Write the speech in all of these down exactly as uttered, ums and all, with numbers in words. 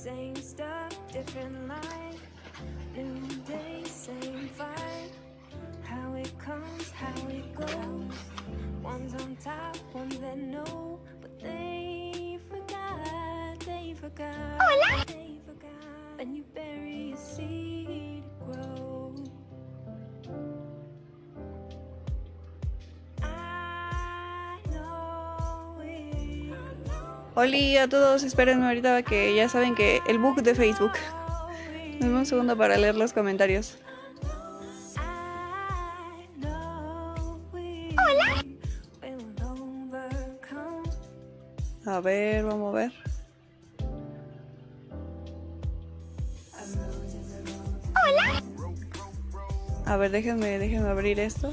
Hola. Hola a todos, espérenme ahorita que ya saben que el bug de Facebook. Dame un segundo para leer los comentarios. Hola. A ver, vamos a ver. Hola. A ver, déjenme, déjenme abrir esto.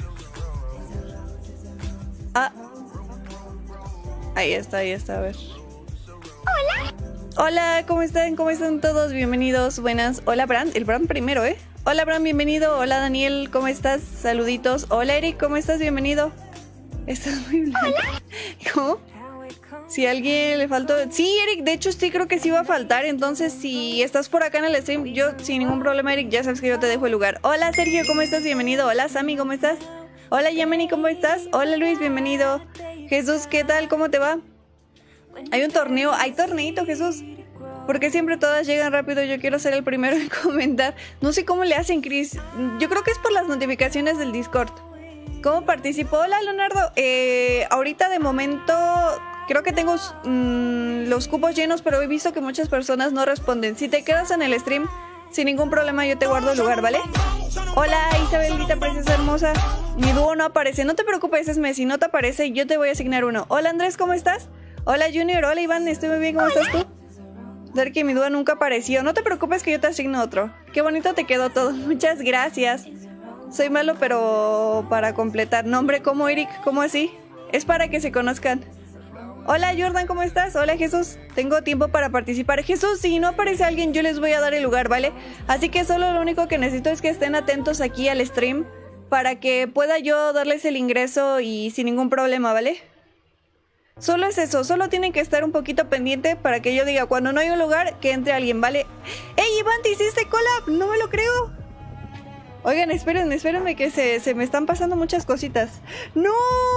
Ah. Ahí está, ahí está, a ver. Hola. Hola, ¿cómo están? ¿Cómo están todos? Bienvenidos, buenas. Hola, Bran. El Bran primero, ¿eh? Hola, Bran, bienvenido. Hola, Daniel, ¿cómo estás? Saluditos. Hola, Eric, ¿cómo estás? Bienvenido. Estás muy blanco. Hola. ¿Cómo? Si a alguien le faltó... Sí, Eric, de hecho sí creo que sí va a faltar. Entonces, si estás por acá en el stream, yo sin ningún problema, Eric, ya sabes que yo te dejo el lugar. Hola, Sergio, ¿cómo estás? Bienvenido. Hola, Sammy, ¿cómo estás? Hola, Yameni, ¿cómo estás? Hola, Luis, bienvenido. Jesús, ¿qué tal? ¿Cómo te va? Hay un torneo. ¿Hay torneito, Jesús? Porque siempre todas llegan rápido. Yo quiero ser el primero en comentar. No sé cómo le hacen, Chris. Yo creo que es por las notificaciones del Discord. ¿Cómo participó? Hola, Leonardo. Eh, ahorita de momento... Creo que tengo mmm, los cupos llenos, pero he visto que muchas personas no responden. Si te quedas en el stream, sin ningún problema yo te guardo el lugar, ¿vale? Hola, Isabelita, preciosa hermosa. Mi dúo no aparece. No te preocupes, Esme. Si no te aparece, yo te voy a asignar uno. Hola, Andrés, ¿cómo estás? Hola, Junior. Hola, Iván. Estoy muy bien. ¿Cómo estás tú? Ver que mi dúo nunca apareció. No te preocupes que yo te asigno otro. Qué bonito te quedó todo. Muchas gracias. Soy malo, pero para completar. Nombre, ¿cómo, Eric? ¿Cómo así? Es para que se conozcan. Hola, Jordan, ¿cómo estás? Hola, Jesús. Tengo tiempo para participar. Jesús, si no aparece alguien, yo les voy a dar el lugar, ¿vale? Así que solo lo único que necesito es que estén atentos aquí al stream para que pueda yo darles el ingreso y sin ningún problema, ¿vale? Solo es eso, solo tienen que estar un poquito pendiente para que yo diga cuando no hay un lugar que entre alguien, ¿vale? ¡Ey, Iván, te hiciste collab! ¡No me lo creo! Oigan, espérenme, espérenme que se, se me están pasando muchas cositas. ¡No!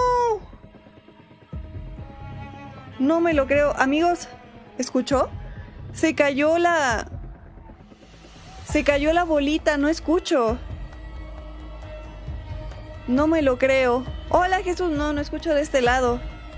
No me lo creo. Amigos, ¿escuchó? Se cayó la... Se cayó la bolita, no escucho. No me lo creo. Hola, Jesús. No, no escucho de este lado.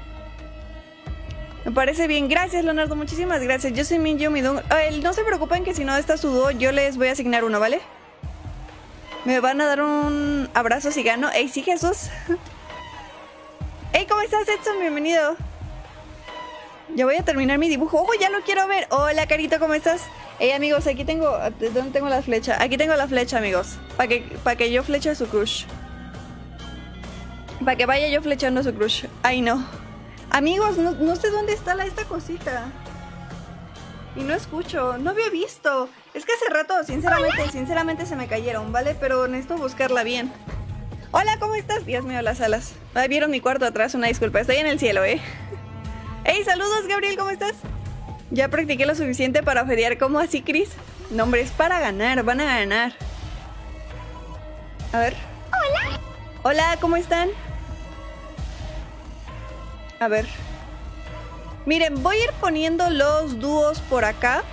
Me parece bien. Gracias, Leonardo. Muchísimas gracias. Yo soy Minjo Midong. Eh, no se preocupen que si no está su dúo, yo les voy a asignar uno, ¿vale? Me van a dar un abrazo si gano. Ey, sí, Jesús. Ey, ¿cómo estás, Edson? Bienvenido. Ya voy a terminar mi dibujo. ¡Ojo, ya lo quiero ver! Hola, Carito, ¿cómo estás? Ey, amigos, aquí tengo... ¿Dónde tengo la flecha? Aquí tengo la flecha, amigos. Para que, pa que yo fleche a su crush. Para que vaya yo flechando a su crush. Ay, no. Amigos, no, no sé dónde está la, esta cosita. Y no escucho. No había visto. Es que hace rato, sinceramente, sinceramente se me cayeron, ¿vale? Pero necesito buscarla bien. Hola, ¿cómo estás? Dios mío, las alas. Ah, vieron mi cuarto atrás, una disculpa. Estoy en el cielo, ¿eh? ¡Hey, saludos, Gabriel! ¿Cómo estás? Ya practiqué lo suficiente para fedear. ¿Cómo así, Chris? No, hombre, es para ganar. Van a ganar. A ver. ¡Hola! Hola, ¿cómo están? A ver. Miren, voy a ir poniendo los dúos por acá.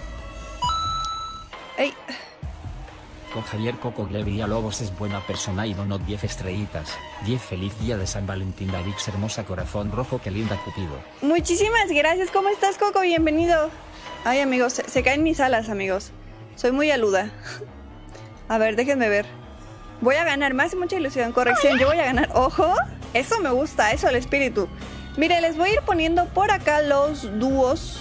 ¡Ey! Con Javier Coco Glevia Lobos es buena persona y donó diez estrellitas. diez feliz día de San Valentín Davix hermosa corazón rojo que linda Cupido. Muchísimas gracias. ¿Cómo estás, Coco? Bienvenido. Ay, amigos, se, se caen mis alas, amigos. Soy muy aluda. A ver, déjenme ver. Voy a ganar. Me hace mucha ilusión. Corrección, yo voy a ganar. ¡Ojo! Eso me gusta, eso el espíritu. Mire, les voy a ir poniendo por acá los dúos.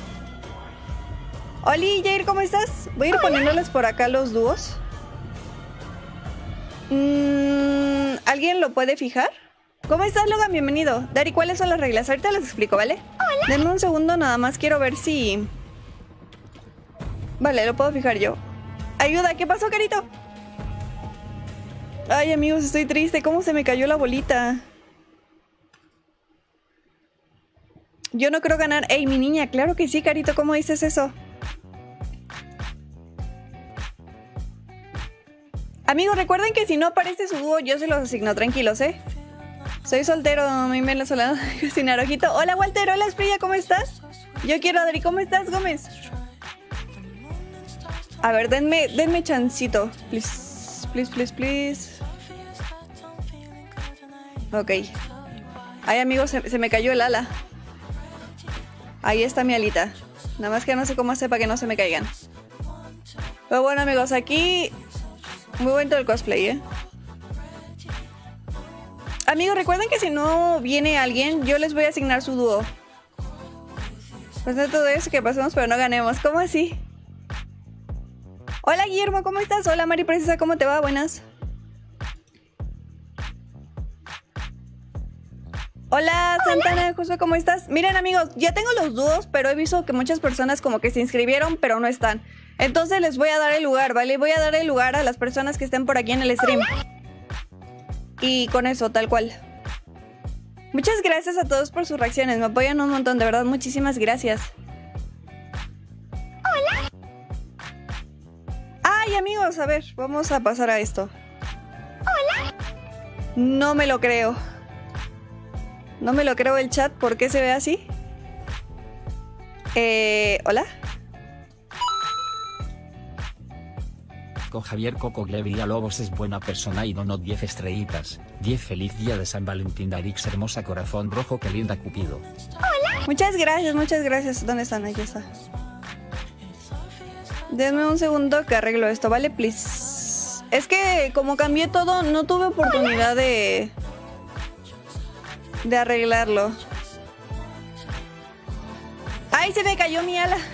Oli, Jair, ¿cómo estás? Voy a ir poniéndoles por acá los dúos. Mm, ¿Alguien lo puede fijar? ¿Cómo estás, Logan? Bienvenido. Dari, ¿cuáles son las reglas? Ahorita las explico, ¿vale? Hola. Denme un segundo, nada más quiero ver si... Vale, lo puedo fijar yo. Ayuda, ¿qué pasó, Carito? Ay, amigos, estoy triste. ¿Cómo se me cayó la bolita? Yo no creo ganar. Ey, mi niña, claro que sí, Carito. ¿Cómo dices eso? Amigos, recuerden que si no aparece su dúo, yo se los asigno, tranquilos, ¿eh? Soy soltero, mi venezolano, sin arojito. Hola, Walter, hola, Esprilla, ¿cómo estás? Yo quiero a Adri, ¿cómo estás, Gómez? A ver, denme, denme chancito. Please, please, please, please. Ok. Ay, amigos, se, se me cayó el ala. Ahí está mi alita. Nada más que no sé cómo hacer para que no se me caigan. Pero bueno, amigos, aquí... Muy bonito el cosplay, ¿eh? Amigos, recuerden que si no viene alguien, yo les voy a asignar su dúo. Pues de todo eso que pasemos, pero no ganemos. ¿Cómo así? Hola, Guillermo, ¿cómo estás? Hola, Mari Princesa, ¿cómo te va? Buenas. Hola, Santana, Josué, ¿cómo estás? Miren, amigos, ya tengo los dúos, pero he visto que muchas personas como que se inscribieron, pero no están. Entonces les voy a dar el lugar, ¿vale? Voy a dar el lugar a las personas que estén por aquí en el stream. Y con eso, tal cual. Muchas gracias a todos por sus reacciones. Me apoyan un montón, de verdad. Muchísimas gracias. Hola. Ay, amigos, a ver, vamos a pasar a esto. Hola. No me lo creo. No me lo creo el chat. ¿Por qué se ve así? Eh, ¿hola? Con Javier Coco Glevia Lobos es buena persona y donó diez estrellitas. diez feliz día de San Valentín Darix hermosa corazón rojo que linda Cupido. Hola. Muchas gracias, muchas gracias. ¿Dónde están? Aquí está. Denme un segundo que arreglo esto, ¿vale? Please. Es que como cambié todo, no tuve oportunidad de... De arreglarlo. ¡Ay, se me cayó mi ala!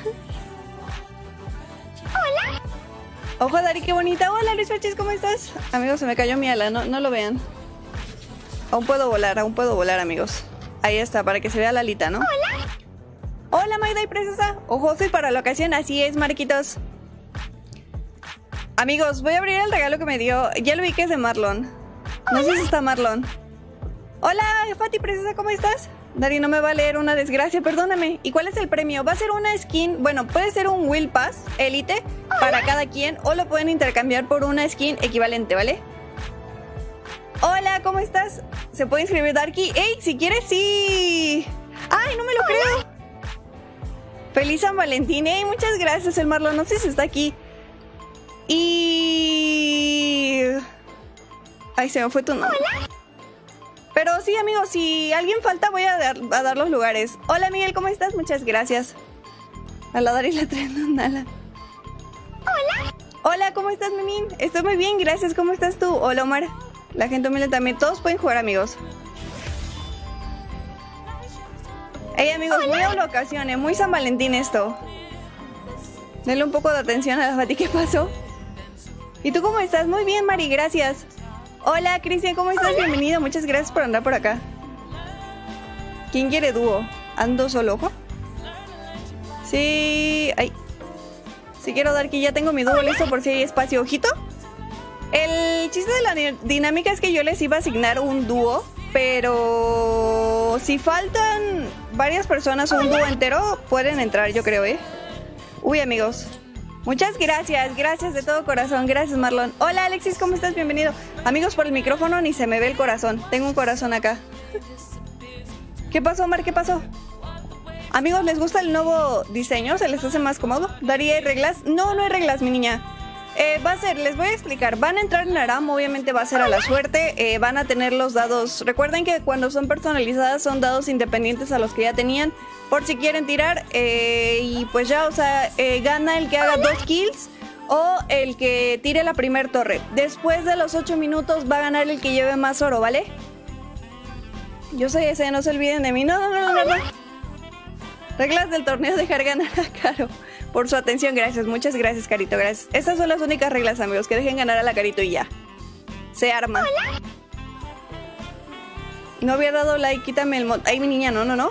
Hola. Ojo, Dari, qué bonita. Hola, Luis Fachis, ¿cómo estás? Amigos, se me cayó mi ala, no, no lo vean. Aún puedo volar, aún puedo volar, amigos. Ahí está, para que se vea la alita, ¿no? Hola. Hola, Maida y Princesa. Ojo, soy para la ocasión, así es, Marquitos. Amigos, voy a abrir el regalo que me dio. Ya lo vi que es de Marlon. No sé si está Marlon. Hola, Fati, Princesa, ¿cómo estás? Dari, no me va a leer una desgracia, perdóname. ¿Y cuál es el premio? Va a ser una skin, bueno, puede ser un Will Pass Elite para cada quien o lo pueden intercambiar por una skin equivalente, ¿vale? Hola, ¿cómo estás? ¿Se puede inscribir Darky? ¡Ey, si quieres, sí! ¡Ay, no me lo creo! ¡Feliz San Valentín! ¡Ey, muchas gracias, el Marlon! No sé si está aquí. Y... Ay, se me fue tu nombre. Pero sí, amigos, si alguien falta voy a dar, a dar los lugares. Hola, Miguel, ¿cómo estás? Muchas gracias. A la Dari le traen un ala. Hola. Hola, ¿cómo estás, Mimín? Estoy muy bien, gracias. ¿Cómo estás tú? Hola, Omar. La gente humilde también. Todos pueden jugar, amigos. Hey, amigos, muy a la ocasión, ¿eh? Muy San Valentín esto. Denle un poco de atención a la Fati. ¿Qué pasó? ¿Y tú cómo estás? Muy bien, Mari, gracias. Hola, Cristian, ¿cómo estás? Hola. Bienvenido, muchas gracias por andar por acá. ¿Quién quiere dúo? ¿Ando solo, ojo? Sí... Ay. Si quiero dar que ya tengo mi dúo listo por si hay espacio, ojito. El chiste de la dinámica es que yo les iba a asignar un dúo, pero si faltan varias personas o un dúo entero, pueden entrar, yo creo, ¿eh? Uy, amigos. Muchas gracias, gracias de todo corazón. Gracias, Marlon. Hola, Alexis, ¿cómo estás? Bienvenido. Amigos, por el micrófono ni se me ve el corazón. Tengo un corazón acá. ¿Qué pasó, Omar? ¿Qué pasó? Amigos, ¿les gusta el nuevo diseño? ¿Se les hace más cómodo? ¿Daría hay reglas? No, no hay reglas, mi niña. Eh, va a ser, les voy a explicar. Van a entrar en Aram, obviamente va a ser a la suerte. Eh, van a tener los dados. Recuerden que cuando son personalizadas son dados independientes a los que ya tenían. Por si quieren tirar, eh, y pues ya, o sea, eh, gana el que haga dos kills o el que tire la primer torre. Después de los ocho minutos va a ganar el que lleve más oro, ¿vale? Yo soy ese, no se olviden de mí. No, no, no, no, no. Reglas del torneo, dejar ganar a Caro. Por su atención, gracias, muchas gracias, Carito, gracias. Esas son las únicas reglas, amigos, que dejen ganar a la Carito y ya. Se arma. Hola. No había dado like, quítame el mod. Ay, mi niña, no, no, no.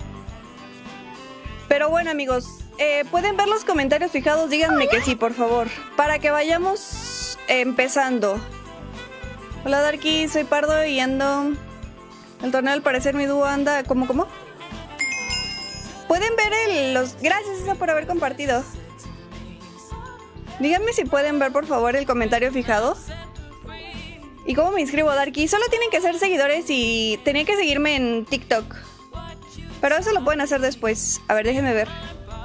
Pero bueno, amigos, eh, pueden ver los comentarios fijados, díganme que sí, por favor, para que vayamos empezando. Hola, Darky, soy Pardo y ando... El torneo, al parecer, mi dúo anda... ¿Cómo, cómo? Pueden ver el, los... Gracias, Isa, por haber compartido. Díganme si pueden ver, por favor, el comentario fijado. ¿Y cómo me inscribo, Darky? Solo tienen que ser seguidores y tenían que seguirme en TikTok. Pero eso lo pueden hacer después. A ver, déjenme ver.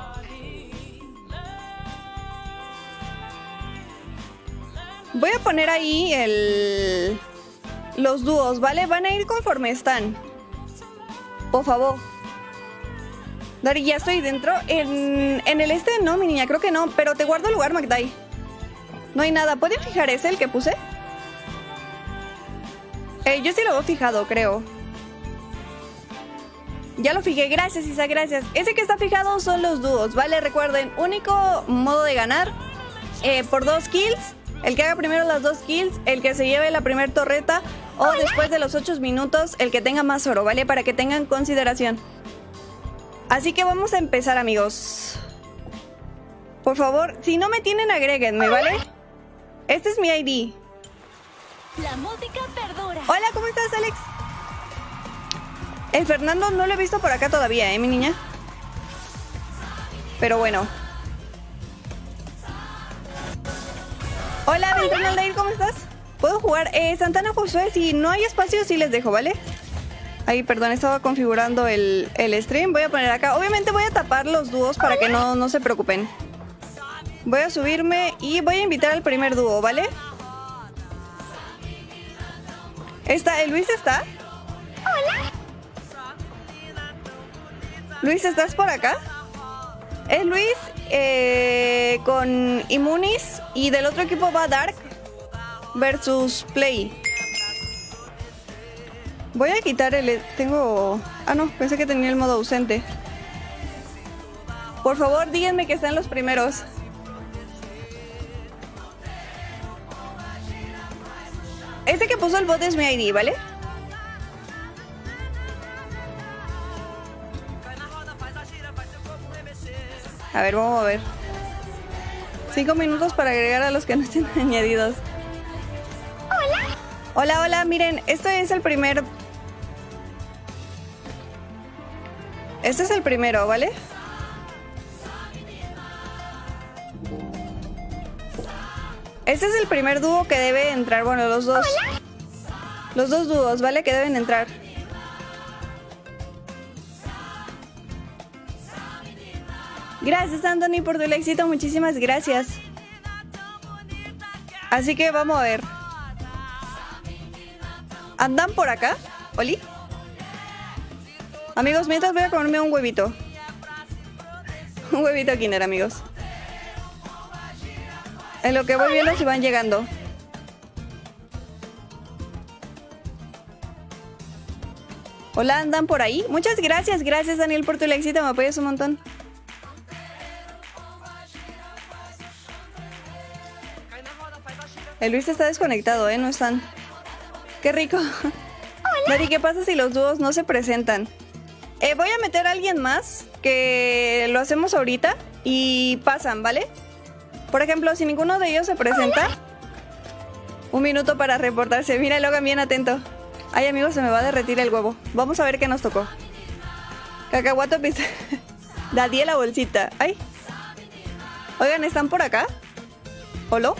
Voy a poner ahí el... los dúos, ¿vale? Van a ir conforme están. Por favor. Dari, ya estoy dentro. En, en el este no, mi niña, creo que no. Pero te guardo el lugar, Magdai. No hay nada. ¿Pueden fijar ese, el que puse? Eh, yo sí lo he fijado, creo. Ya lo fijé. Gracias, Isa, gracias. Ese que está fijado son los dúos, ¿vale? Recuerden, único modo de ganar eh, por dos kills. El que haga primero las dos kills, el que se lleve la primera torreta, o después de los ocho minutos, el que tenga más oro, ¿vale? Para que tengan consideración. Así que vamos a empezar, amigos. Por favor, si no me tienen, agréguenme, ¿vale? Este es mi I D. La música perdura. Hola, ¿cómo estás, Alex? El Fernando no lo he visto por acá todavía, ¿eh, mi niña? Pero bueno. Hola, Beltrán Aldair, ¿cómo estás? ¿Puedo jugar? Eh, Santana Josué, si no hay espacio, sí les dejo, ¿vale? Ay, perdón, estaba configurando el, el stream. Voy a poner acá. Obviamente voy a tapar los dúos para que no, no se preocupen. Voy a subirme y voy a invitar al primer dúo, ¿vale? ¿Está? ¿El Luis está? Hola. Luis, ¿estás por acá? Es Luis eh, con Immunis y del otro equipo va Dark versus Play. Voy a quitar el... Tengo... Ah, no, pensé que tenía el modo ausente. Por favor, díganme que están los primeros. Este que puso el bot es mi I D, ¿vale? A ver, vamos a ver. Cinco minutos para agregar a los que no estén añadidos. Hola. Hola, hola, miren, este es el primer... Este es el primero, ¿vale? Este es el primer dúo que debe entrar. Bueno, los dos. Hola. Los dos dúos, ¿vale? Que deben entrar. Gracias, Anthony, por tu éxito. Muchísimas gracias. Así que vamos a ver. ¿Andan por acá? ¿Oli? Amigos, mientras voy a comerme un huevito. Un huevito Kinder, amigos. En lo que voy viendo si van llegando. Hola, ¿andan por ahí? Muchas gracias, gracias Daniel por tu éxito, me apoyas un montón. El Luis está desconectado, ¿eh? No están. ¡Qué rico! Dari, ¿qué pasa si los dúos no se presentan? Eh, voy a meter a alguien más, que lo hacemos ahorita, y pasan, ¿vale? Por ejemplo, si ninguno de ellos se presenta, un minuto para reportarse. Mira, Logan, bien atento. Ay, amigos, se me va a derretir el huevo. Vamos a ver qué nos tocó. Cacahuato pista. Dadie la bolsita. Ay. Oigan, ¿están por acá? ¿Holo?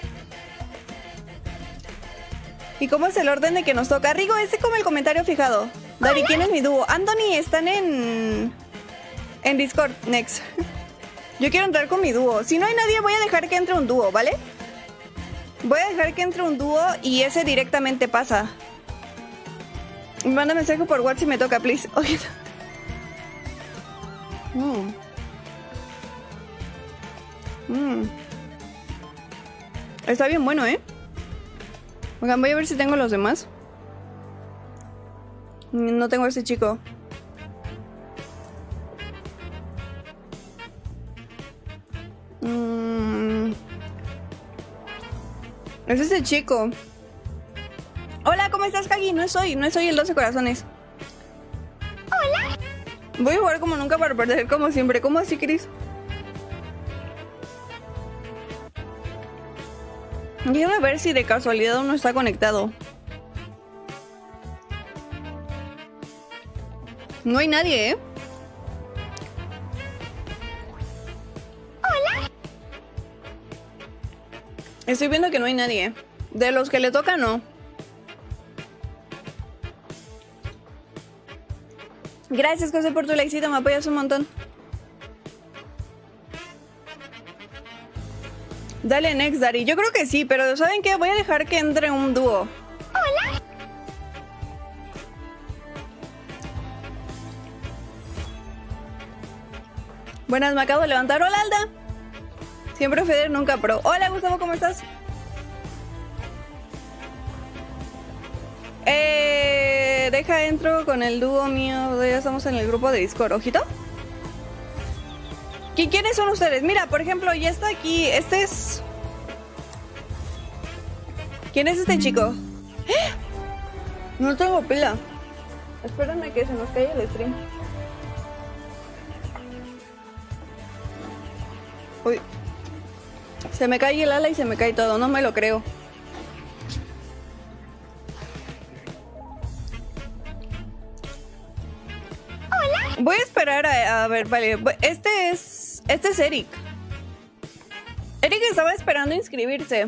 ¿Y cómo es el orden de que nos toca? Rigo, ese como el comentario fijado. Dari, ¿quién es mi dúo? Anthony, están en... En Discord. Next. Yo quiero entrar con mi dúo. Si no hay nadie, voy a dejar que entre un dúo, ¿vale? Voy a dejar que entre un dúo y ese directamente pasa. Me manda mensaje por WhatsApp si me toca, please. Oye. Mm. Mm. Está bien bueno, ¿eh? Oigan, voy a ver si tengo los demás. No tengo a ese chico. Mm. Es ese chico. Hola, ¿cómo estás, Kagi? No soy, no soy el doce corazones. Hola. Voy a jugar como nunca para perder como siempre. ¿Cómo así, Chris? Déjame ver si de casualidad uno está conectado. No hay nadie, ¿eh? Hola. Estoy viendo que no hay nadie. De los que le toca, no. Gracias, José, por tu likecito, me apoyas un montón. Dale next, Dari. Yo creo que sí, pero ¿saben qué? Voy a dejar que entre un dúo. Hola. Buenas, me acabo de levantar. Hola, Alda. Siempre Feder, nunca pro. Hola, Gustavo, ¿cómo estás? Eh, deja entro con el dúo mío. Ya estamos en el grupo de Discord. ¿Ojito? ¿Qui- ¿Quiénes son ustedes? Mira, por ejemplo, ya está aquí. Este es... ¿Quién es este chico? ¡Eh! No tengo pila. Espérenme que se nos caiga el stream. Uy. Se me cae el ala y se me cae todo. No me lo creo. Hola. Voy a esperar a, a ver, vale. Este es... Este es Eric. Eric estaba esperando inscribirse.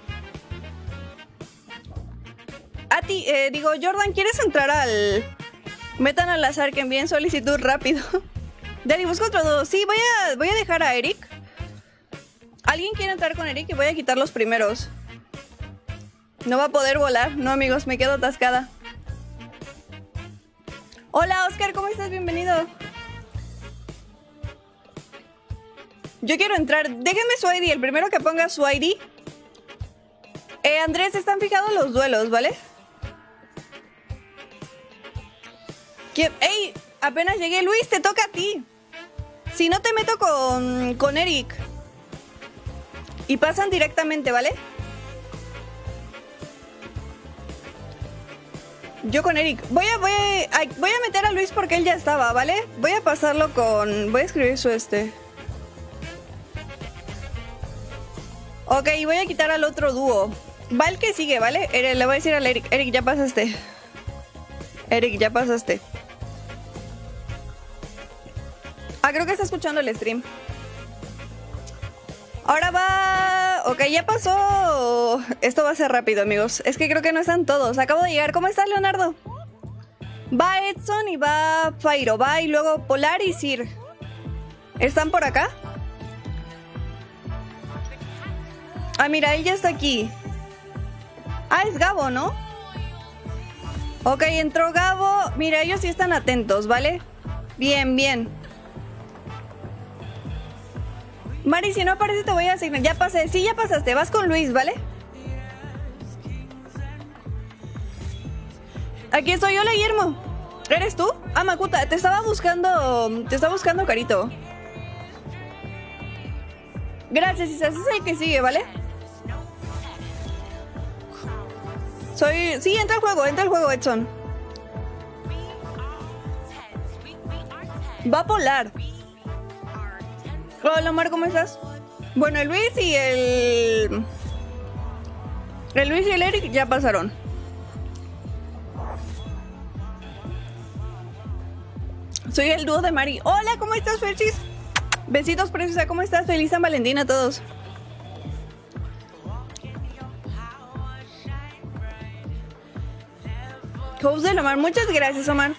A ti, eh, digo, Jordan, ¿quieres entrar al... Metan al azar que envíen solicitud rápido? Dani, busco otro dúo. Sí, voy a, voy a dejar a Eric. ¿Alguien quiere entrar con Eric? Y voy a quitar los primeros. No va a poder volar. No, amigos, me quedo atascada. Hola, Oscar, ¿cómo estás? Bienvenido. Yo quiero entrar. Déjenme su I D. El primero que ponga su I D. Eh, Andrés, están fijados los duelos, ¿vale? ¿Quién? ¡Ey! Apenas llegué. Luis, te toca a ti. Si no te meto con, con Eric. Y pasan directamente, ¿vale? Yo con Eric. Voy a, voy a, voy a meter a Luis porque él ya estaba, ¿vale? Voy a pasarlo con... Voy a escribir su este. Ok, voy a quitar al otro dúo. Va el que sigue, ¿vale? Le voy a decir al Eric. Eric, ya pasaste. Eric, ya pasaste. Ah, creo que está escuchando el stream. Ahora va... Ok, ya pasó... Esto va a ser rápido, amigos. Es que creo que no están todos. Acabo de llegar. ¿Cómo estás, Leonardo? Va Edson y va Fairo. Va y luego Polar y Sir. ¿Están por acá? Ah, mira, él ya está aquí. Ah, es Gabo, ¿no? Ok, entró Gabo. Mira, ellos sí están atentos, ¿vale? Bien, bien. Mari, si no aparece te voy a asignar. Ya pasé. Sí, ya pasaste. Vas con Luis, ¿vale? Aquí estoy. Hola, Guillermo. ¿Eres tú? Ah, Makuta, te estaba buscando... Te estaba buscando, Carito. Gracias, Isas. Es el que sigue, ¿vale? Soy... Sí, entra al juego. Entra al juego, Edson. Va a Polar. Hola, Omar, ¿cómo estás? Bueno, el Luis y el... El Luis y el Eric ya pasaron. Soy el dúo de Mari. Hola, ¿cómo estás, Ferchis? Besitos, preciosa, ¿cómo estás? Feliz San Valentín a todos. Host del Omar, muchas gracias, Omar.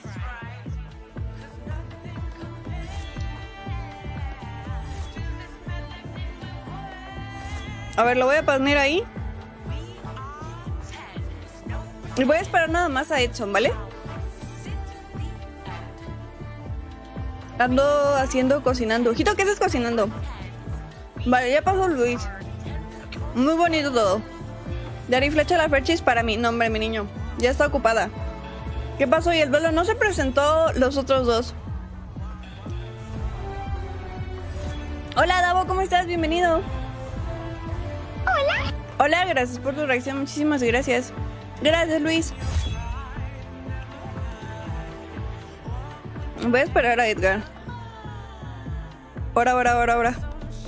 A ver, lo voy a poner ahí. Y voy a esperar nada más a Edson, ¿vale? Ando haciendo, cocinando. Ojito, ¿qué estás cocinando? Vale, ya pasó Luis. Muy bonito todo. Dari flecha a la Ferchis para mí. No, hombre, mi niño. Ya está ocupada. ¿Qué pasó? Y el duelo no se presentó los otros dos. Hola, Davo, ¿cómo estás? Bienvenido. Hola. Hola, gracias por tu reacción. Muchísimas gracias. Gracias, Luis. Voy a esperar a Edgar. Ahora, ahora, ahora, ahora.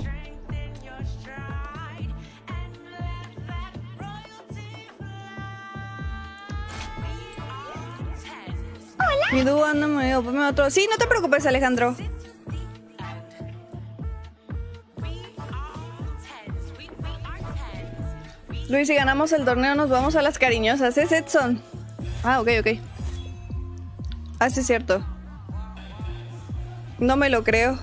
Hola. Mi dúo anda medio, ponme otro. Sí, no te preocupes, Alejandro. Luis, si ganamos el torneo nos vamos a las cariñosas. Es Edson. Ah, ok, ok. Ah, sí, es cierto. No me lo creo.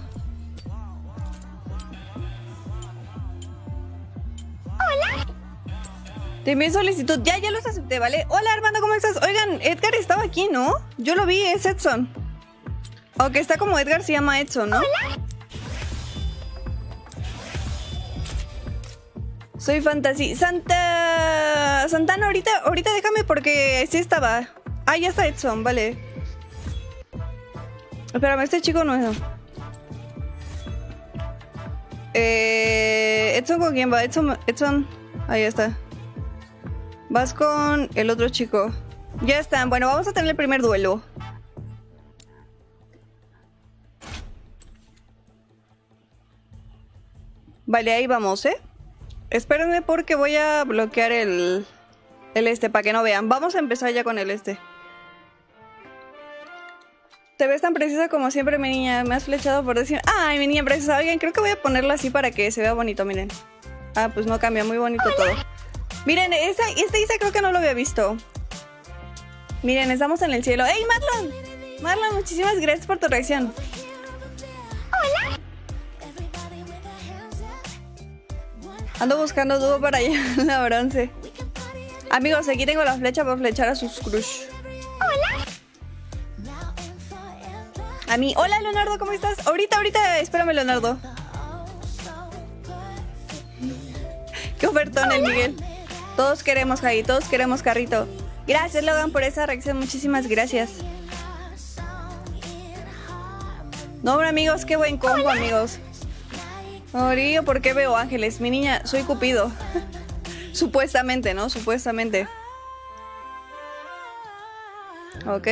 Hola. Te envié solicitud. Ya, ya los acepté, ¿vale? Hola, Armando, ¿cómo estás? Oigan, Edgar estaba aquí, ¿no? Yo lo vi, es Edson. Aunque está como Edgar, se llama Edson, ¿no? Hola. Soy Fantasy. Santa... Santana, ahorita, ahorita déjame porque sí estaba. Ah, ya está Edson, vale. Espérame, este chico no es... Eh... Edson, ¿con quién va? Edson... Edson... Ahí está. Vas con el otro chico. Ya están. Bueno, vamos a tener el primer duelo. Vale, ahí vamos, ¿eh? Espérenme porque voy a bloquear el... El este, para que no vean. Vamos a empezar ya con el este. Te ves tan preciosa como siempre, mi niña. Me has flechado por decir... Ay, mi niña preciosa. Oigan, creo que voy a ponerla así para que se vea bonito, miren. Ah, pues no cambia. Muy bonito todo. Miren, esta, esta Isa creo que no lo había visto. Miren, estamos en el cielo. ¡Ey, Marlon! Marlon, muchísimas gracias por tu reacción. Hola. Ando buscando dúo para allá en la bronce. Amigos, aquí tengo la flecha para flechar a sus crush. Hola. A mí. Hola, Leonardo, ¿cómo estás? Ahorita, ahorita, espérame, Leonardo. Qué ofertón el Miguel. Todos queremos Jai, todos queremos carrito. Gracias, Logan, por esa reacción. Muchísimas gracias. No, hombre, amigos, qué buen combo, amigos. Orillo, ¿por qué veo ángeles? Mi niña, soy Cupido. Supuestamente, ¿no? Supuestamente. Ok.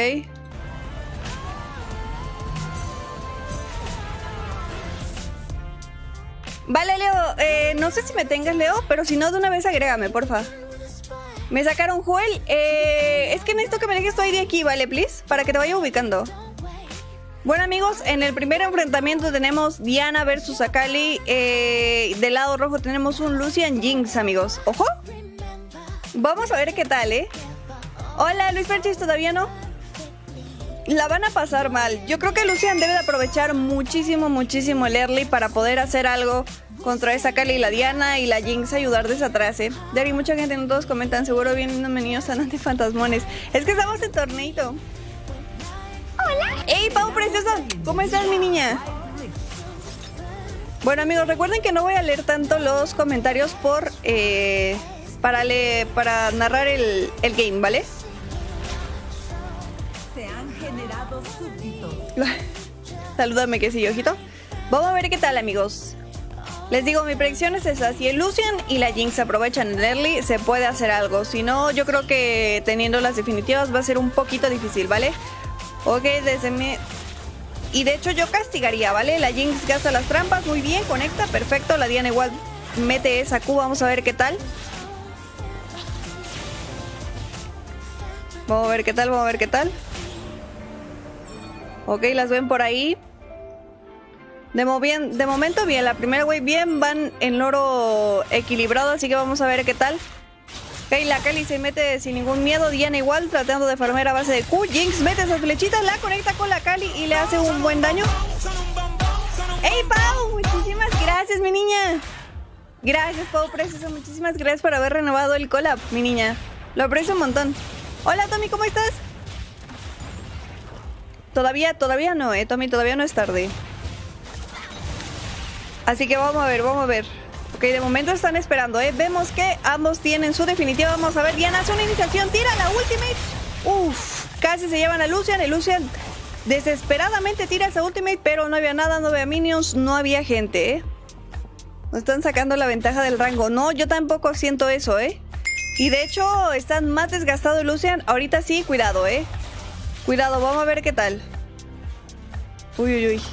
Vale, Leo. Eh, no sé si me tengas, Leo, pero si no, de una vez agrégame, porfa. Me sacaron Joel. Eh, es que necesito que me dejes tu I D aquí, ¿vale, please? Para que te vaya ubicando. Bueno, amigos, en el primer enfrentamiento tenemos Diana versus Akali. Eh, del lado rojo tenemos un Lucian Jinx, amigos. ¡Ojo! Vamos a ver qué tal, ¿eh? Hola, Luis Perchis, ¿todavía no? La van a pasar mal. Yo creo que Lucian debe de aprovechar muchísimo, muchísimo el early para poder hacer algo contra esa Akali y la Diana y la Jinx, ayudar desde atrás, ¿eh? Dari, mucha gente, no todos comentan, seguro vienen bienvenidos a Antifantasmones. Es que estamos en torneito. Hola. ¡Ey, Pau preciosa! ¿Cómo estás, mi niña? Bueno, amigos, recuerden que no voy a leer tanto los comentarios por... Eh, para, le, para narrar el, el game, ¿vale? Se han generado súbditos. Salúdame, que sí, ojito. Vamos a ver qué tal, amigos. Les digo, mi predicción es esa. Si el Lucian y la Jinx aprovechan el early, se puede hacer algo. Si no, yo creo que teniendo las definitivas va a ser un poquito difícil, ¿vale? Ok, desde mi... Y de hecho yo castigaría, ¿vale? La Jinx gasta las trampas, muy bien, conecta, perfecto. La Diana igual mete esa Q, vamos a ver qué tal. Vamos a ver qué tal, vamos a ver qué tal. Ok, las ven por ahí. De, bien, de momento bien, la primera wave bien, van en oro equilibrado, así que vamos a ver qué tal. Ok, la Akali se mete sin ningún miedo, Diana igual, tratando de farmear a base de Q. Jinx mete esas flechitas, la conecta con la Akali y le hace un buen daño. ¡Ey, Pau! Muchísimas gracias, mi niña. Gracias, Pau, preciosa. Muchísimas gracias por haber renovado el collab, mi niña. Lo aprecio un montón. Hola, Tommy, ¿cómo estás? Todavía, todavía no, eh, Tommy, todavía no es tarde. Así que vamos a ver, vamos a ver. Ok, de momento están esperando, ¿eh? Vemos que ambos tienen su definitiva. Vamos a ver, Diana hace una iniciación, tira la ultimate. Uf, casi se llevan a Lucian. El Lucian desesperadamente tira esa ultimate, pero no había nada, no había minions, no había gente, ¿eh? Nos están sacando la ventaja del rango. No, yo tampoco siento eso, ¿eh? Y de hecho, están más desgastados Lucian. Ahorita sí, cuidado, ¿eh? Cuidado, vamos a ver qué tal. Uy, uy, uy.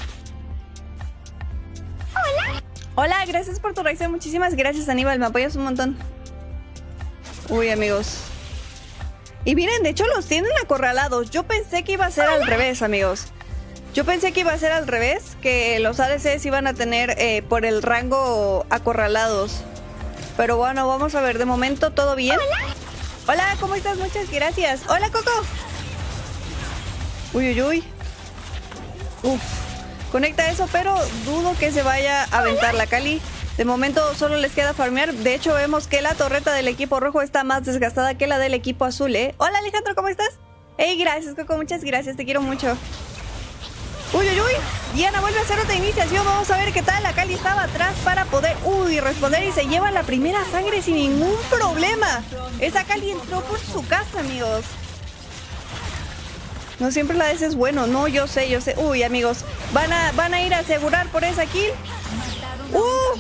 Hola. Hola, gracias por tu reacción. Muchísimas gracias, Aníbal. Me apoyas un montón. Uy, amigos. Y miren, de hecho los tienen acorralados. Yo pensé que iba a ser al revés, amigos. Yo pensé que iba a ser al revés. Que los A D Cs iban a tener eh, por el rango acorralados. Pero bueno, vamos a ver. De momento, ¿todo bien? Hola. Hola, ¿cómo estás? Muchas gracias. Hola, Coco. Uy, uy, uy. Uf. Conecta eso, pero dudo que se vaya a aventar la Cali. De momento solo les queda farmear. De hecho, vemos que la torreta del equipo rojo está más desgastada que la del equipo azul, ¿eh? Hola, Alejandro, ¿cómo estás? Hey, gracias, Coco, muchas gracias, te quiero mucho. Uy, uy, uy. Diana vuelve a hacer otra iniciación. Vamos a ver qué tal. La Cali estaba atrás para poder, uy, responder y se lleva la primera sangre sin ningún problema. Esa Cali entró por su casa, amigos. No siempre la de ese es bueno. No, yo sé, yo sé. Uy, amigos, van a, van a ir a asegurar por esa kill. ¡Uh!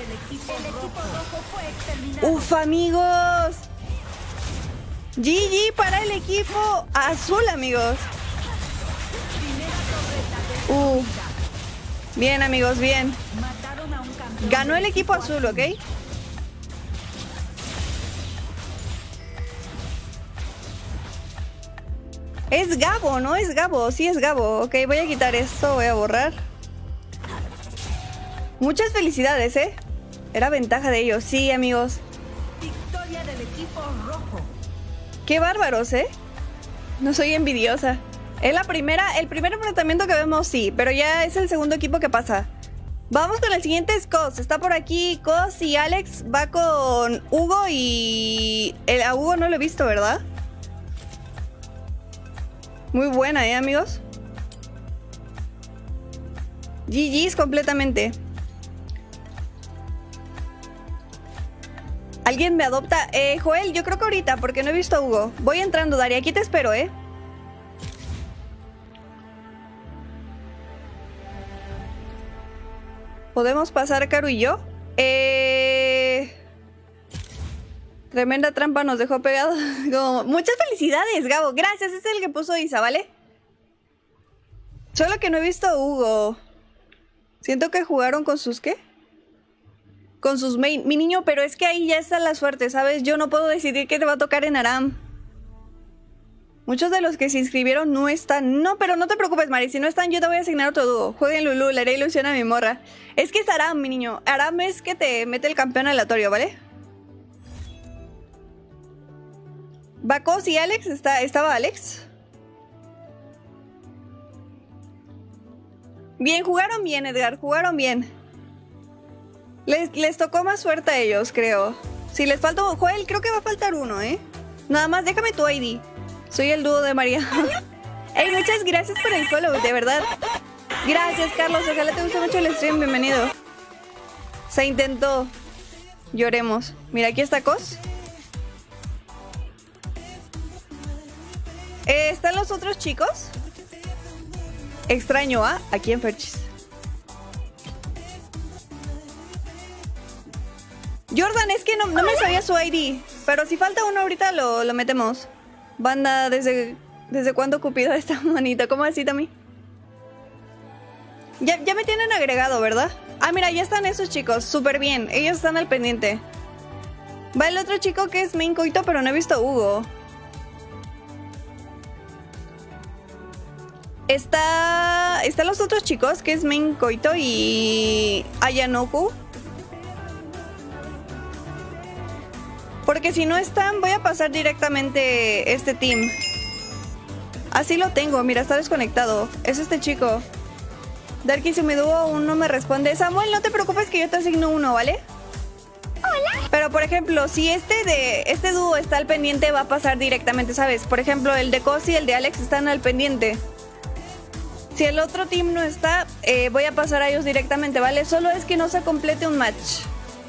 ¡Uf, amigos! G G para el equipo azul, amigos. Uh. Bien, amigos, bien. Ganó el equipo azul, ¿ok? Es Gabo, ¿no? Es Gabo, sí es Gabo. Ok, voy a quitar esto, voy a borrar. Muchas felicidades, ¿eh? Era ventaja de ellos, sí, amigos. Victoria del equipo rojo. Qué bárbaros, ¿eh? No soy envidiosa. Es la primera, el primer enfrentamiento que vemos, sí, pero ya es el segundo equipo que pasa. Vamos con el siguiente, es Cos. Está por aquí Cos y Alex. Va con Hugo y... El, a Hugo no lo he visto, ¿verdad? Muy buena, ¿eh, amigos? G G's completamente. ¿Alguien me adopta? Eh, Joel, yo creo que ahorita, porque no he visto a Hugo. Voy entrando, Dari, aquí te espero, ¿eh? ¿Podemos pasar Caru y yo? Eh... Tremenda trampa nos dejó pegados. Como... Muchas felicidades, Gabo. Gracias, ese es el que puso Isa, ¿vale? Solo que no he visto a Hugo. Siento que jugaron con sus... ¿qué? Con sus main. Mi niño, pero es que ahí ya está la suerte, ¿sabes? Yo no puedo decidir qué te va a tocar en Aram. Muchos de los que se inscribieron no están. No, pero no te preocupes, Mari. Si no están, yo te voy a asignar otro dúo. Jueguen Lulu, le haré ilusión a mi morra. Es que es Aram, mi niño. Aram es que te mete el campeón aleatorio, ¿vale? Bacos y Alex. Está, ¿Estaba Alex? Bien, jugaron bien, Edgar. Jugaron bien. Les, les tocó más suerte a ellos, creo. Si les falta... Joel, creo que va a faltar uno, ¿eh? Nada más, déjame tu I D. Soy el dúo de María. Hey, muchas gracias por el follow, de verdad. Gracias, Carlos. Ojalá te guste mucho el stream. Bienvenido. Se intentó. Lloremos. Mira, aquí está Cos. Eh, ¿Están los otros chicos? Extraño a... Aquí en Ferchis. Jordan, es que no, no me sabía su I D. Pero si falta uno ahorita lo, lo metemos. Banda, ¿desde, desde cuándo Cupido está bonito? ¿Cómo así, Tami? Ya, ya me tienen agregado, ¿verdad? Ah, mira, ya están esos chicos. Súper bien. Ellos están al pendiente. Va el otro chico que es Main Coito, pero no he visto a Hugo. Está... Están los otros chicos que es Main Coito y... Ayanoku. Porque si no están, voy a pasar directamente este team. Así lo tengo, mira, está desconectado. Es este chico. Darky, si me dúo aún no me responde. Samuel, no te preocupes que yo te asigno uno, ¿vale? Hola. Pero, por ejemplo, si este de este dúo está al pendiente, va a pasar directamente, ¿sabes? Por ejemplo, el de Cos y el de Alex están al pendiente. Si el otro team no está, eh, voy a pasar a ellos directamente, ¿vale? Solo es que no se complete un match.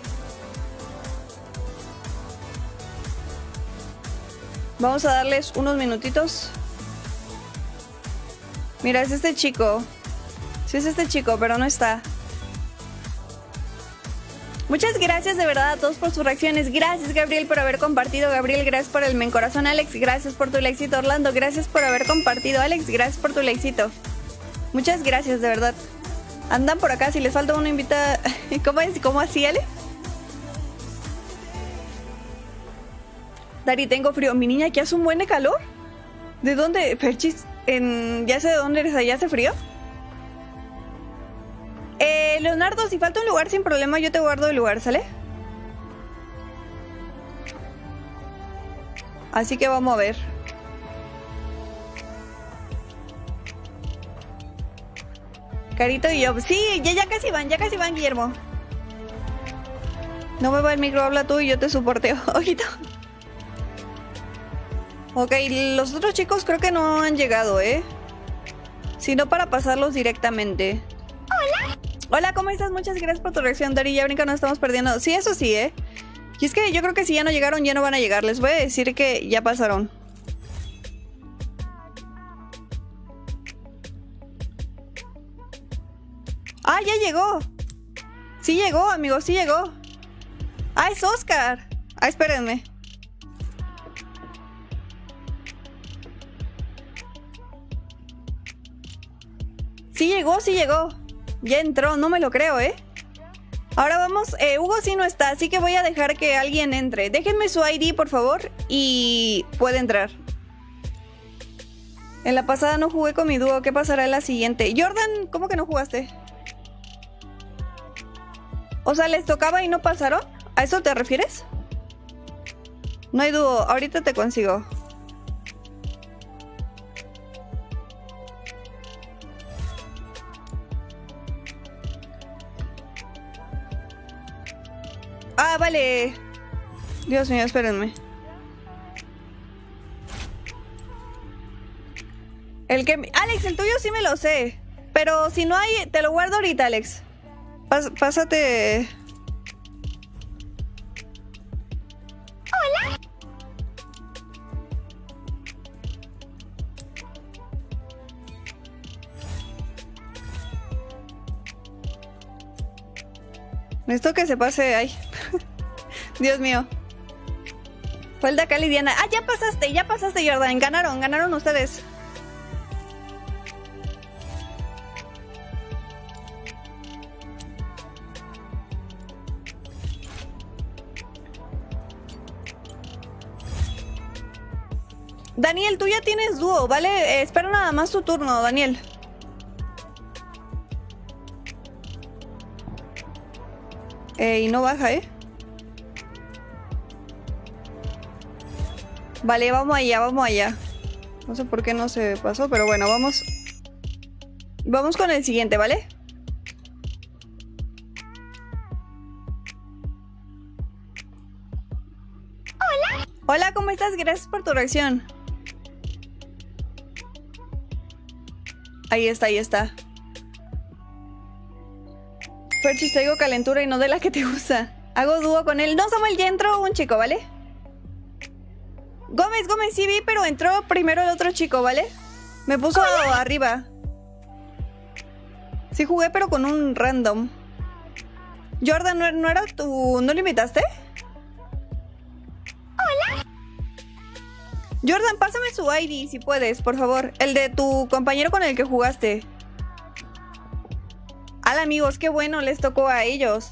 Vamos a darles unos minutitos. Mira, es este chico. Sí es este chico, pero no está. Muchas gracias de verdad a todos por sus reacciones. Gracias, Gabriel, por haber compartido. Gabriel, gracias por el men corazón. Alex, gracias por tu likecito. Orlando, gracias por haber compartido. Alex, gracias por tu likecito. Muchas gracias, de verdad. Andan por acá, si les falta uno, invita... ¿Cómo es? ¿Cómo así, Ale? Dari, tengo frío. Mi niña, ¿aquí hace un buen de calor? ¿De dónde? Ferchis, en... ya sé de dónde eres, allá hace frío. Eh, Leonardo, si falta un lugar sin problema, yo te guardo el lugar, ¿sale? Así que vamos a ver. Carito y yo. Sí, ya, ya casi van, ya casi van, Guillermo. No me va el micro, habla tú y yo te soporteo. Ojito. Ok, los otros chicos creo que no han llegado, ¿eh? Sino para pasarlos directamente. Hola. Hola, ¿cómo estás? Muchas gracias por tu reacción, Dari. Ya brinca, nos estamos perdiendo. Sí, eso sí, ¿eh? Y es que yo creo que si ya no llegaron, ya no van a llegar. Les voy a decir que ya pasaron. ¡Ah, ya llegó! Sí llegó, amigos, sí llegó. ¡Ah, es Oscar! Ah, espérenme. Sí llegó, sí llegó. Ya entró, no me lo creo, ¿eh? Ahora vamos, eh, Hugo sí no está, así que voy a dejar que alguien entre. Déjenme su I D, por favor, y puede entrar. En la pasada no jugué con mi dúo, ¿qué pasará en la siguiente? Jordan, ¿cómo que no jugaste? O sea, ¿les tocaba y no pasaron? ¿A eso te refieres? No hay dúo, ahorita te consigo. Ah, vale. Dios mío, espérenme. El que... Alex, el tuyo sí me lo sé. Pero si no hay, te lo guardo ahorita, Alex. Pas pásate... Hola. Esto que se pase... Ay. Dios mío. Fue el de acá, Lidiana. Ah, ya pasaste, ya pasaste, Jordan. Ganaron, ganaron ustedes. Daniel, tú ya tienes dúo, ¿vale? Eh, espera nada más tu turno, Daniel. Eh, y no baja, ¿eh? Vale, vamos allá, vamos allá. No sé por qué no se pasó, pero bueno, vamos. Vamos con el siguiente, ¿vale? Hola. Hola, ¿cómo estás? Gracias por tu reacción. Ahí está, ahí está. Ferchis, traigo calentura y no de la que te gusta. Hago dúo con él. No, Samuel, ya entró un chico, ¿vale? Gómez, Gómez, sí vi, pero entró primero el otro chico, ¿vale? Me puso Hola. arriba. Sí jugué, pero con un random. Jordan, ¿no, no era tu... ¿No lo invitaste? Hola. Jordan, pásame su I D si puedes, por favor. El de tu compañero con el que jugaste. Hola, amigos, qué bueno, les tocó a ellos.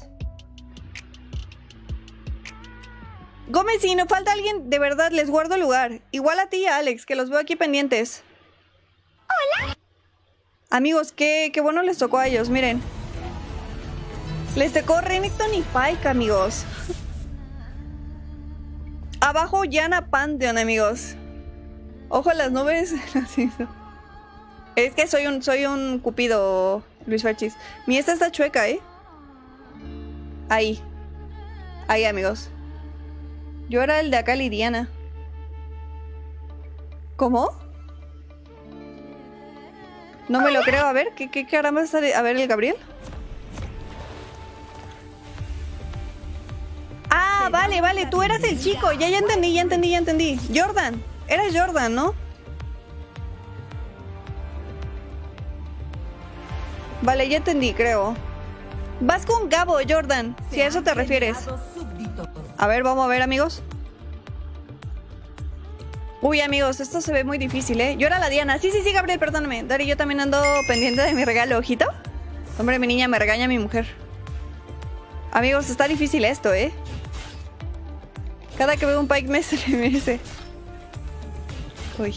Gómez, si no falta alguien, de verdad, les guardo el lugar. Igual a ti y a Alex, que los veo aquí pendientes. Hola. Amigos, qué, qué bueno les tocó a ellos, miren. Les tocó Renekton y Pyke, amigos. Abajo, Yana Pantheon, amigos. Ojo a las nubes. Es que soy un, soy un cupido, Luis Ferchis. Mi esta está chueca, ¿eh? Ahí. Ahí, amigos. Yo era el de acá, Lidiana. ¿Cómo? No me lo creo. A ver, ¿qué, qué caramba está? A ver, el Gabriel. Ah, vale, vale. Tú eras el chico. Ya, ya entendí, ya entendí, ya entendí. Jordan. Eras Jordan, ¿no? Vale, ya entendí, creo. Vas con Gabo, Jordan, si a eso te refieres. A ver, vamos a ver, amigos. Uy, amigos, esto se ve muy difícil, ¿eh? Yo era la Diana. Sí, sí, sí, Gabriel, perdóname. Dari, yo también ando pendiente de mi regalo, ojito. Hombre, mi niña, me regaña mi mujer. Amigos, está difícil esto, ¿eh? Cada que veo un Pyke me se me dice. Uy.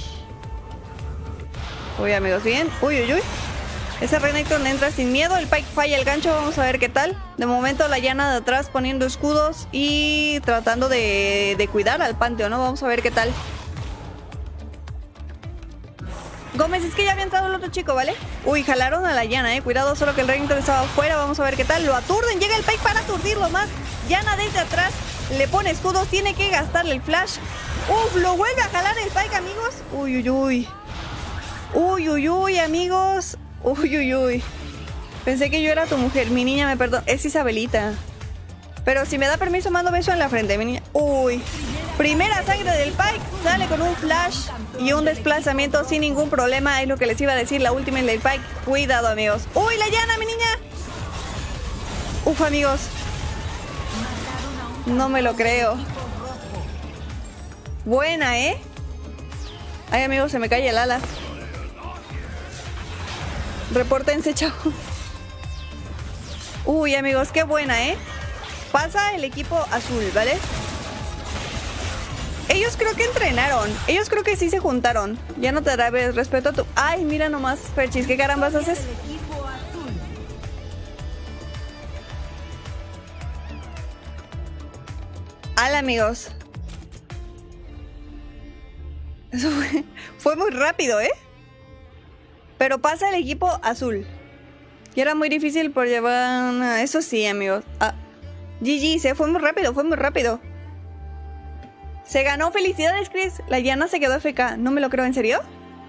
Uy, amigos, bien. Uy, uy, uy. Ese Renekton entra sin miedo, el Pyke falla el gancho, vamos a ver qué tal. De momento la Yana de atrás poniendo escudos y tratando de, de cuidar al Pantheon, ¿no? Vamos a ver qué tal. Gómez, es que ya había entrado el otro chico, ¿vale? Uy, jalaron a la Yana, eh. Cuidado, solo que el Renekton estaba afuera. Vamos a ver qué tal. Lo aturden. Llega el Pyke para aturdirlo más. Yana desde atrás le pone escudos. Tiene que gastarle el flash. Uf, lo vuelve a jalar el Pyke, amigos. Uy, uy, uy. Uy, uy, uy, amigos. Uy, uy, uy. Pensé que yo era tu mujer. Mi niña, me perdona. Es Isabelita. Pero si me da permiso, mando beso en la frente, mi niña. Uy. Primera sangre del Pyke. Sale con un flash y un desplazamiento sin ningún problema. Es lo que les iba a decir. La última del Pyke. Cuidado, amigos. Uy, la Yana, mi niña. Uf, amigos. No me lo creo. Buena, ¿eh? Ay, amigos, se me cae el ala. Repórtense, chavos. Uy, amigos, qué buena, ¿eh? Pasa el equipo azul, ¿vale? Ellos creo que entrenaron. Ellos creo que sí se juntaron. Ya no te dará respeto a tu... Ay, mira nomás, Perchis, ¿qué carambas haces? Hola, amigos. Eso fue, fue muy rápido, ¿eh? Pero pasa el equipo azul. Y era muy difícil por llevar... Eso sí, amigos. Ah, G G, se fue muy rápido, fue muy rápido. Se ganó. Felicidades, Chris. La Yana se quedó F K. No me lo creo, ¿en serio?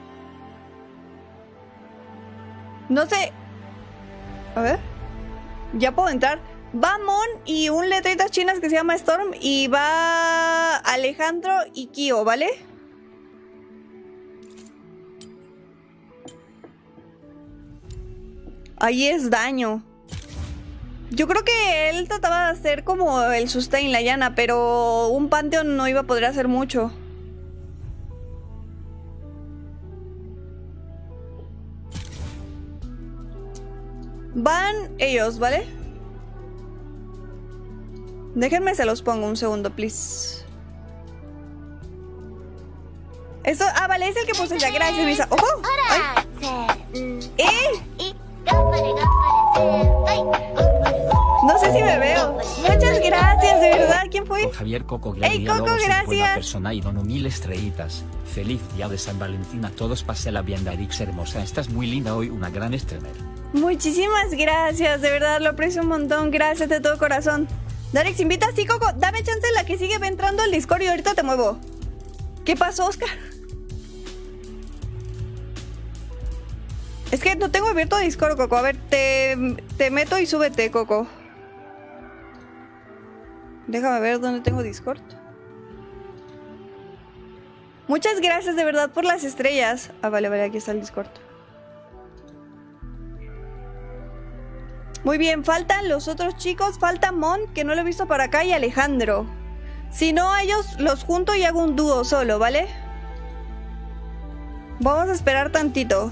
No sé. A ver. Ya puedo entrar. Va Mon y un letritas chinas que se llama Storm. Y va Alejandro y Kyo, ¿vale? Ahí es daño. Yo creo que él trataba de hacer como el sustain, la Yana, pero un Pantheon no iba a poder hacer mucho. Van ellos, ¿vale? Déjenme, se los pongo un segundo, please. Eso, ah, vale, es el que puse ya. Gracias, Misa. ¡Ojo! ¡Ay! ¡Eh! No sé si me veo. Muchas gracias, de verdad. ¿Quién fue? Javier Coco. ¡Ey, Coco, gracias! Buena persona y dono mil estrellitas. Feliz día de San Valentín a todos. Pásela bien, Darix hermosa. Estás muy linda hoy, una gran streamer. Muchísimas gracias, de verdad, lo aprecio un montón. Gracias de todo corazón. Darix, invita, sí, Coco. Dame chance, la que sigue va entrando al Discord y ahorita te muevo. ¿Qué pasó, Oscar? Es que no tengo abierto Discord, Coco. A ver, te, te meto y súbete, Coco. Déjame ver dónde tengo Discord. Muchas gracias de verdad por las estrellas. Ah, vale, vale, aquí está el Discord. Muy bien, faltan los otros chicos. Falta Mon, que no lo he visto para acá, y Alejandro. Si no, a ellos los junto y hago un dúo solo, ¿vale? Vamos a esperar tantito.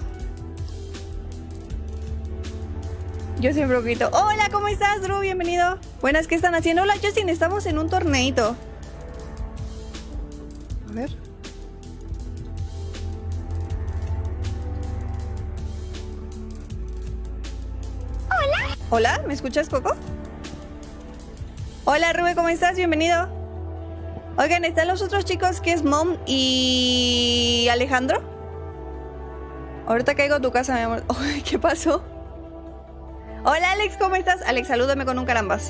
Yo siempre grito. Hola, ¿cómo estás, Drew? Bienvenido. Buenas, ¿qué están haciendo? Hola, Justin, estamos en un torneito. A ver. Hola. Hola, ¿me escuchas, Coco? Hola, Rube, ¿cómo estás? Bienvenido. Oigan, ¿están los otros chicos que es Mom y Alejandro? Ahorita caigo a tu casa, mi amor. Ay, ¿qué pasó? Hola, Alex, ¿cómo estás? Alex, salúdame con un carambas.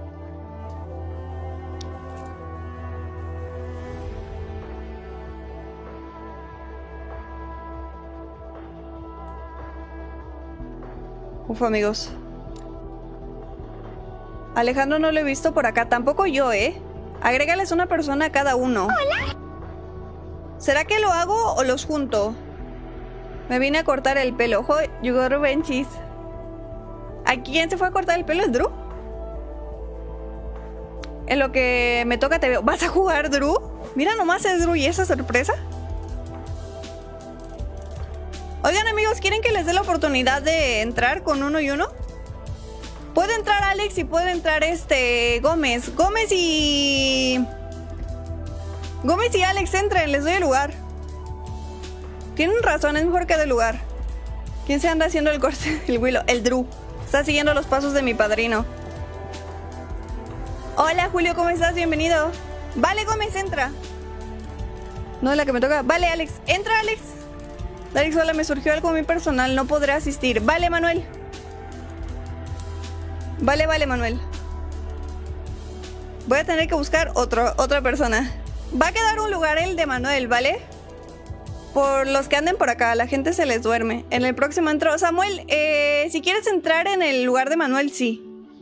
Uf, amigos. Alejandro no lo he visto por acá. Tampoco yo, ¿eh? Agrégales una persona a cada uno. Hola. ¿Será que lo hago o los junto? Me vine a cortar el pelo. Ojo, llegó Rubenchis. ¿A quién se fue a cortar el pelo? ¿Es Drew? En lo que me toca te veo. ¿Vas a jugar, Drew? Mira nomás, es Drew y esa sorpresa. Oigan, amigos, ¿quieren que les dé la oportunidad de entrar con uno y uno? Puede entrar Alex y puede entrar este Gómez. Gómez y... Gómez y Alex entren, les doy el lugar. Tienen razón, es mejor que dé lugar. ¿Quién se anda haciendo el corte del Willow? El Drew. Está siguiendo los pasos de mi padrino. Hola, Julio, ¿cómo estás? Bienvenido. Vale, Gómez, entra. No es la que me toca. Vale, Alex. Entra, Alex. Darix, hola, me surgió algo muy personal, no podré asistir. Vale, Manuel. Vale, vale, Manuel. Voy a tener que buscar otro, otra persona. Va a quedar un lugar el de Manuel, ¿vale? Por los que anden por acá, la gente se les duerme. En el próximo entro. Samuel, eh, si quieres entrar en el lugar de Manuel, sí.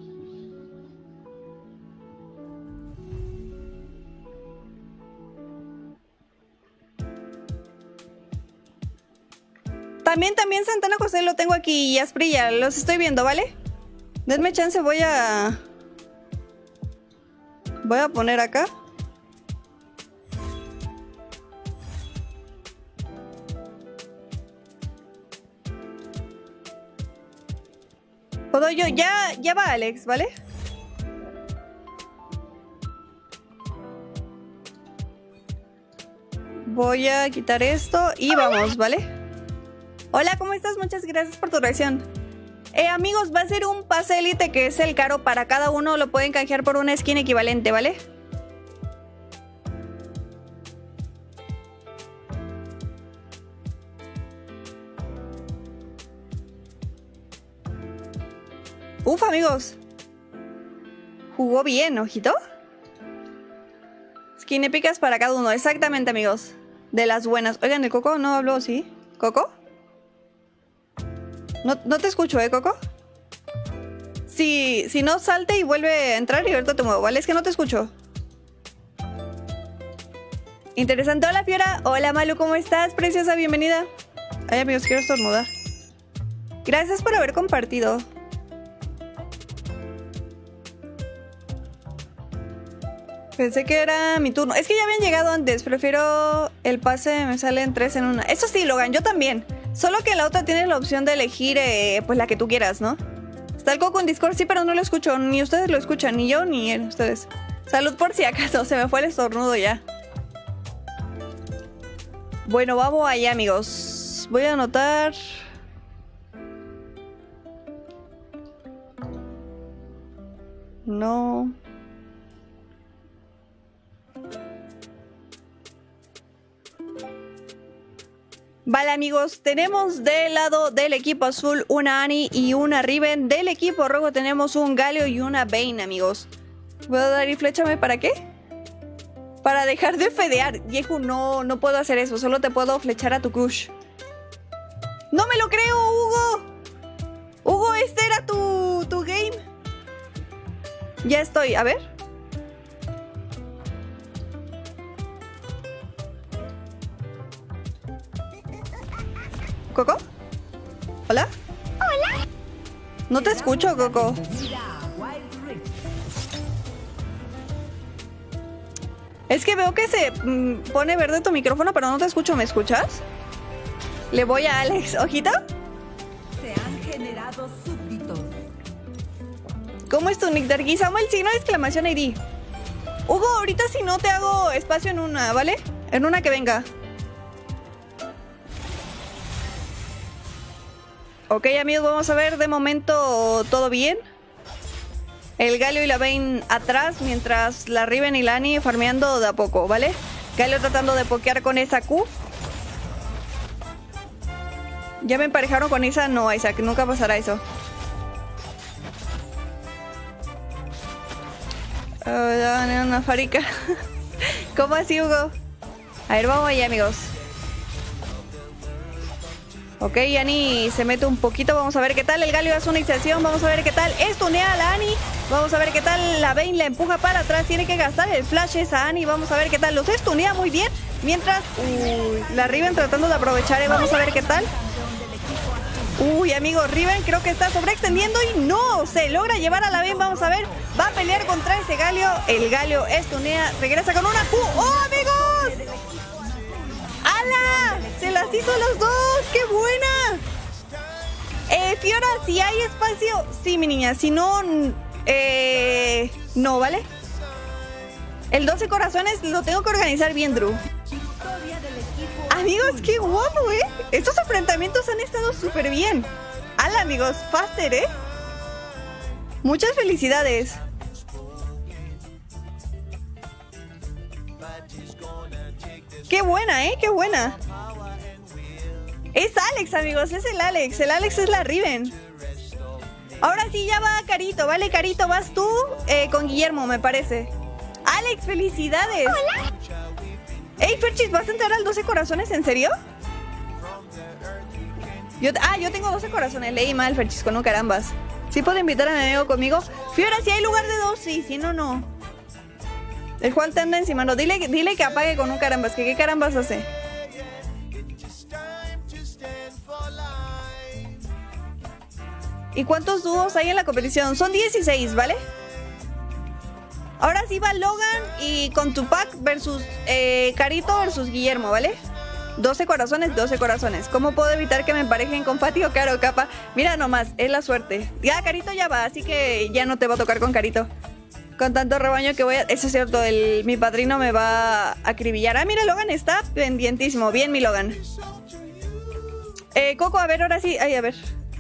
También, también Santana José lo tengo aquí y Asprilla, los estoy viendo, ¿vale? Denme chance, voy a... Voy a poner acá. ¿Puedo yo? Ya, ya va Alex, ¿vale? Voy a quitar esto y vamos, ¿vale? Hola, ¿cómo estás? Muchas gracias por tu reacción. Eh, amigos, va a ser un pase élite que es el caro para cada uno. Lo pueden canjear por una skin equivalente, ¿vale? Uf, amigos. Jugó bien, ojito. Skin épicas para cada uno. Exactamente, amigos. De las buenas. Oigan, ¿el Coco no habló, sí? ¿Coco? No, no te escucho, ¿eh, Coco? Si, si no, salte y vuelve a entrar y ahorita te muevo, ¿vale? Es que no te escucho. Interesante. Hola, Fiora. Hola, Malu, ¿cómo estás? Preciosa, bienvenida. Ay, amigos, quiero estornudar. Gracias por haber compartido. Pensé que era mi turno. Es que ya habían llegado antes. Prefiero el pase, me salen tres en una. Eso sí, Logan, yo también. Solo que la otra tienes la opción de elegir, eh, pues la que tú quieras, ¿no? Está el Coco en Discord, sí, pero no lo escucho. Ni ustedes lo escuchan, ni yo, ni él, ustedes. Salud por si acaso, se me fue el estornudo ya. Bueno, vamos allá, amigos. Voy a anotar... No... Vale, amigos, tenemos del lado del equipo azul una Annie y una Riven. Del equipo rojo tenemos un Galio y una Vayne, amigos. ¿Puedo dar y fléchame para qué? Para dejar de fedear. Viejo, no, no puedo hacer eso. Solo te puedo flechar a tu crush. ¡No me lo creo, Hugo! Hugo, este era tu, tu game. Ya estoy, a ver. ¿Coco? ¿Hola? Hola. No te escucho, Coco. Es que veo que se mmm, pone verde tu micrófono, pero no te escucho. ¿Me escuchas? Le voy a Alex. ¿Ojito? Se han generado súbditos. ¿Cómo es tu nick, Darky? Samuel, signo de exclamación I D. Hugo, ahorita si no te hago espacio en una, ¿vale? En una que venga. Ok, amigos, vamos a ver. De momento todo bien. El Galio y la Vayne atrás, mientras la Riven y la Annie farmeando de a poco, ¿vale? Galio tratando de pokear con esa Q. ¿Ya me emparejaron con esa? No, Isaac, nunca pasará eso. Uh, ya, una farica. ¿Cómo así, Hugo? A ver, vamos allá, amigos. Ok, Annie se mete un poquito. Vamos a ver qué tal. El Galio hace una iniciación. Vamos a ver qué tal. Estunea a la Annie. Vamos a ver qué tal. La Vayne la empuja para atrás. Tiene que gastar el flash esa Annie. Vamos a ver qué tal. Los estunea muy bien. Mientras, uy, la Riven tratando de aprovechar. ¿eh? Vamos a ver qué tal. Uy, amigos, Riven creo que está sobreextendiendo y no se logra llevar a la Vayne. Vamos a ver. Va a pelear contra ese Galio. El Galio estunea. Regresa con una Q. ¡Oh, amigos! ¡Hala! ¡Se las hizo los dos! ¡Qué buena! Eh, Fiora, si hay espacio... Sí, mi niña. Si no... Eh, no, ¿vale? El doce corazones lo tengo que organizar bien, Drew. Amigos, qué guapo, ¿eh? Estos enfrentamientos han estado súper bien. ¡Hala, amigos! Faster, ¿eh? Muchas felicidades. ¡Qué buena, eh! ¡Qué buena! Es Alex, amigos, es el Alex. El Alex es la Riven. Ahora sí, ya va Carito, ¿vale? Carito, vas tú eh, con Guillermo, me parece. Alex, felicidades. Hola. Ey, Ferchis, ¿vas a entrar al doce corazones? ¿En serio? Yo, ah, yo tengo doce corazones. Leí mal, Ferchis, con no carambas. ¿Sí puedo invitar a mi amigo conmigo? Fiora, si hay lugar de dos, sí, si no, no. El Juan te anda encima. No, dile, dile que apague con un carambas. ¿Que qué carambas hace? ¿Y cuántos dúos hay en la competición? Son dieciséis, ¿vale? Ahora sí va Logan y con Tupac versus eh, Carito versus Guillermo, ¿vale? doce corazones, doce corazones. ¿Cómo puedo evitar que me emparejen con Fati o Caro Capa? Mira nomás, es la suerte. Ya, Carito ya va, así que ya no te va a tocar con Carito. Con tanto rebaño que voy a... Eso es cierto, el, mi padrino me va a acribillar. Ah, mira, Logan está pendientísimo. Bien, mi Logan. Eh, Coco, a ver, ahora sí. Ay, a ver.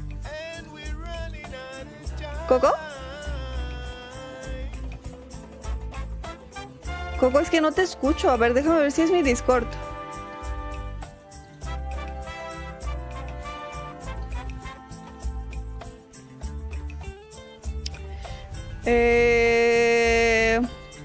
¿Coco? Coco, es que no te escucho. A ver, déjame ver si es mi Discord. Eh...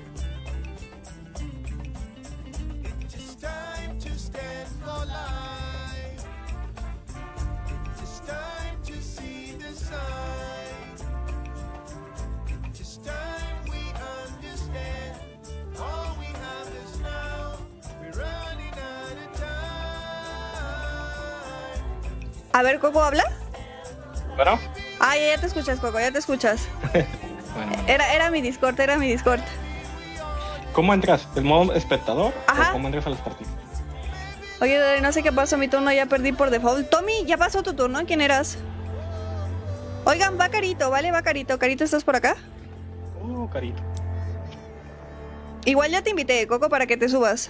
A ver, Coco, ¿habla? ¿Bueno? Ah, ya, ya te escuchas, Coco, ya te escuchas. Bueno. Era, era mi Discord, era mi Discord. ¿Cómo entras? ¿El modo espectador? Ajá. ¿O cómo entras a los partidos? Oye, Dari, no sé qué pasó, mi turno ya perdí por default. Tommy, ya pasó tu turno, ¿quién eras? Oigan, va Carito, ¿vale? Va Carito. Carito, ¿estás por acá? Oh, Carito. Igual ya te invité, Coco, para que te subas.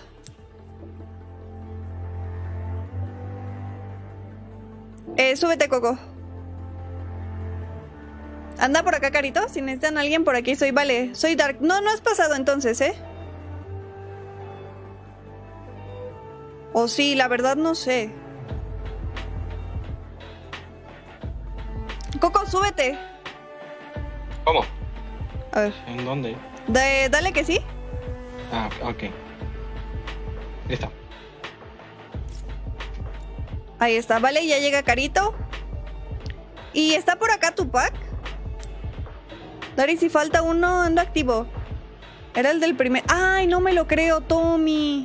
Eh, súbete, Coco. Anda por acá, Carito. Si necesitan a alguien por aquí, soy Vale. Soy Dark. No, no has pasado entonces, ¿eh? O sí, la verdad no sé. Coco, súbete. ¿Cómo? A ver. ¿En dónde? De- dale que sí. Ah, ok. Listo. Ahí está, vale, ya llega Carito. Y está por acá Tupac. Dari, si falta uno, anda activo. Era el del primer... ¡Ay, no me lo creo, Tommy!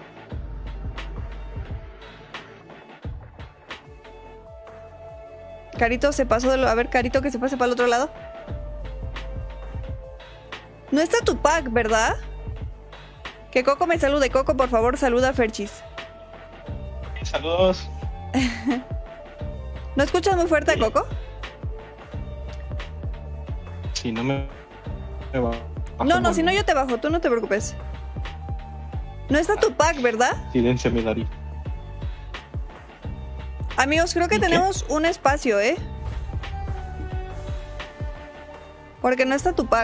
Carito se pasó de lo... A ver, Carito, que se pase para el otro lado. No está Tupac, ¿verdad? Que Coco me salude. Coco, por favor, saluda a Ferchis. Saludos. ¿No escuchas muy fuerte a Coco? Si no me... me va- No, no, si no yo te bajo, tú no te preocupes. No está Tupac, ¿verdad? Silencio me daría. Amigos, creo que ¿Y qué? tenemos un espacio, ¿eh? Porque no está Tupac.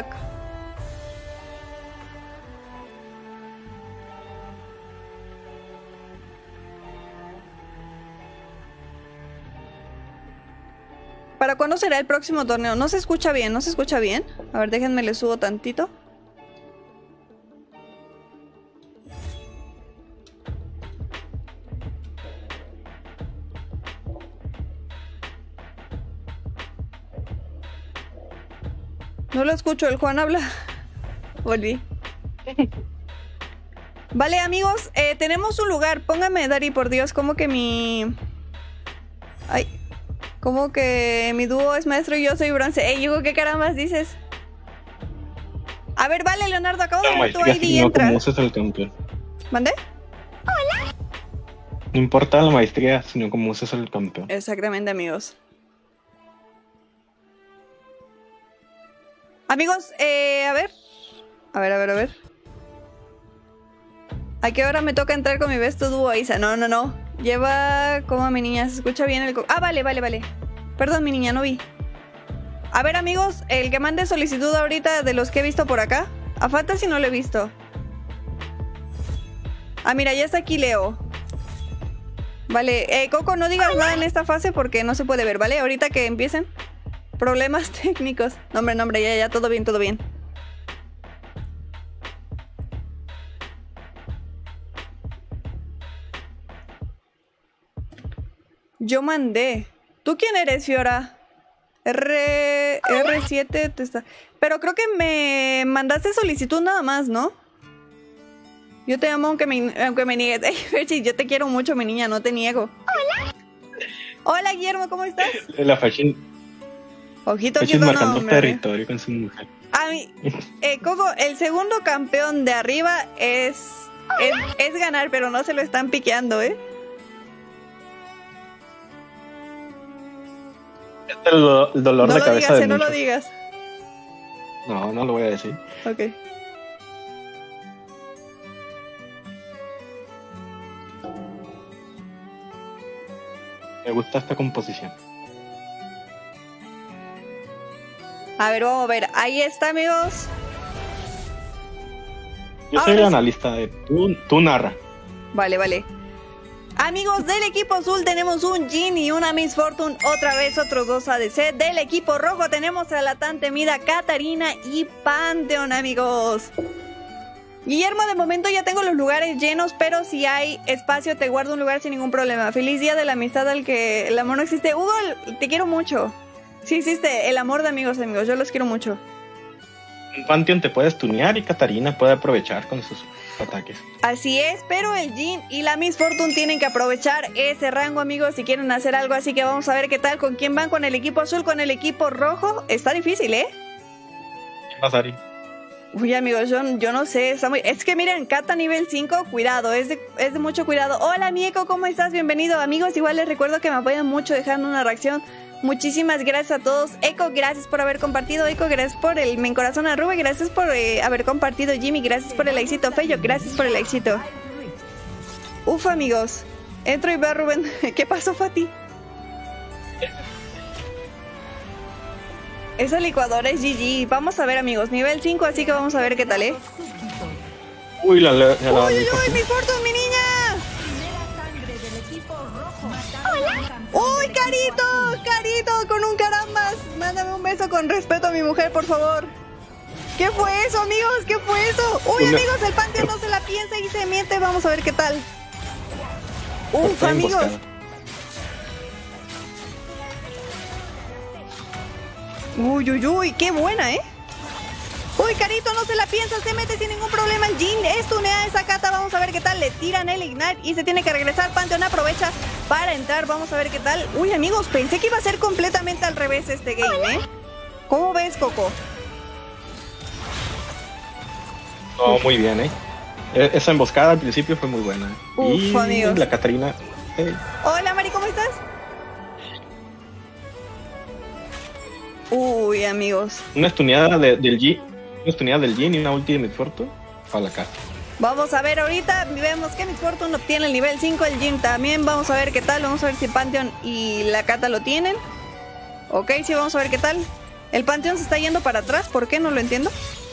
¿Para cuándo será el próximo torneo? No se escucha bien, no se escucha bien. A ver, déjenme le subo tantito. No lo escucho, el Juan habla. Volví. Vale, amigos, eh, tenemos un lugar. Póngame, Dari, por Dios, como que mi... Ay, como que mi dúo es maestro y yo soy bronce. Ey, Hugo, ¿qué carambas dices? A ver, vale, Leonardo, acabo de ver tu I D y No, entra. como usas el campeón. ¿Mandé? No importa la maestría, sino como usas el campeón. Exactamente, amigos. Amigos, eh, a ver. A ver, a ver, a ver. ¿A qué hora me toca entrar con mi besto dúo, Isa? No, no, no. Lleva como a mi niña. ¿Se escucha bien el... co- Ah, vale, vale, vale. Perdón, mi niña, no vi. A ver, amigos, el que mande solicitud ahorita de los que he visto por acá. A Fantasy no lo he visto. Ah, mira, ya está aquí Leo. Vale, eh, Coco, no digas nada en esta fase porque no se puede ver, ¿vale? Ahorita que empiecen. Problemas técnicos. No, hombre, no, hombre, ya, ya, todo bien, todo bien. Yo mandé. ¿Tú quién eres, Fiora? R... R siete te está... Pero creo que me mandaste solicitud nada más, ¿no? Yo te amo aunque me, aunque me niegues. Hey, Ferchi, yo te quiero mucho, mi niña, no te niego. Hola. Hola, Guillermo, ¿cómo estás? La Fachin. Ojito, Fachin ojito, marcando no, hombre. territorio con su mujer. A mí, eh, Coco, el segundo campeón de arriba es, es, es ganar, pero no se lo están piqueando, ¿eh? Este es el, do- el dolor No de lo cabeza digas, de eh, no lo muchos. digas. No, no lo voy a decir. Ok. Me gusta esta composición. A ver, vamos a ver. Ahí está, amigos. Yo Ahora soy el sí. analista de tú, tú narra. Vale, vale. Amigos del equipo azul tenemos un Jin y una Miss Fortune, otra vez otros dos A D C. Del equipo rojo tenemos a la tan temida Katarina y Pantheon, amigos. Guillermo, de momento ya tengo los lugares llenos, pero si hay espacio te guardo un lugar sin ningún problema. Feliz día de la amistad al que el amor no existe. Hugo, te quiero mucho. Sí existe el amor de amigos, amigos. Yo los quiero mucho. En Pantheon te puedes tunear y Katarina puede aprovechar con sus ataques. Así es, pero el Jin y la Miss Fortune tienen que aprovechar ese rango, amigos, si quieren hacer algo. Así que vamos a ver qué tal, con quién van, con el equipo azul, con el equipo rojo. Está difícil, ¿eh? ¿Qué pasa, Ari? Uy, amigos, yo, yo no sé, está muy... Es que miren, Kata nivel cinco, cuidado, es de, es de mucho cuidado. Hola, Mieko, ¿cómo estás? Bienvenido. Amigos, igual les recuerdo que me apoyan mucho dejando una reacción. Muchísimas gracias a todos. Eco, gracias por haber compartido. Eco, gracias por el men corazón a Rube. Gracias por eh, haber compartido. Jimmy, gracias por el éxito. Feyo, gracias por el éxito. Uf, amigos. Entro y veo a Rubén. ¿Qué pasó, Fati? Esa licuadora es G G. Vamos a ver, amigos. Nivel cinco, así que vamos a ver qué tal, ¿eh? Uy, la, la, la, ¡Uy, mi uy, Fortune. mi Fortune, mi niña! Primera sangre del equipo rojo. ¡Uy, Carito! ¡Carito! Con un carambas. Mándame un beso con respeto a mi mujer, por favor. ¿Qué fue eso, amigos? ¿Qué fue eso? ¡Uy, Una- amigos! El Pantheon no se la piensa y se miente. Vamos a ver qué tal. ¡Uf, Está amigos! emboscada. ¡Uy, uy, uy! ¡Qué buena, eh! ¡Uy, Carito no se la piensa! Se mete sin ningún problema el Jin. Estunea esa Kata. Vamos a ver qué tal. Le tiran el Ignite y se tiene que regresar. Pantheon aprovecha para entrar. Vamos a ver qué tal. Uy, amigos, pensé que iba a ser completamente al revés este game, ¿eh? ¿Cómo ves, Coco? No, muy bien, ¿eh? E- Esa emboscada al principio fue muy buena. Uf, y amigos. la Katarina... eh, Hola, Mari, ¿cómo estás? Uy, amigos. una estuneada de- del G. Una estuneada del Jin y una ulti de Miss Fortune para la casa. Vamos a ver ahorita. Vemos que Miss Fortune obtiene el nivel cinco. El Jin también. Vamos a ver qué tal. Vamos a ver si Pantheon y la Kata lo tienen. Ok, sí, vamos a ver qué tal. El Pantheon se está yendo para atrás. ¿Por qué? No lo entiendo.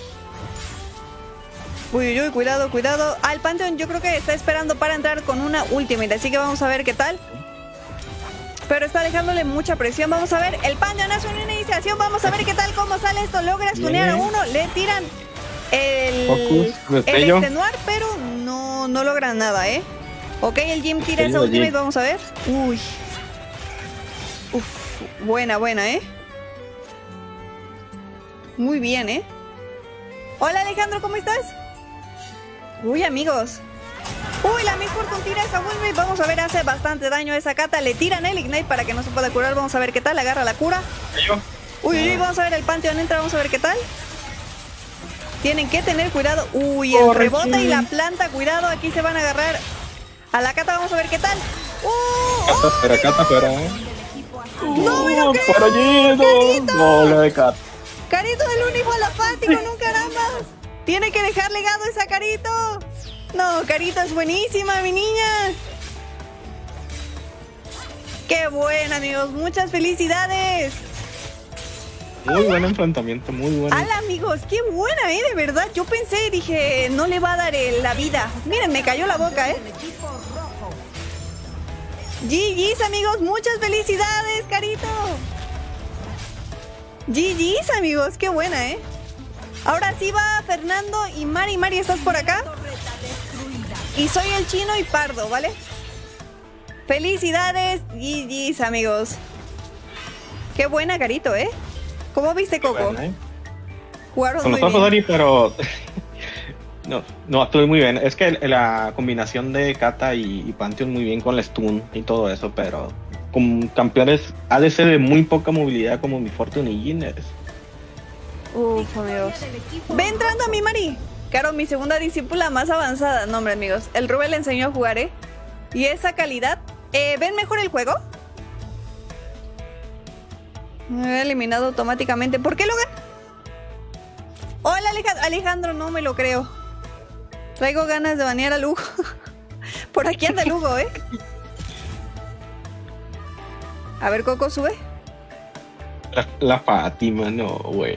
Uy, uy, uy, cuidado, cuidado. Ah, el Pantheon yo creo que está esperando para entrar con una ultimate. Así que vamos a ver qué tal. Pero está dejándole mucha presión. Vamos a ver. El Pantheon hace una iniciación. Vamos a ver qué tal, cómo sale esto. Logra stunear a Bien. uno. Le tiran el, Focus, el destello. extenuar, pero no, no logran nada, ¿eh? Ok, el Jim tira Destello esa de ultimate. Jim. Vamos a ver. Uy. Uf, buena, buena, ¿eh? Muy bien, ¿eh? Hola, Alejandro, ¿cómo estás? Uy, amigos. Uy, la Miss Fortune tira esa Wilmy. Vamos a ver, hace bastante daño a esa Kata. Le tiran el Ignite para que no se pueda curar. Vamos a ver qué tal. Agarra la cura. Yo. Uy, uy, uy, vamos a ver el Pantheon entra. Vamos a ver qué tal. Tienen que tener cuidado. Uy, el Corre, rebote y sí. la planta. Cuidado, aquí se van a agarrar a la Kata. Vamos a ver qué tal. ¡Uh! Cata, ¡Oh, fuera, amigos! Cata, fuera. ¡No me lo creo! ¡Por allí! ¡Carito! No, la de Cata. Carito del único a la Fati con un carambas. Tiene que dejar legado esa Carito. No, Carito es buenísima, mi niña. Qué buena, amigos. Muchas felicidades. Muy buen enfrentamiento, muy bueno. Ala, amigos, qué buena, ¿eh? De verdad. Yo pensé, dije, no le va a dar el- la vida. Miren, me cayó la boca, ¿eh? Del equipo rojo. G G's, amigos, muchas felicidades, Carito. G G's, amigos, qué buena, ¿eh? Ahora sí va Fernando y Mari. Mari, ¿estás por acá? Y soy el chino y Pardo, ¿vale? Felicidades, G G's, amigos. Qué buena, Carito, ¿eh? ¿Cómo viste, Coco? Buena, ¿eh? Jugaron Con muy los ojos, bien. Dari, pero... no, no, estuve muy bien. Es que la combinación de Kata y, y Pantheon muy bien con la stun y todo eso, pero con campeones A D C de muy poca movilidad como mi Fortune y Jhin es... Uf, amigos. Ve entrando a mi Mari. Claro, mi segunda discípula más avanzada. No, hombre, amigos. El Rubén le enseñó a jugar, ¿eh? Y esa calidad. Eh, ¿Ven mejor el juego? Me he eliminado automáticamente. ¿Por qué, Logan? Hola, Alejandro. Alejandro, no me lo creo. Traigo ganas de banear a Lugo. Por aquí anda Lugo, ¿eh? A ver, Coco, sube. La, la Fátima, no, güey.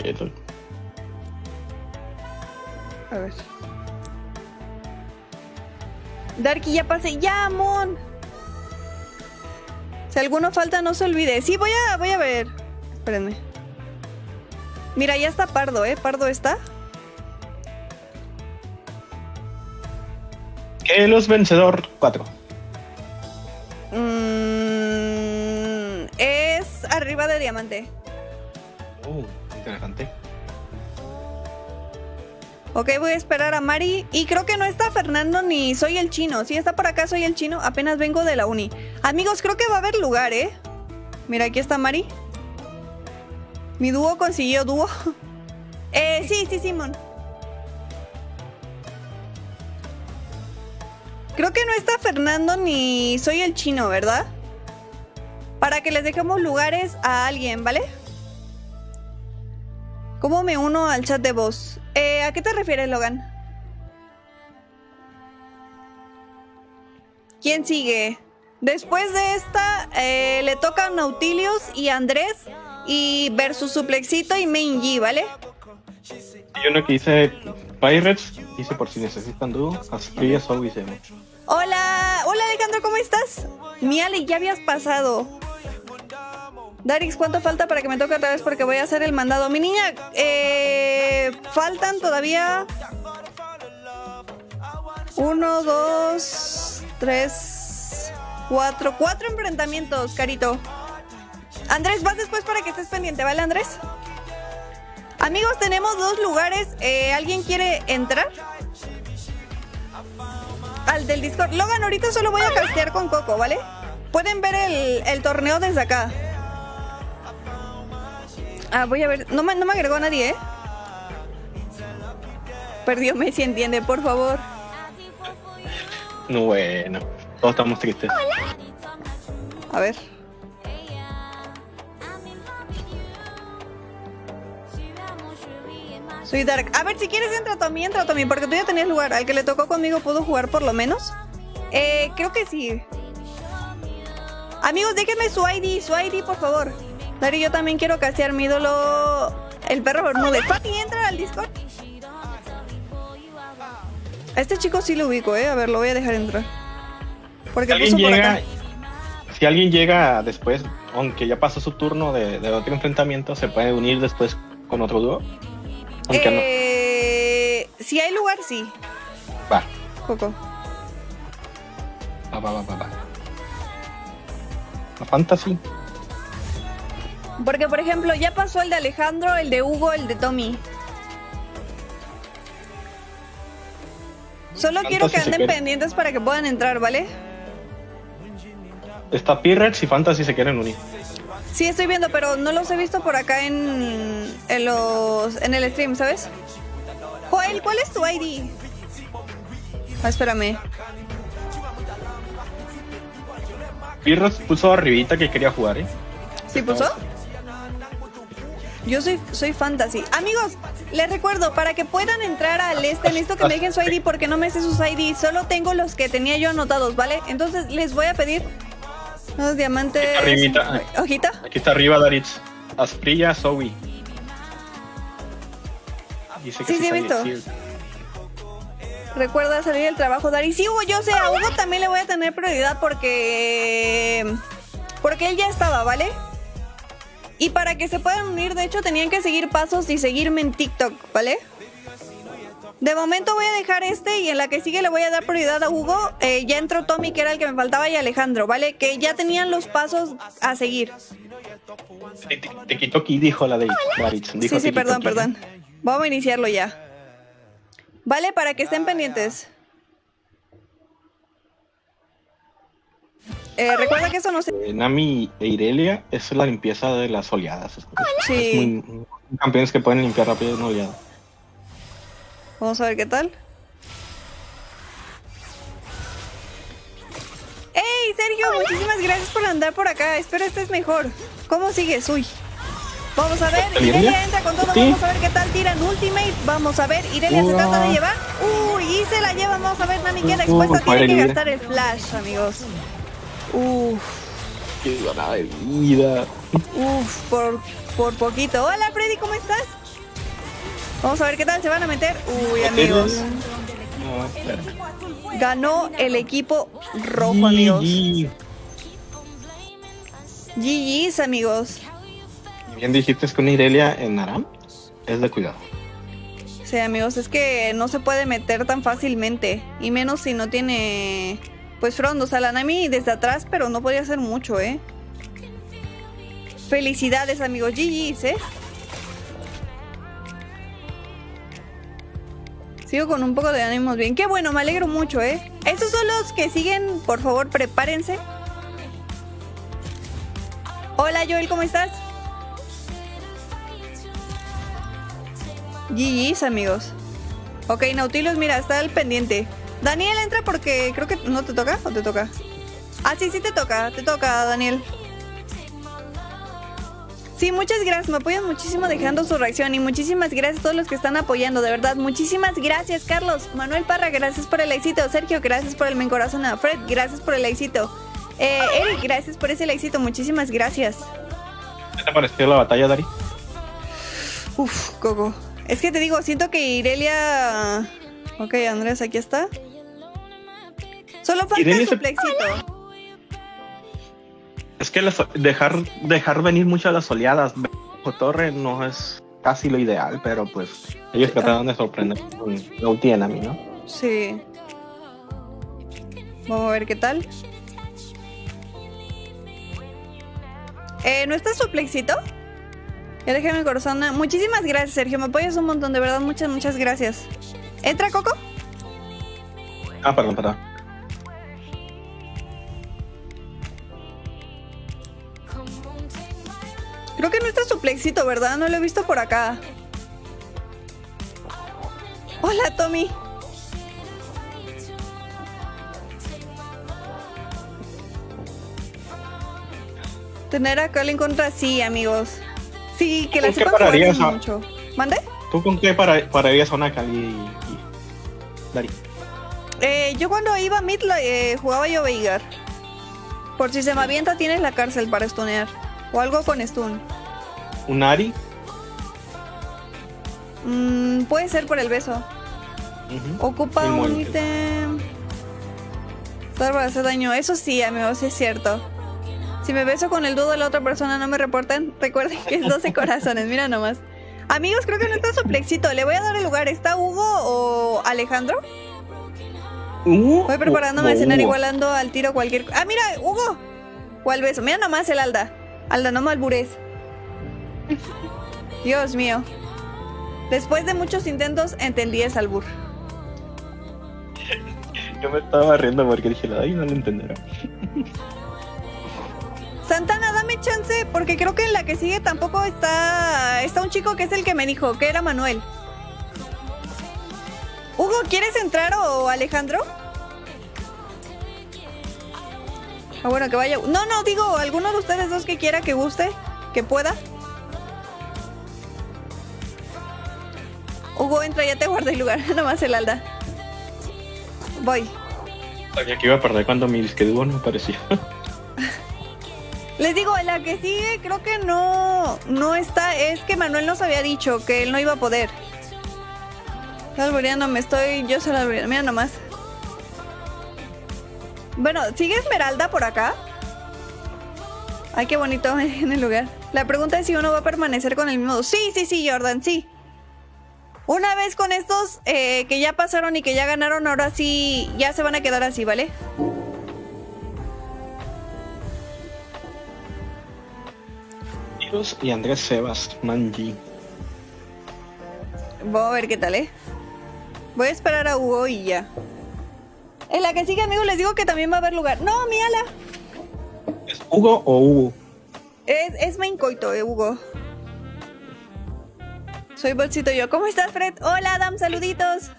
A ver. Darky, ya pasé. ¡Ya, Mon! Si alguno falta, no se olvide. Sí, voy a, voy a ver. Espérenme. Mira, ya está Pardo, ¿eh? Pardo está. ¿Qué los vencedor cuatro? Mm, es arriba de diamante. Uh, interesante. Ok, voy a esperar a Mari. Y creo que no está Fernando ni soy el chino. Sí, está por acá, soy el chino. Apenas vengo de la uni. Amigos, creo que va a haber lugar, ¿eh? Mira, aquí está Mari. Mi dúo consiguió dúo. eh, sí, sí, Simón. Creo que no está Fernando ni soy el chino, ¿verdad? Para que les dejemos lugares a alguien, ¿vale? ¿Cómo me uno al chat de voz? Eh, ¿A qué te refieres, Logan? ¿Quién sigue? Después de esta, eh, le toca a Nautilius y Andrés y versus Suplexito y Main G, ¿vale? Y uno que dice Pirates, dice por si necesitan dúo, Asprilla, Zoe y Zemo. Hola, hola Alejandro, ¿cómo estás? Mi Ale, ya habías pasado. Darix, ¿cuánto falta para que me toque otra vez? Porque voy a hacer el mandado. Mi niña, eh, faltan todavía uno, dos, tres, cuatro, cuatro enfrentamientos, Carito. Andrés, vas después para que estés pendiente, ¿vale, Andrés? Amigos, tenemos dos lugares. Eh, ¿Alguien quiere entrar? Al del Discord. Logan, ahorita solo voy a castear con Coco, ¿vale? Pueden ver el, el torneo desde acá. Ah, voy a ver. No me, no me agregó nadie, ¿eh? Perdió Messi, entiende, por favor. No, bueno. Todos estamos tristes. A ver. Soy Dark. A ver, si quieres entra Tommy, entra Tommy, porque tú ya tenías lugar. Al que le tocó conmigo pudo jugar por lo menos. Eh, creo que sí. Amigos, déjenme su I D, su I D, por favor. Dari, yo también quiero castear mi ídolo, el perro Bermúdez. Pati, entra al Discord. A este chico sí lo ubico, eh. A ver, lo voy a dejar entrar. Porque Si alguien puso por llega, acá. si alguien llega después, aunque ya pasó su turno de, de otro enfrentamiento, se puede unir después con otro dúo. Aunque Eh, si hay lugar, sí. no. Va, Coco. va, va, va, va, va. La fantasy. Porque, por ejemplo, ya pasó el de Alejandro, el de Hugo, el de Tommy. Solo Fantasy quiero que se anden quiere. pendientes para que puedan entrar, ¿vale? Está Pirates y Fantasy se quieren unir. Sí, estoy viendo, pero no los he visto por acá en, en los en el stream, ¿sabes? Joel, ¿cuál es tu I D? Ah, espérame. Pirates puso arribita que quería jugar, ¿eh? ¿Sí puso? Yo soy, soy fantasy. Amigos, les recuerdo, para que puedan entrar al este, necesito que me dejen su I D porque no me sé sus I D. Solo tengo los que tenía yo anotados, ¿vale? Entonces les voy a pedir los diamantes. Aquí está arribita. ¿Hojita? Aquí está arriba Daritz. Asprilla, Zoe. Dice que Sí, sí, he sabe visto. decir. Recuerda salir del trabajo, Dari. Sí, Hugo, yo sé, a Hugo también le voy a tener prioridad porque... Porque él ya estaba, ¿vale? Y para que se puedan unir, de hecho, tenían que seguir pasos y seguirme en TikTok, ¿vale? De momento voy a dejar este y en la que sigue le voy a dar prioridad a Hugo. Eh, ya entró Tommy, que era el que me faltaba, y Alejandro, ¿vale? Que ya tenían los pasos a seguir. Tiki-Toki dijo la de Daritz. Sí, sí, perdón, perdón. Vamos a iniciarlo ya. Vale, para que estén pendientes. Eh, recuerda que eso no se... Eh, Nami e Irelia es la limpieza de las oleadas. Es, sí. Es muy, campeones que pueden limpiar rápido una oleada. Vamos a ver qué tal. ¡Ey, Sergio! Hola. Muchísimas gracias por andar por acá. Espero estés mejor. ¿Cómo sigues? Uy. Vamos a ver. Irelia entra con todo. ¿Sí? Vamos a ver qué tal tiran Ultimate. Vamos a ver. Irelia uh. se trata de llevar. Uy, y se la lleva. Vamos a ver. Nami queda expuesta. Uh, Tiene que gastar el flash, amigos. Uf. Qué ganada de vida. Uf, por, por poquito. Hola, Freddy, ¿cómo estás? Vamos a ver qué tal se van a meter. Uy, amigos. Ganó el equipo rojo, amigos. G G's, amigos. Bien dijiste que una Irelia en Aram es de cuidado. Sí, amigos, es que no se puede meter tan fácilmente. Y menos si no tiene... Pues Front, o sea, la Nami desde atrás, pero no podía hacer mucho, ¿eh? Felicidades, amigos. G G's, ¿eh? Sigo con un poco de ánimos bien. Qué bueno, me alegro mucho, ¿eh? Estos son los que siguen, por favor, prepárense. Hola, Joel, ¿cómo estás? G G's, amigos. Ok, Nautilus, mira, está al pendiente. Daniel, entra porque creo que... ¿No te toca o te toca? Ah, sí, sí te toca. Te toca, Daniel. Sí, muchas gracias. Me apoyan muchísimo dejando su reacción. Y muchísimas gracias a todos los que están apoyando. De verdad, muchísimas gracias, Carlos. Manuel Parra, gracias por el éxito. Sergio, gracias por el me encorazona. Fred, gracias por el éxito. Eh, Eric, gracias por ese éxito. Muchísimas gracias. ¿Qué te pareció la batalla, Dari? Uf, Coco. Es que te digo, siento que Irelia... Ok, Andrés, aquí está. Solo falta el suplexito. Es que les, dejar, dejar venir mucho a las oleadas bajo torre no es casi lo ideal, pero pues ellos trataron de sorprender con la ulti de Nami, ¿no? Sí. Vamos a ver qué tal. Eh, ¿No está suplexito? Ya dejé mi corazón. Muchísimas gracias, Sergio. Me apoyas un montón, de verdad. Muchas, muchas gracias. ¿Entra, Coco? Ah, perdón, perdón. Creo que no está suplexito, ¿verdad? No lo he visto por acá. Hola, Tommy. Tener a Cole en contra, sí, amigos. Sí, que la sepan jugar mucho. ¿Mande? ¿Tú con qué para, pararías a una Kali y, y Dari? Eh, yo cuando iba a mid eh, jugaba yo Veigar. Por si se me avienta tienes la cárcel para stunear. O algo con stun. ¿Un Ari? Mm, puede ser por el beso. Uh-huh. Ocupa el un ítem para hacer daño. Eso sí, amigos, es cierto. Si me beso con el dudo de la otra persona no me reportan. Recuerden que es doce corazones. Mira nomás. Amigos, creo que no está suplexito. Le voy a dar el lugar. ¿Está Hugo o Alejandro? Uh, voy preparándome uh, a cenar uh. igualando al tiro cualquier... Ah, mira, Hugo. O al beso. Mira nomás el Alda. Alda, no me albures. Dios mío. Después de muchos intentos entendí ese albur. Yo me estaba riendo porque dije, ay, no lo entenderá. Santana, dame chance, porque creo que en la que sigue tampoco está... Está un chico que es el que me dijo, que era Manuel. Hugo, ¿quieres entrar o Alejandro? Ah, bueno, que vaya... No, no, digo, alguno de ustedes dos que quiera, que guste, que pueda. Hugo, entra, ya te guardé el lugar, nomás el Alda. Voy. Sabía que iba a perder cuando mi disque dúo no apareció. Les digo, en la que sigue creo que no, no está. Es que Manuel nos había dicho que él no iba a poder. albureando, me estoy... Yo soy la albureando, mira nomás. Bueno, ¿sigue Esmeralda por acá? Ay, qué bonito en el lugar. La pregunta es si uno va a permanecer con el mismo... Sí, sí, sí, Jordan, sí. Una vez con estos eh, que ya pasaron y que ya ganaron, ahora sí, ya se van a quedar así, ¿vale? Y Andrés Sebas, Manji. Voy a ver qué tal, ¿eh? Voy a esperar a Hugo y ya. En la que sigue, amigos, les digo que también va a haber lugar. No, mírala. ¿Es Hugo o Hugo? Es, es main coito, eh, Hugo. Soy Bolsito yo. ¿Cómo estás, Fred? Hola, Adam, saluditos.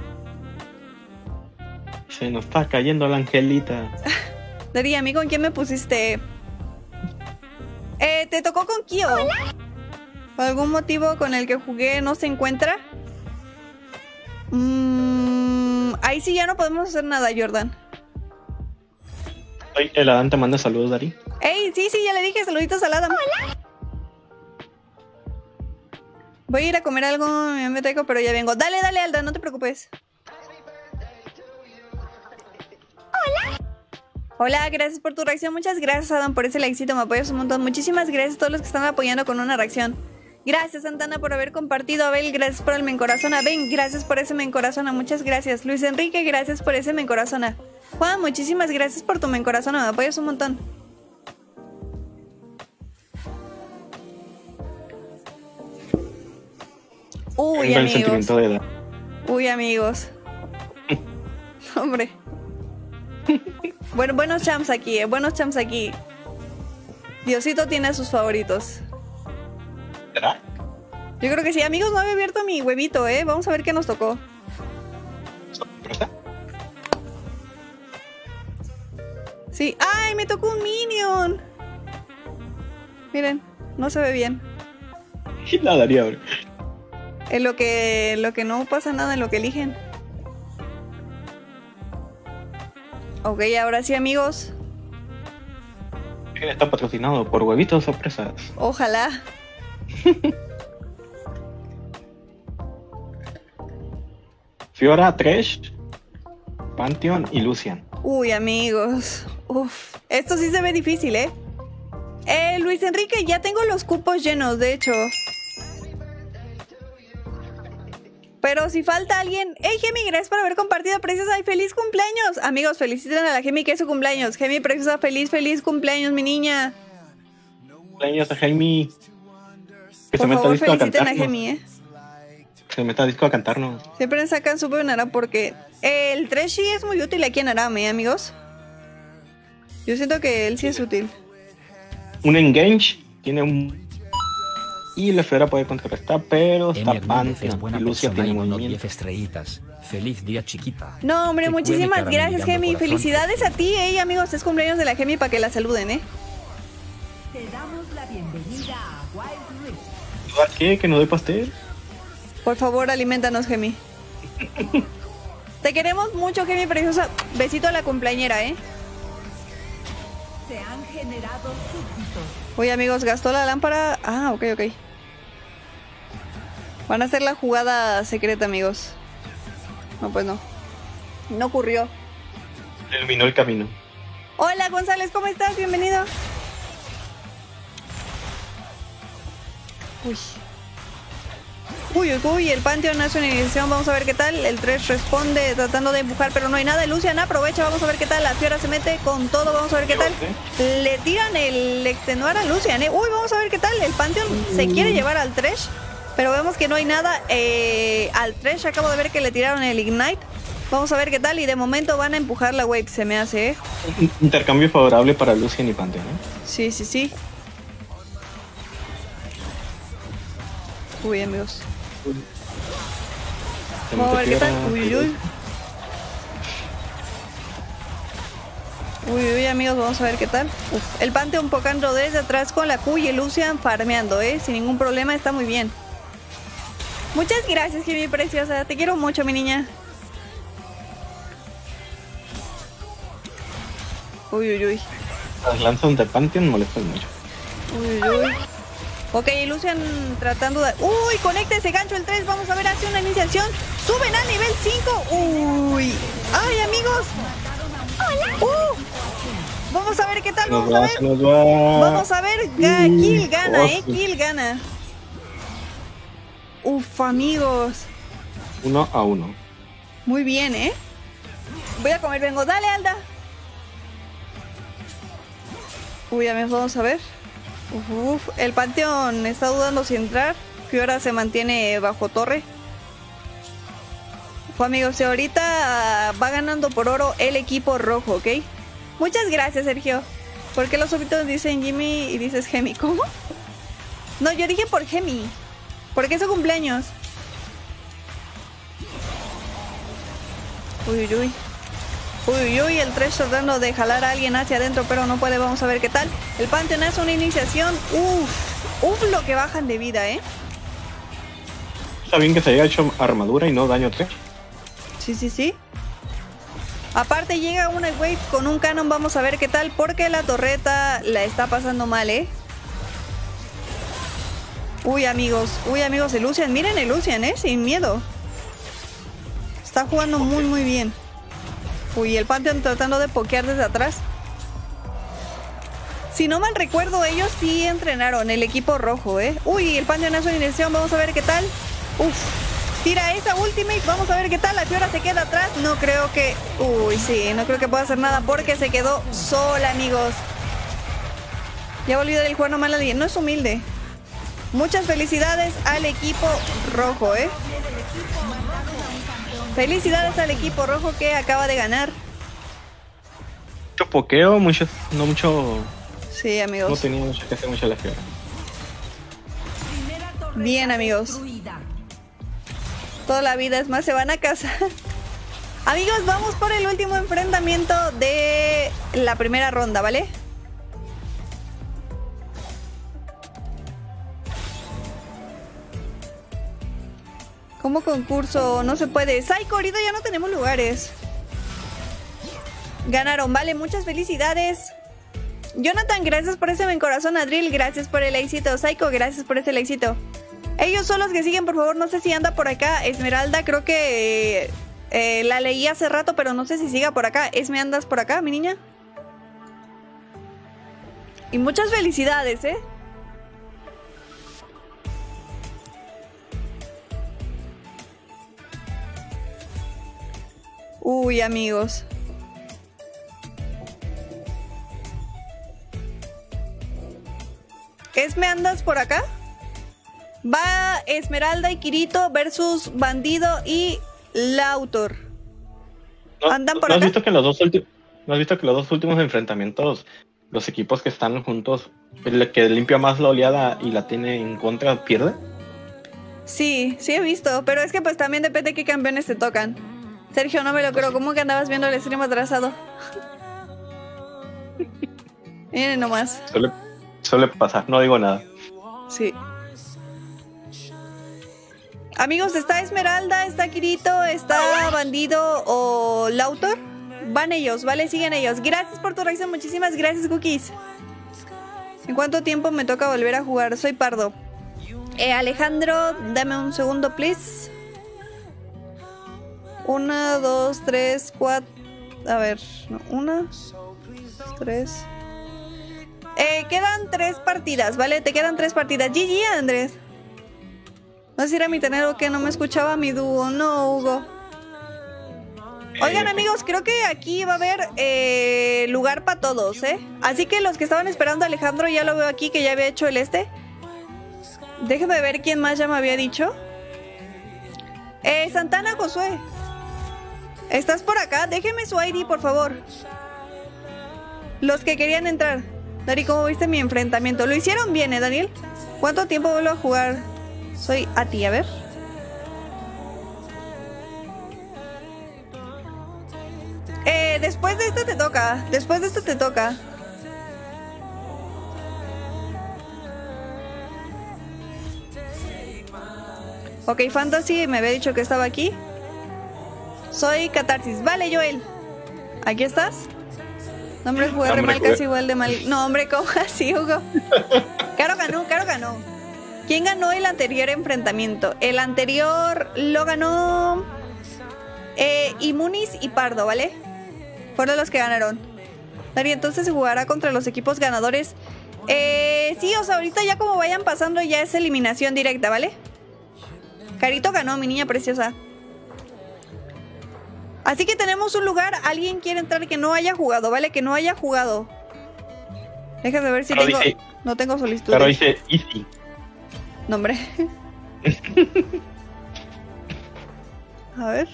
Se nos está cayendo la angelita. Daría, ¿a mí con quién me pusiste? Eh, ¿te tocó con Kyo? ¿Por algún motivo con el que jugué no se encuentra? Mm, ahí sí ya no podemos hacer nada, Jordan. Oye, el Adán te manda saludos, Dari. Ey, sí, sí, ya le dije saluditos al Adam. Hola. Voy a ir a comer algo, me traigo, pero ya vengo. Dale, dale, Alda, no te preocupes. Hola. Hola, gracias por tu reacción. Muchas gracias, Adam, por ese likecito. Me apoyas un montón. Muchísimas gracias a todos los que están apoyando con una reacción. Gracias, Santana, por haber compartido. Abel, gracias por el mencorazona. Ben, gracias por ese mencorazona. Muchas gracias. Luis Enrique, gracias por ese mencorazona. Juan, muchísimas gracias por tu mencorazona. Me apoyas un montón. Uy, amigos. Sentimiento de edad. Uy, amigos. Hombre. Bueno, buenos champs aquí, eh. Buenos champs aquí. Diosito tiene a sus favoritos. ¿Será? Yo creo que sí. Amigos, no había abierto mi huevito, ¿eh? Vamos a ver qué nos tocó. ¿Sorpresa? Sí. ¡Ay, me tocó un minion! Miren, no se ve bien. Y la daría, bro. En lo que, lo que no pasa nada en lo que eligen. Ok, ahora sí, amigos. Está patrocinado por huevitos sorpresas. Ojalá. Fiora, Thresh, Pantheon y Lucian. Uy, amigos. Uf. Esto sí se ve difícil, ¿eh? Eh, Luis Enrique, ya tengo los cupos llenos, de hecho. Pero si falta alguien... ¡Hey, Gemi! Gracias por haber compartido, preciosa. ¡Y feliz cumpleaños! Amigos, feliciten a la Gemi que es su cumpleaños. Gemi, preciosa, feliz, feliz cumpleaños, mi niña. Cumpleaños a Jaime. Que Por se meta favor, disco a feliciten a cantarnos. Gemi, ¿eh? Se meta disco a cantarnos. Siempre sacan súper en Aram porque... El Thresh sí es muy útil aquí en Aram, ¿eh, amigos? Yo siento que él sí es útil. Un Engage tiene un... Y la Fiora puede contrarrestar, pero está M. Hernández es buena Pantheon y Lucia persona tiene y no movimiento. diez estrellitas. Feliz día, chiquita. No, hombre, Te muchísimas cuele gracias, caramellando Gemi. corazón. Felicidades a ti, eh, amigos. Es cumpleaños de la Gemi para que la saluden, ¿eh? Te damos la bienvenida a Wild Rift. ¿Verdad qué? ¿Que no doy pastel? Por favor, aliméntanos, Gemi. Te queremos mucho, Gemi preciosa. Besito a la cumpleañera, ¿eh? Se han generado súbditos. Oye, amigos, gastó la lámpara. Ah, ok, ok. Van a hacer la jugada secreta, amigos. No, pues no. No ocurrió. Iluminó el camino. Hola, González, ¿cómo estás? Bienvenido. Uy. Uy, uy, uy, el Pantheon hace una iniciación, vamos a ver qué tal. El Thresh responde tratando de empujar, pero no hay nada. Lucian aprovecha, vamos a ver qué tal. La Fiora se mete con todo, vamos a ver qué tal. Le tiran el extenuar a Lucian, ¿eh? Uy, vamos a ver qué tal. El Pantheon se quiere llevar al Thresh, pero vemos que no hay nada. Eh, al Thresh acabo de ver que le tiraron el Ignite. Vamos a ver qué tal y de momento van a empujar la wave, se me hace, ¿eh? Intercambio favorable para Lucian y Pantheon, ¿eh? Sí, sí, sí. Uy, amigos. Se Vamos a ver qué metiera- tal. Uy, uy, uy. Uy, uy, amigos, vamos a ver qué tal. Uf, el Pantheon pocando desde atrás con la Q y el Lucian farmeando, ¿eh? Sin ningún problema, está muy bien. Muchas gracias, Jimmy preciosa. Te quiero mucho, mi niña. Uy, uy, uy. Las lanzas de Pantheon molestan mucho. Uy, uy, uy. Ok, Lucian tratando de... ¡Uy! Conecta ese gancho el tres. Vamos a ver, hace una iniciación. ¡Suben a nivel cinco! ¡Uy! ¡Ay, amigos! ¡Hola! ¡Uh! Vamos a ver qué tal. Vamos a ver. Vamos a ver. Kill gana, eh. Kill gana. Uf, amigos. Uno a uno. Muy bien, ¿eh? Voy a comer, vengo. Dale, Alda. Uy, amigos, vamos a ver. Uf, uf. El Panteón está dudando si entrar. Fiora se mantiene bajo torre. Uf, amigos, y ahorita va ganando por oro el equipo rojo, ¿ok? Muchas gracias, Sergio. ¿Por qué los súbitos dicen Jimmy y dices Gemi? ¿Cómo? No, yo dije por Gemi. Porque es su cumpleaños. Uy, uy, uy. Uy, uy, uy, el tres tratando de jalar a alguien hacia adentro, pero no puede. Vamos a ver qué tal. El Panteón hace una iniciación. Uf, uf, lo que bajan de vida, ¿eh? Está bien que se haya hecho armadura y no daño tres. Sí, sí, sí. Aparte llega una wave con un canon. Vamos a ver qué tal, porque la torreta la está pasando mal, ¿eh? Uy, amigos, uy, amigos, el Lucian. Miren el Lucian, ¿eh? Sin miedo. Está jugando muy, muy bien. Uy, el Pantheon tratando de pokear desde atrás. Si no mal recuerdo, ellos sí entrenaron, el equipo rojo, ¿eh? Uy, el Pantheon hace una iniciación, vamos a ver qué tal. Uf, tira esa ultimate, vamos a ver qué tal. La Fiora se queda atrás, no creo que... Uy, sí, no creo que pueda hacer nada porque se quedó sola, amigos. Ya volvió del juego mal, no es humilde. Muchas felicidades al equipo rojo, ¿eh? Felicidades al equipo rojo que acaba de ganar. Mucho pokeo, mucho, no mucho... Sí, amigos. No tenía mucho que hacer mucho la Fiora. Bien, amigos. Toda la vida, es más, se van a casa. Amigos, vamos por el último enfrentamiento de la primera ronda, ¿vale? ¿Cómo concurso? No se puede. Psycho, ahorita ya no tenemos lugares. Ganaron, vale, muchas felicidades. Jonathan, gracias por ese buen corazón. Adril, gracias por el éxito. Psycho, gracias por ese éxito. Ellos son los que siguen, por favor. No sé si anda por acá. Esmeralda, creo que eh, la leí hace rato, pero no sé si siga por acá. Esme, ¿andas por acá, mi niña? Y muchas felicidades, ¿eh? Uy, amigos. Esme, ¿andas por acá? Va Esmeralda y Kirito versus Bandido y Lautor. ¿No, ¿Andan por ¿no has acá? visto que los dos últimos, ¿no has visto que los dos últimos enfrentamientos, los equipos que están juntos, el que limpia más la oleada y la tiene en contra, pierde? Sí, sí he visto, pero es que pues también depende de qué campeones te tocan. Sergio, no me lo creo. ¿Cómo que andabas viendo el stream atrasado? Miren nomás. Suele, suele pasar, no digo nada. Sí. Amigos, está Esmeralda, está Kirito, está Bandido o Lautor. Van ellos, ¿vale? Siguen ellos. Gracias por tu reacción, muchísimas gracias, Cookies. ¿En cuánto tiempo me toca volver a jugar? Soy Pardo. Eh, Alejandro, dame un segundo, please. Una, dos, tres, cuatro. A ver, no, una, tres. Eh, quedan tres partidas, ¿vale? Te quedan tres partidas. G G, Andrés. No sé si era mi internet o que no me escuchaba mi dúo. No, Hugo. Oigan, amigos, creo que aquí va a haber eh, lugar para todos, ¿eh? Así que los que estaban esperando a Alejandro, ya lo veo aquí que ya había hecho el este. Déjame ver quién más ya me había dicho. Eh, Santana Josué. ¿Estás por acá? Déjeme su I D, por favor. Los que querían entrar. Dari, ¿cómo viste mi enfrentamiento? Lo hicieron bien, ¿eh, Daniel? ¿Cuánto tiempo vuelvo a jugar? Soy a ti, a ver. Eh, después de esto te toca. Después de esto te toca. Ok, Fantasy me había dicho que estaba aquí. Soy Catarsis. Vale, Joel. ¿Aquí estás? No, hombre, jugué re mal, casi igual de mal. No, hombre, ¿cómo así, Hugo? Caro ganó, Caro ganó. ¿Quién ganó el anterior enfrentamiento? El anterior lo ganó eh, Imunis y Pardo, ¿vale? Fueron los que ganaron. Dari, entonces se jugará contra los equipos ganadores. Eh, sí, o sea, ahorita ya como vayan pasando ya es eliminación directa, ¿vale? Carito ganó, mi niña preciosa. Así que tenemos un lugar. Alguien quiere entrar que no haya jugado, ¿vale? Que no haya jugado. Déjame ver si Pero tengo... dice, no tengo solicitud. pero dice easy. No, hombre. A ver.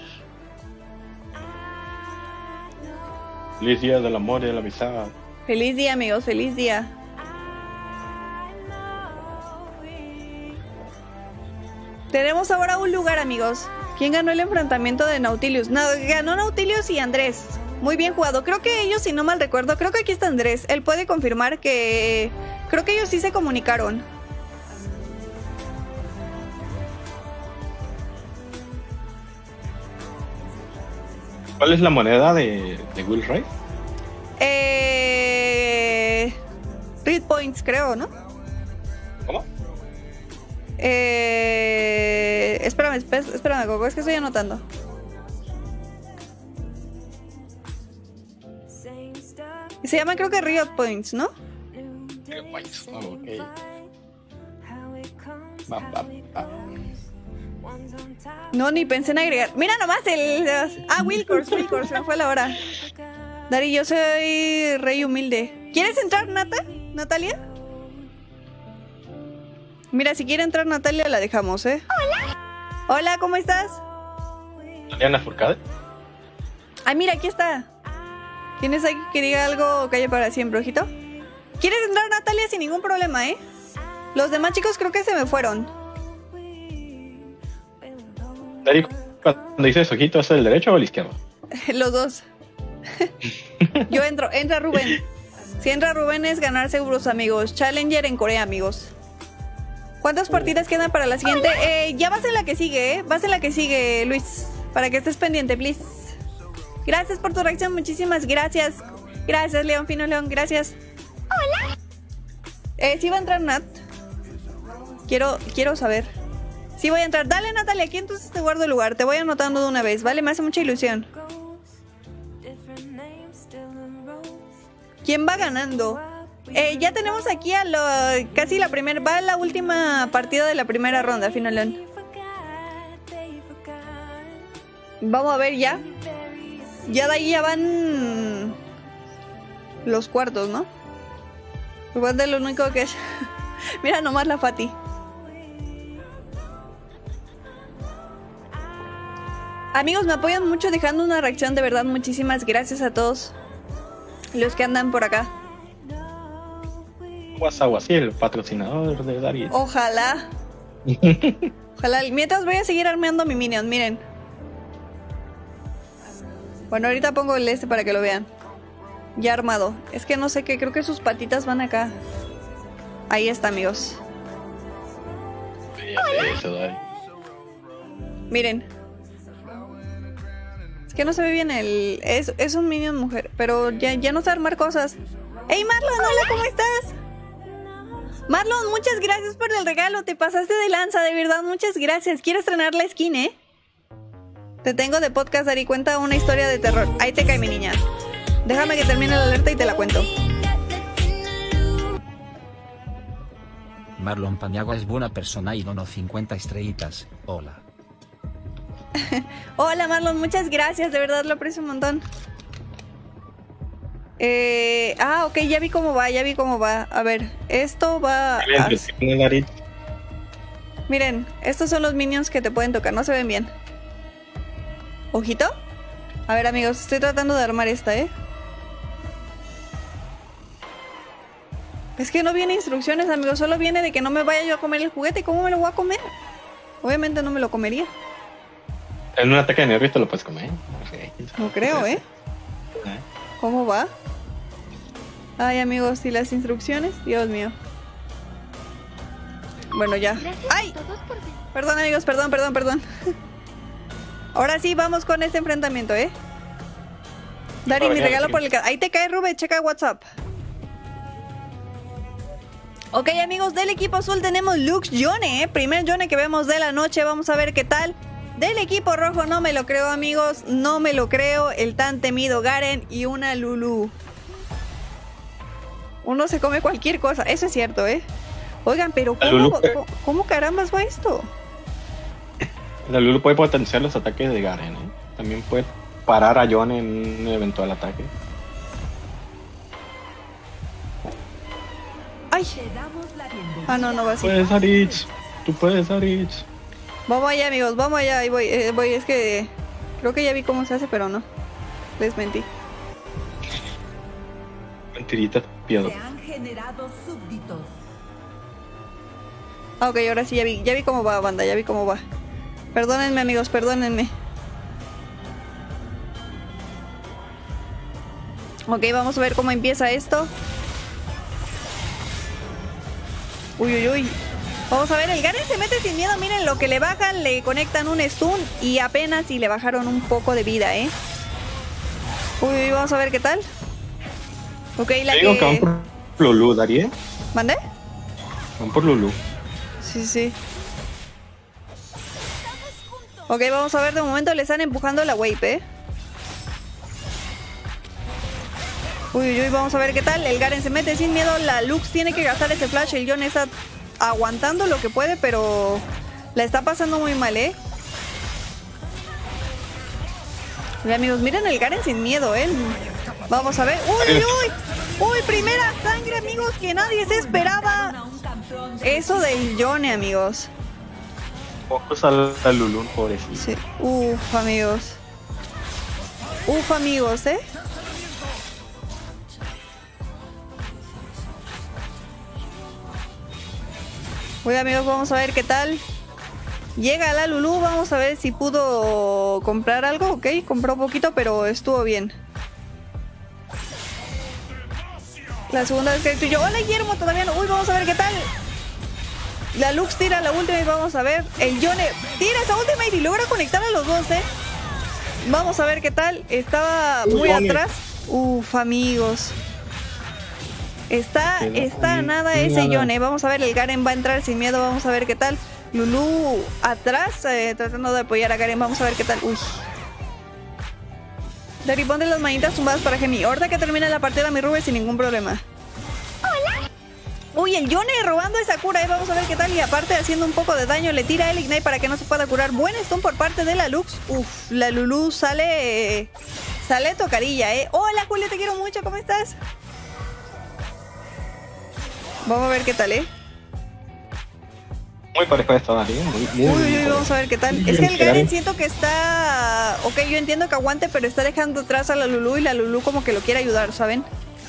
Feliz día del amor y de la amistad. Feliz día, amigos. Feliz día. Tenemos ahora un lugar, amigos. ¿Quién ganó el enfrentamiento de Nautilus? No, ganó Nautilus y Andrés. Muy bien jugado. Creo que ellos, si no mal recuerdo, creo que aquí está Andrés. Él puede confirmar que... Creo que ellos sí se comunicaron. ¿Cuál es la moneda de, de Will Ray? Eh... Read Points, creo, ¿no? ¿Cómo? Eh... Espérame, espérame, espérame, Coco, es que estoy anotando. Se llama, creo que Riot Points, ¿no? Riot Points, oh, ok. Va, va, va. No, ni pensé en agregar. Mira nomás el... Ah, Wilcourse, Wilcourse, me fue la hora. Dari, yo soy rey humilde. ¿Quieres entrar, Nata? ¿Natalia? Mira, si quiere entrar Natalia, la dejamos, ¿eh? Hola. Hola, ¿cómo estás? ¿Diana Furcade? Ay, mira, aquí está. ¿Tienes aquí que diga algo o calle para siempre, ojito? ¿Quieres entrar, Natalia? Sin ningún problema, ¿eh? Los demás chicos creo que se me fueron. Dari, cuando dices ojito, ¿es el derecho o el izquierdo? Los dos. Yo entro, entra Rubén. Si entra Rubén es ganar seguros, amigos. Challenger en Corea, amigos. ¿Cuántas partidas quedan para la siguiente? Eh, ya vas en la que sigue, ¿eh? Vas en la que sigue, Luis. Para que estés pendiente, please. Gracias por tu reacción, muchísimas gracias. Gracias, León Fino León, gracias. Hola. Eh, ¿sí va a entrar Nat? Quiero, quiero saber. Sí voy a entrar. Dale, Natalia, aquí entonces te guardo el lugar. Te voy anotando de una vez, ¿vale? Me hace mucha ilusión. ¿Quién va ganando? Eh, ya tenemos aquí a lo, casi la primera... Va la última partida de la primera ronda, Finalón. Vamos a ver ya. Ya de ahí ya van... los cuartos, ¿no? Igual de lo único que es... Mira nomás la Fati. Amigos, me apoyan mucho dejando una reacción, de verdad, muchísimas gracias a todos los que andan por acá. Guasaguasí, el patrocinador de Darius. Ojalá. Ojalá. Mientras voy a seguir armeando mi minion, miren. Bueno, ahorita pongo el este para que lo vean. Ya armado. Es que no sé qué, creo que sus patitas van acá. Ahí está, amigos. Eso, Dari. Miren. Es que no se ve bien el... Es, es un minion mujer, pero ya, ya no sé armar cosas. ¡Hey, Marlon! Hola, ¿cómo estás? Marlon, muchas gracias por el regalo. Te pasaste de lanza, de verdad, muchas gracias. Quiero estrenar la skin, ¿eh? Te tengo de podcast, Dari. Cuenta una historia de terror. Ahí te cae, mi niña. Déjame que termine la alerta y te la cuento. Marlon Paniagua es buena persona y dono cincuenta estrellitas. Hola. Hola, Marlon, muchas gracias. De verdad lo aprecio un montón. Eh, ah, ok, ya vi cómo va, ya vi cómo va. A ver, esto va... A... Miren, estos son los minions que te pueden tocar. No se ven bien. ¿Ojito? A ver, amigos, estoy tratando de armar esta, ¿eh? Es que no viene instrucciones, amigos. Solo viene de que no me vaya yo a comer el juguete. ¿Cómo me lo voy a comer? Obviamente no me lo comería. En un ataque de nervios te lo puedes comer. No creo, ¿eh? ¿Cómo va? Ay, amigos, ¿y las instrucciones? Dios mío. Bueno, ya. ¡Ay! Perdón, amigos, perdón, perdón, perdón. Ahora sí, vamos con este enfrentamiento, ¿eh? Dari, mi regalo por el... Ahí te cae, Rube, checa WhatsApp. Ok, amigos, del equipo azul tenemos Lux Yone, ¿eh? Primer Yone que vemos de la noche. Vamos a ver qué tal. Del equipo rojo no me lo creo, amigos. No me lo creo. El tan temido Garen y una Lulu. Uno se come cualquier cosa. Eso es cierto, ¿eh? Oigan, pero ¿cómo, Lulu... ¿cómo, cómo carambas va esto? La Lulu puede potenciar los ataques de Garen, ¿eh? También puede parar a Yone en un eventual ataque. ¡Ay! Ah, no, no va así. Puedes, Aritz. Tú puedes, Aritz. Vamos allá, amigos. Vamos allá. Ahí voy, eh, voy. Es que creo que ya vi cómo se hace, pero no. Les mentí. Mentirita, piado. Se han generado súbditos. Ah, ok, ahora sí ya vi. Ya vi cómo va, banda. Ya vi cómo va. Perdónenme, amigos. Perdónenme. Ok, vamos a ver cómo empieza esto. Uy, uy, uy. Vamos a ver, el Garen se mete sin miedo. Miren lo que le bajan, le conectan un stun y apenas si le bajaron un poco de vida, ¿eh? Uy, uy, vamos a ver qué tal. Ok, la Te digo que... que van por Lulu, Daríe. ¿Mandé? Van por Lulu. Sí, sí. Ok, vamos a ver, de momento le están empujando la wave, ¿eh? Uy, uy, uy, vamos a ver qué tal. El Garen se mete sin miedo. La Lux tiene que gastar ese flash. El Yone está aguantando lo que puede, pero la está pasando muy mal, ¿eh? Oye, amigos, miren el Garen sin miedo, ¿eh? Vamos a ver. ¡Uy, uy, uy! ¡Uy, primera sangre, amigos! Que nadie se esperaba. Eso del Yone, amigos. Pocos a la Lulu, pobrecito. Sí. Uf, amigos. Uf, amigos, ¿eh? Oye, amigos, vamos a ver qué tal. Llega la Lulu, vamos a ver si pudo comprar algo. Ok, compró poquito, pero estuvo bien. La segunda vez que tú y yo. Hola, Guillermo, todavía no. Uy, vamos a ver qué tal. La Lux tira la ultimate, vamos a ver. El Yone tira esa ultimate y logra conectar a los dos, ¿eh? Vamos a ver qué tal. Estaba muy atrás. Uf, amigos. Está, está nada ese Yone. Vamos a ver, el Garen va a entrar sin miedo. Vamos a ver qué tal. Lulu atrás, eh, tratando de apoyar a Garen. Vamos a ver qué tal. Uy. Dari, ponte las manitas tumbadas para Gemi. Ahorita que termine la partida, mi Rube sin ningún problema. Hola. Uy, el Yone robando esa cura, eh. Vamos a ver qué tal. Y aparte haciendo un poco de daño, le tira el Ignite para que no se pueda curar. Buen stun por parte de la Lux. Uf, la Lulu sale... Eh, sale tocadilla, eh. Hola, Julio, te quiero mucho. ¿Cómo estás? Vamos a ver qué tal, eh. Muy parejo esto, Daríe. Muy, muy, Uy, muy uy, parejo. vamos a ver qué tal. Es que el Garen siento que está... Ok, yo entiendo que aguante, pero está dejando atrás a la Lulu y la Lulu como que lo quiere ayudar, ¿saben?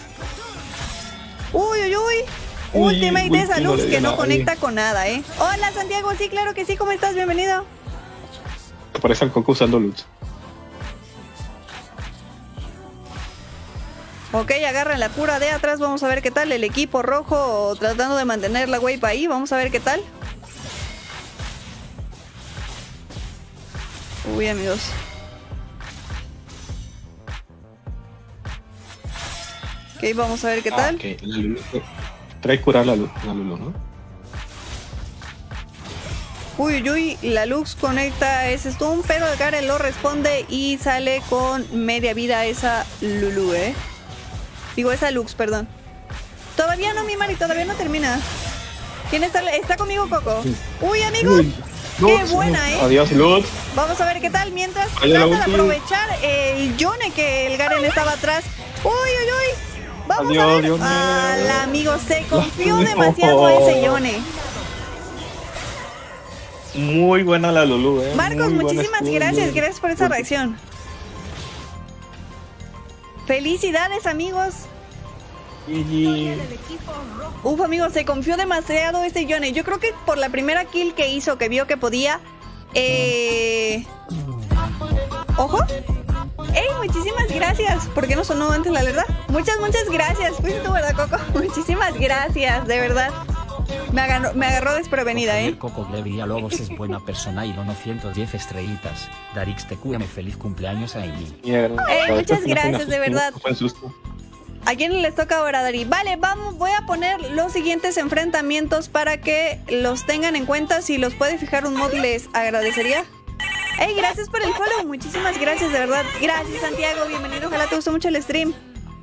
Uy, uy, uy. Uy, Ultimate de esa último Lux le que dio no nada conecta ahí. con nada, ¿eh? Hola, Santiago. Sí, claro que sí. ¿Cómo estás? Bienvenido. Te parece al Coco usando Lux. Ok, agarran la cura de atrás. Vamos a ver qué tal. El equipo rojo tratando de mantener la wave ahí. Vamos a ver qué tal. Uy, amigos. Ok, vamos a ver qué Ah, tal. ok. La Lulu, trae curar la Lulu, la Lulu, ¿no? Uy, uy, uy, la Lux conecta ese stun, pero el Garen lo responde y sale con media vida esa Lulu, ¿eh? Digo, esa Lux, perdón. Todavía no, mi Mari, todavía no termina. ¿Quién está? ¿Está conmigo, Coco? Uy, amigos. Uy, Qué Lux. buena, ¿eh? Adiós, Lux. Vamos a ver qué tal. Mientras Ahí la trata de ulti. aprovechar el Yone que el Garen estaba atrás. Uy, uy, uy. Vamos Adiós, a ver. Yone. Ah, la amigo se confió No. demasiado a ese Yone. Muy buena la Lulu, eh. Marcos, Muy buena muchísimas estuvo, gracias. muy- Gracias por esa reacción. Felicidades, amigos. G G. Uf, amigos, se confió demasiado ese Yone. Yo creo que por la primera kill que hizo, que vio que podía... Eh... ¿Ojo? ¡Ey! Muchísimas gracias. ¿Por qué no sonó antes la verdad? Muchas, muchas gracias. Fuiste tú, ¿verdad, Coco? Muchísimas gracias, de verdad. Me agarró, me agarró desprevenida, Javier ¿eh? Coco Levi Lobos es buena persona y dono ciento diez estrellitas. Darix te cuame feliz cumpleaños a Amy. Mierda. Ey, muchas Ahorita gracias, fue de un verdad. buen susto. ¿A quién les toca ahora, Dari? Vale, vamos, voy a poner los siguientes enfrentamientos para que los tengan en cuenta. Si los puede fijar un mod, les agradecería. Hey, gracias por el follow, muchísimas gracias, de verdad. Gracias, Santiago, bienvenido, ojalá te gustó mucho el stream.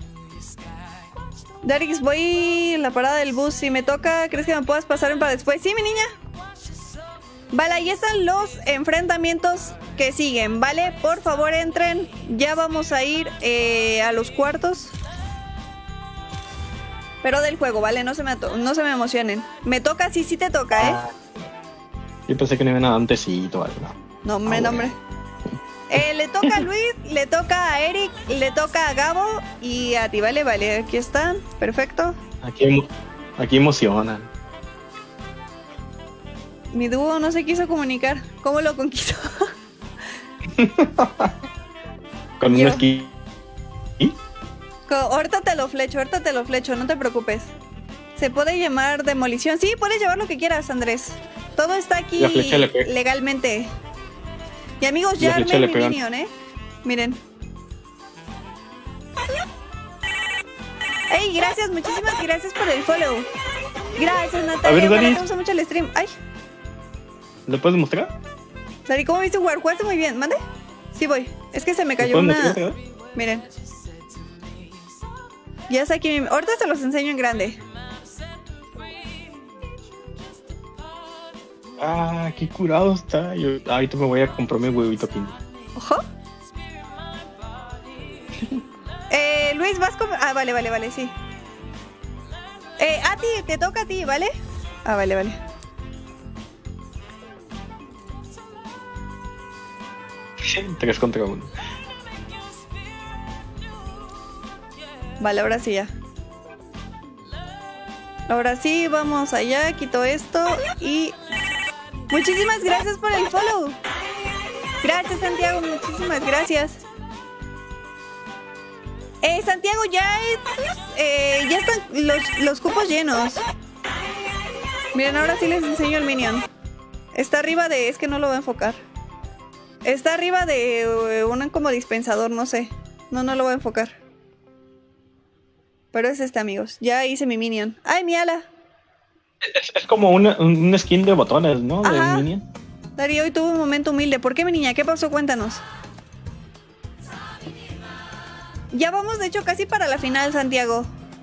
Darix, voy a la parada del bus. Si me toca, ¿crees que me puedas pasar para después? Sí, mi niña. Vale, ahí están los enfrentamientos que siguen, ¿vale? Por favor, entren. Ya vamos a ir eh, a los cuartos. Pero del juego, ¿vale? No se me, no se me emocionen. Me toca, sí, sí te toca, ¿eh? Ah, yo pensé que no iban a antesito o algo. No, hombre, ah, no, hombre. Eh, le toca a Luis, le toca a Eric, le toca a Gabo y a ti, ¿vale? Vale, aquí están. Perfecto. Aquí, aquí emocionan. Mi dúo no se quiso comunicar. ¿Cómo lo conquistó? Con un Yo. esquí. Co- Ahorita te lo flecho, ahorita te lo flecho, no te preocupes. ¿Se puede llamar demolición? Sí, puedes llevar lo que quieras, Andrés. Todo está aquí La flecha le pega. legalmente. Y amigos, La ya flecha armé le mi pegan. minion, ¿eh? Miren. ¡Ey, gracias! Muchísimas gracias por el follow. Gracias, Natalia. A ver, Ojalá Dani. te gusta mucho el stream. ¡Ay! ¿Lo puedes mostrar? Dari, ¿cómo viste jugar? ¿Jugaste muy bien? ¿Mande? Sí voy. Es que se me ¿Lo cayó puedes una... mostrar? Miren. Ya está aquí. mi- Ahorita se los enseño en grande. Ah, qué curado está. Yo ahorita me voy a comprar mi huevito Kinder. Ojo. Eh, Luis, vas con... Ah, vale, vale, vale, sí. Eh, a ti, te toca a ti, ¿vale? Ah, vale, vale. Tres contra uno. Vale, ahora sí ya. Ahora sí, vamos allá, quito esto y... Muchísimas gracias por el follow. Gracias, Santiago, muchísimas gracias. Eh, Santiago, ya es... Eh, ya están los, los cupos llenos. Miren, ahora sí les enseño el minion. Está arriba de... Es que no lo voy a enfocar. Está arriba de eh, un como dispensador, no sé. No, no lo voy a enfocar. Pero es este, amigos. Ya hice mi minion. ¡Ay, mi ala! Es, es como una, un skin de botones, ¿no? De Ajá. Minion. Dari, hoy tuve un momento humilde. ¿Por qué, mi niña? ¿Qué pasó? Cuéntanos. Ya vamos, de hecho, casi para la final, Santiago.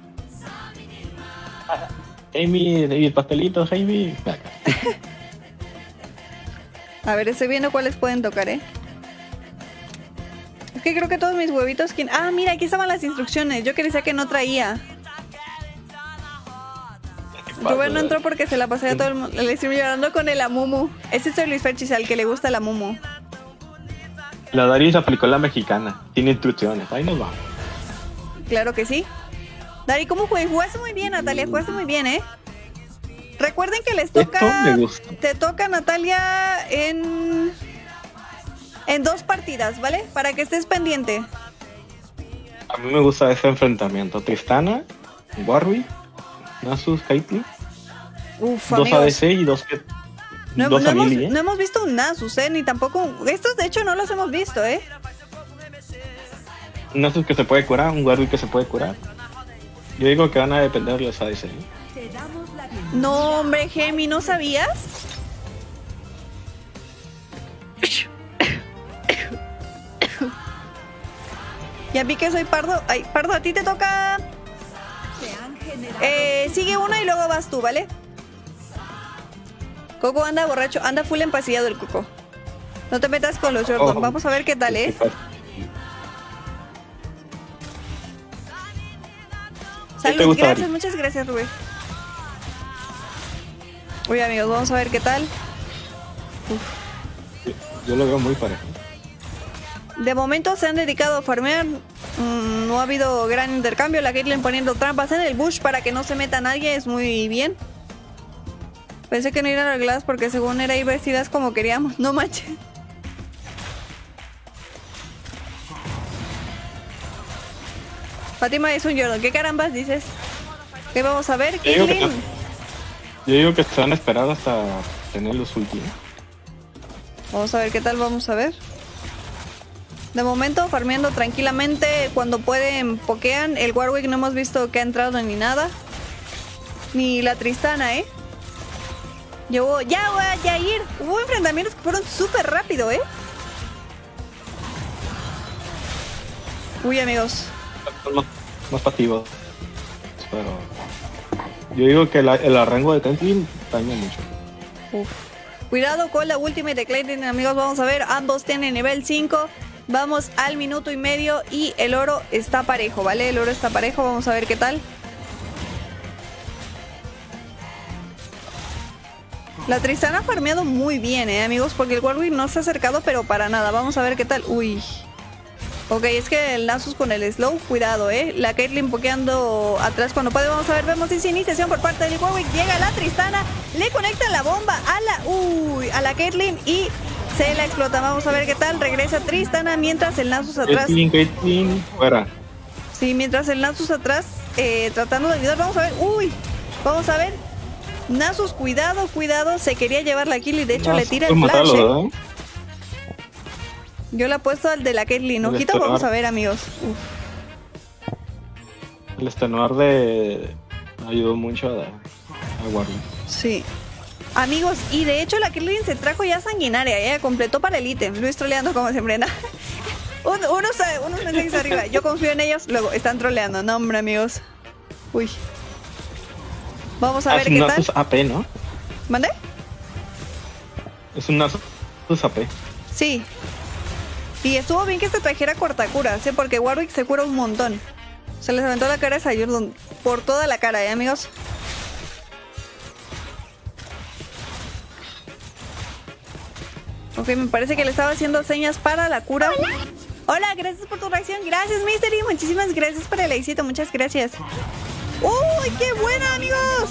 Jamie, David Pastelitos, Jamie. A ver, estoy viendo cuáles pueden tocar, ¿eh? Es que creo que todos mis huevitos... ¿quién? Ah, mira, aquí estaban las instrucciones. Yo que decía que no traía. Rubén no entró porque se la pasé a todo el mundo. Le estoy llorando con el Amumu. Ese es el Luis Ferchis, al que le gusta el Amumu. La Daris aplicó la mexicana. Tiene instrucciones. Ahí nos vamos. Claro que sí. Dari, ¿cómo juegas? Jugaste muy bien, Natalia. Jugaste muy bien, ¿eh? Recuerden que les toca... Esto me gusta. Te toca, Natalia, en... En dos partidas, ¿vale? Para que estés pendiente. A mí me gusta ese enfrentamiento. Tristana, Warwick, Nasus, Caitlyn. Uf, Dos amigos. A D C y dos que... No, dos no a hemos, Millie, ¿eh? no hemos visto un Nasus, ¿eh? Ni tampoco... Estos, de hecho, no los hemos visto, ¿eh? Un Nasus que se puede curar, un Warwick que se puede curar. Yo digo que van a depender de los A D C. ¿eh? Te damos la bienvenida. No, hombre, Gemi, ¿no sabías? Ya vi que soy Pardo. Ay, Pardo, a ti te toca... Se han generado Eh, sigue uno y luego vas tú, ¿vale? Coco anda borracho, anda full empasillado el Coco. No te metas con los Jordan, Oh. vamos a ver qué tal, ¿eh? ¿Qué te Salud, gusta, gracias, Ari? muchas gracias, Rubén. Uy, amigos, vamos a ver qué tal. Yo lo veo muy parejo. De momento se han dedicado a farmear. Mm, no ha habido gran intercambio. La Caitlyn poniendo trampas en el bush para que no se meta nadie. Es muy bien. Pensé que no iban arregladas porque según era ir vestidas como queríamos. No manches. Fátima es un Jordan. ¿Qué carambas dices? ¿Qué vamos a ver? Yo digo, que, Caitlyn. yo digo que se van a esperar hasta tener los últimos. Vamos a ver qué tal. Vamos a ver. De momento, farmeando tranquilamente. Cuando pueden, pokean. El Warwick no hemos visto que ha entrado ni nada. Ni la Tristana, ¿eh? Llevó... ¡Ya, voy a Yair! Hubo enfrentamientos que fueron súper rápido, ¿eh? Uy, amigos. Son más, más pasivos. Pero... yo digo que la, el arrango de Caitlyn daña mucho. Uf. Cuidado con la ultimate de Caitlyn, amigos. Vamos a ver. Ambos tienen nivel cinco. Vamos al minuto y medio y el oro está parejo, ¿vale? El oro está parejo, vamos a ver qué tal. La Tristana ha farmeado muy bien, ¿eh, amigos? Porque el Warwick no se ha acercado, pero para nada. Vamos a ver qué tal. Uy. Ok, es que el Nasus con el slow, cuidado, ¿eh? La Caitlyn pokeando atrás cuando puede. Vamos a ver, vemos esa iniciación por parte del Warwick. Llega la Tristana, le conecta la bomba a la... Uy, a la Caitlyn y... se la explota, vamos a ver qué tal. Regresa Tristana mientras el Nasus atrás. Caitlyn, Caitlyn, fuera. Sí, mientras el Nasus atrás eh, tratando de ayudar. Vamos a ver. Uy, vamos a ver. Nasus, cuidado, cuidado. Se quería llevar la kill y de hecho No, le tira el flash. matarlo, eh. Yo le apuesto al de la Caitlyn. Ojito, vamos a ver, amigos. Uf. El estenuar de ayudó mucho a, a Warwick. Sí. Amigos, y de hecho la Caitlyn se trajo ya sanguinaria, ya completó para el ítem. Luis troleando como siempre. ¿No? Un, unos, unos mensajes arriba. Yo confío en ellos, luego están troleando. No, hombre, amigos. Uy. Vamos a ah, ver es qué un tal. Nasus A P, ¿no? ¿Mande? Es un Nasus A P. Sí. Y estuvo bien que se trajera cortacuras, ¿eh? Porque Warwick se cura un montón. Se les aventó la cara a Sayurdon por toda la cara, ¿eh, amigos? Ok, me parece que le estaba haciendo señas para la cura. Hola, Hola, gracias por tu reacción. Gracias, Mystery. Muchísimas gracias por el éxito. Muchas gracias. ¡Uy, qué buena, amigos!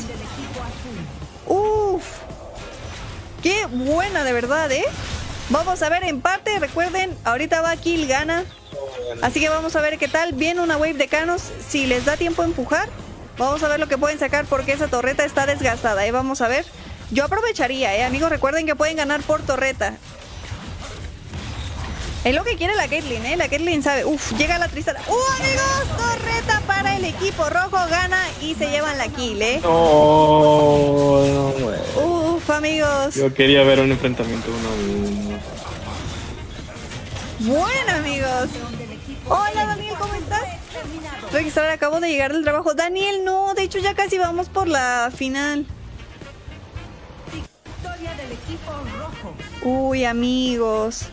¡Uf! ¡Qué buena, de verdad, eh! Vamos a ver empate. Recuerden, ahorita va Kill gana. Así que vamos a ver qué tal. Viene una wave de Canos. Si les da tiempo a empujar, vamos a ver lo que pueden sacar porque esa torreta está desgastada, ¿eh? Vamos a ver. Yo aprovecharía, ¿eh? Amigos, recuerden que pueden ganar por torreta. Es lo que quiere la Caitlyn, ¿eh? La Caitlyn sabe. Uf, llega la Tristana. ¡Uh, amigos! Torreta para el equipo rojo. Gana y se llevan la kill, ¿eh? No, no, güey. Uf, amigos. Yo quería ver un enfrentamiento uno a uno. Bueno, amigos. Hola, Daniel, ¿cómo estás? Registrar, acabo de llegar del trabajo. Daniel, no, de hecho ya casi vamos por la final. Victoria del equipo rojo. Uy, amigos.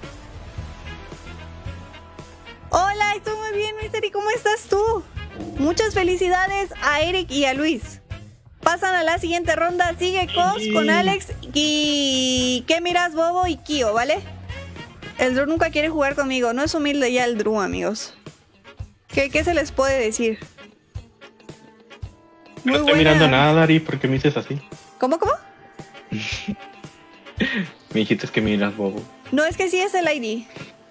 Hola, estoy muy bien, Mystery. ¿Cómo estás tú? Muchas felicidades a Eric y a Luis. Pasan a la siguiente ronda. Sigue Cos con Alex y... ¿Qué miras, Bobo y Kio, ¿vale? El Drew nunca quiere jugar conmigo. No es humilde ya el Drew, amigos. ¿Qué, qué se les puede decir? No estoy buena. mirando nada, Dari, ¿por qué me dices así? ¿Cómo, cómo? Me dijiste que miras, Bobo. No, es que sí es el I D.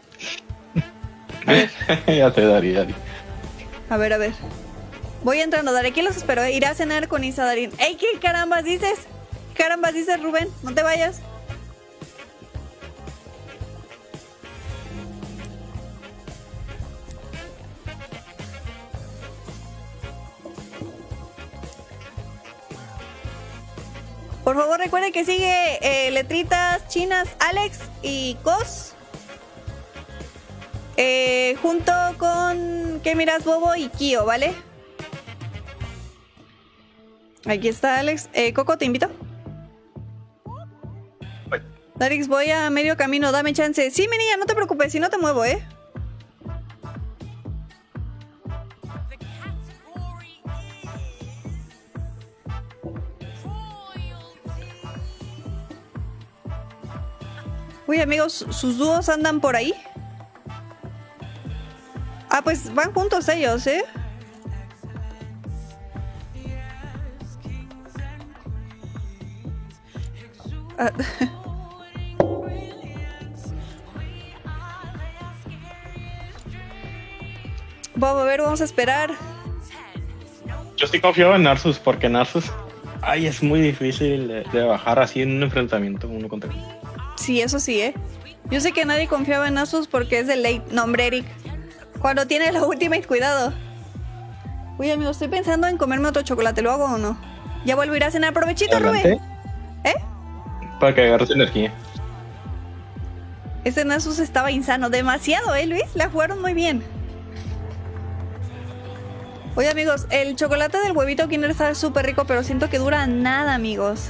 A ver. Ya te Dari, Dari. A ver, a ver. Voy entrando, Dari. ¿Quién los espero? Iré a cenar con Isa Darín. ¡Ey, qué carambas dices! ¿Qué carambas dices, Rubén? No te vayas. Por favor, recuerden que sigue eh, Letritas Chinas, Alex y Cos. Eh, junto con ¿Qué miras, Bobo y Kio, ¿vale? Aquí está Alex. Eh, Coco, te invito. Darix, voy a medio camino, dame chance. Sí, mi niña, no te preocupes, si no te muevo, ¿eh? Uy, amigos, ¿sus dúos andan por ahí? Ah, pues van juntos ellos, ¿eh? Ah. Vamos a ver, vamos a esperar. Yo estoy confiado en Narsus porque Narsus, ay, es muy difícil de, de bajar así en un enfrentamiento uno contra uno. Sí, eso sí, ¿eh? Yo sé que nadie confiaba en Asus porque es de late. No, hombre, Eric. Cuando tiene la ultimate, cuidado. Uy, amigo, estoy pensando en comerme otro chocolate. ¿Lo hago o no? Ya vuelvo a ir a cenar. Provechito, Rubén. ¿Eh? Para que agarres energía. Este Nasus estaba insano. Demasiado, ¿eh, Luis? La jugaron muy bien. Oye, amigos, el chocolate del huevito Kinder está súper rico, pero siento que dura nada, amigos.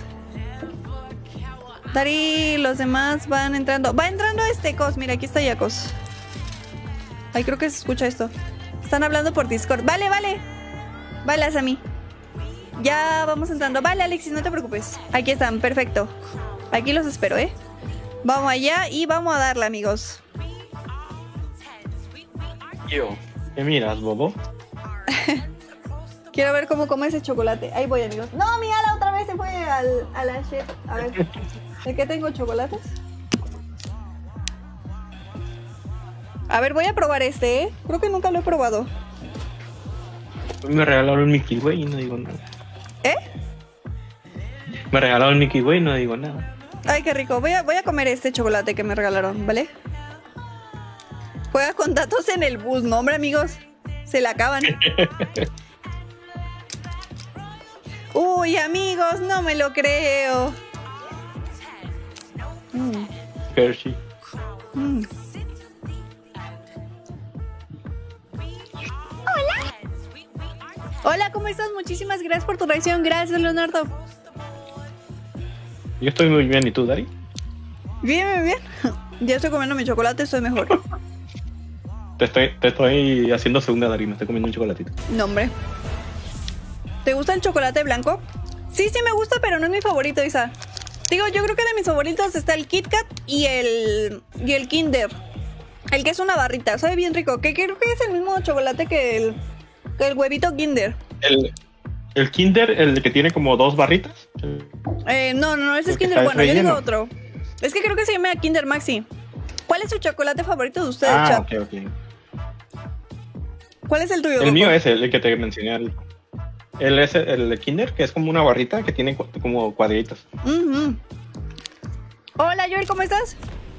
Dari, los demás van entrando. Va entrando este Cos. Mira, aquí está ya Cos. Ay, creo que se escucha esto. Están hablando por Discord. Vale, vale. Vale, Asami. Ya vamos entrando. Vale, Alexis, no te preocupes. Aquí están, perfecto. Aquí los espero, ¿eh? Vamos allá y vamos a darle, amigos. Yo. ¿Qué miras, bobo? Quiero ver cómo come ese chocolate. Ahí voy, amigos. No, mi ala otra vez se fue al, a la chef. A ver. ¿De qué tengo chocolates? A ver, voy a probar este, ¿eh? Creo que nunca lo he probado. Me regalaron un Mickey Way y no digo nada. ¿Eh? Me regalaron Mickey Way y no digo nada. Ay, qué rico. Voy a, voy a comer este chocolate que me regalaron, ¿vale? Juega con datos en el bus. No, hombre, amigos. Se la acaban. Uy, amigos, no me lo creo. Mm. Hershey. Mm. Hola. Hola, ¿cómo estás? Muchísimas gracias por tu reacción. Gracias, Leonardo. Yo estoy muy bien, ¿y tú, Dari? Bien, bien, bien. Ya estoy comiendo mi chocolate, estoy mejor. Te estoy, te estoy haciendo segunda, Dari, me estoy comiendo un chocolatito. No, hombre. ¿Te gusta el chocolate blanco? Sí, sí me gusta, pero no es mi favorito, Isa. Digo, yo creo que de mis favoritos está el Kit Kat y el, y el Kinder. El que es una barrita, sabe bien rico. Que creo que es el mismo chocolate que el, que el huevito Kinder. El, el Kinder, el que tiene como dos barritas. Eh, no, no, no, ese es El que Kinder está bueno, yo digo relleno. otro. Es que creo que se llama Kinder Maxi. ¿Cuál es su chocolate favorito de ustedes, Ah, chat? ok, ok. ¿Cuál es el tuyo? El Goku? mío es el, el que te mencioné. El, el, es el de Kinder, que es como una barrita que tiene cu- como cuadritos. Uh-huh. Hola, Joel, ¿cómo estás?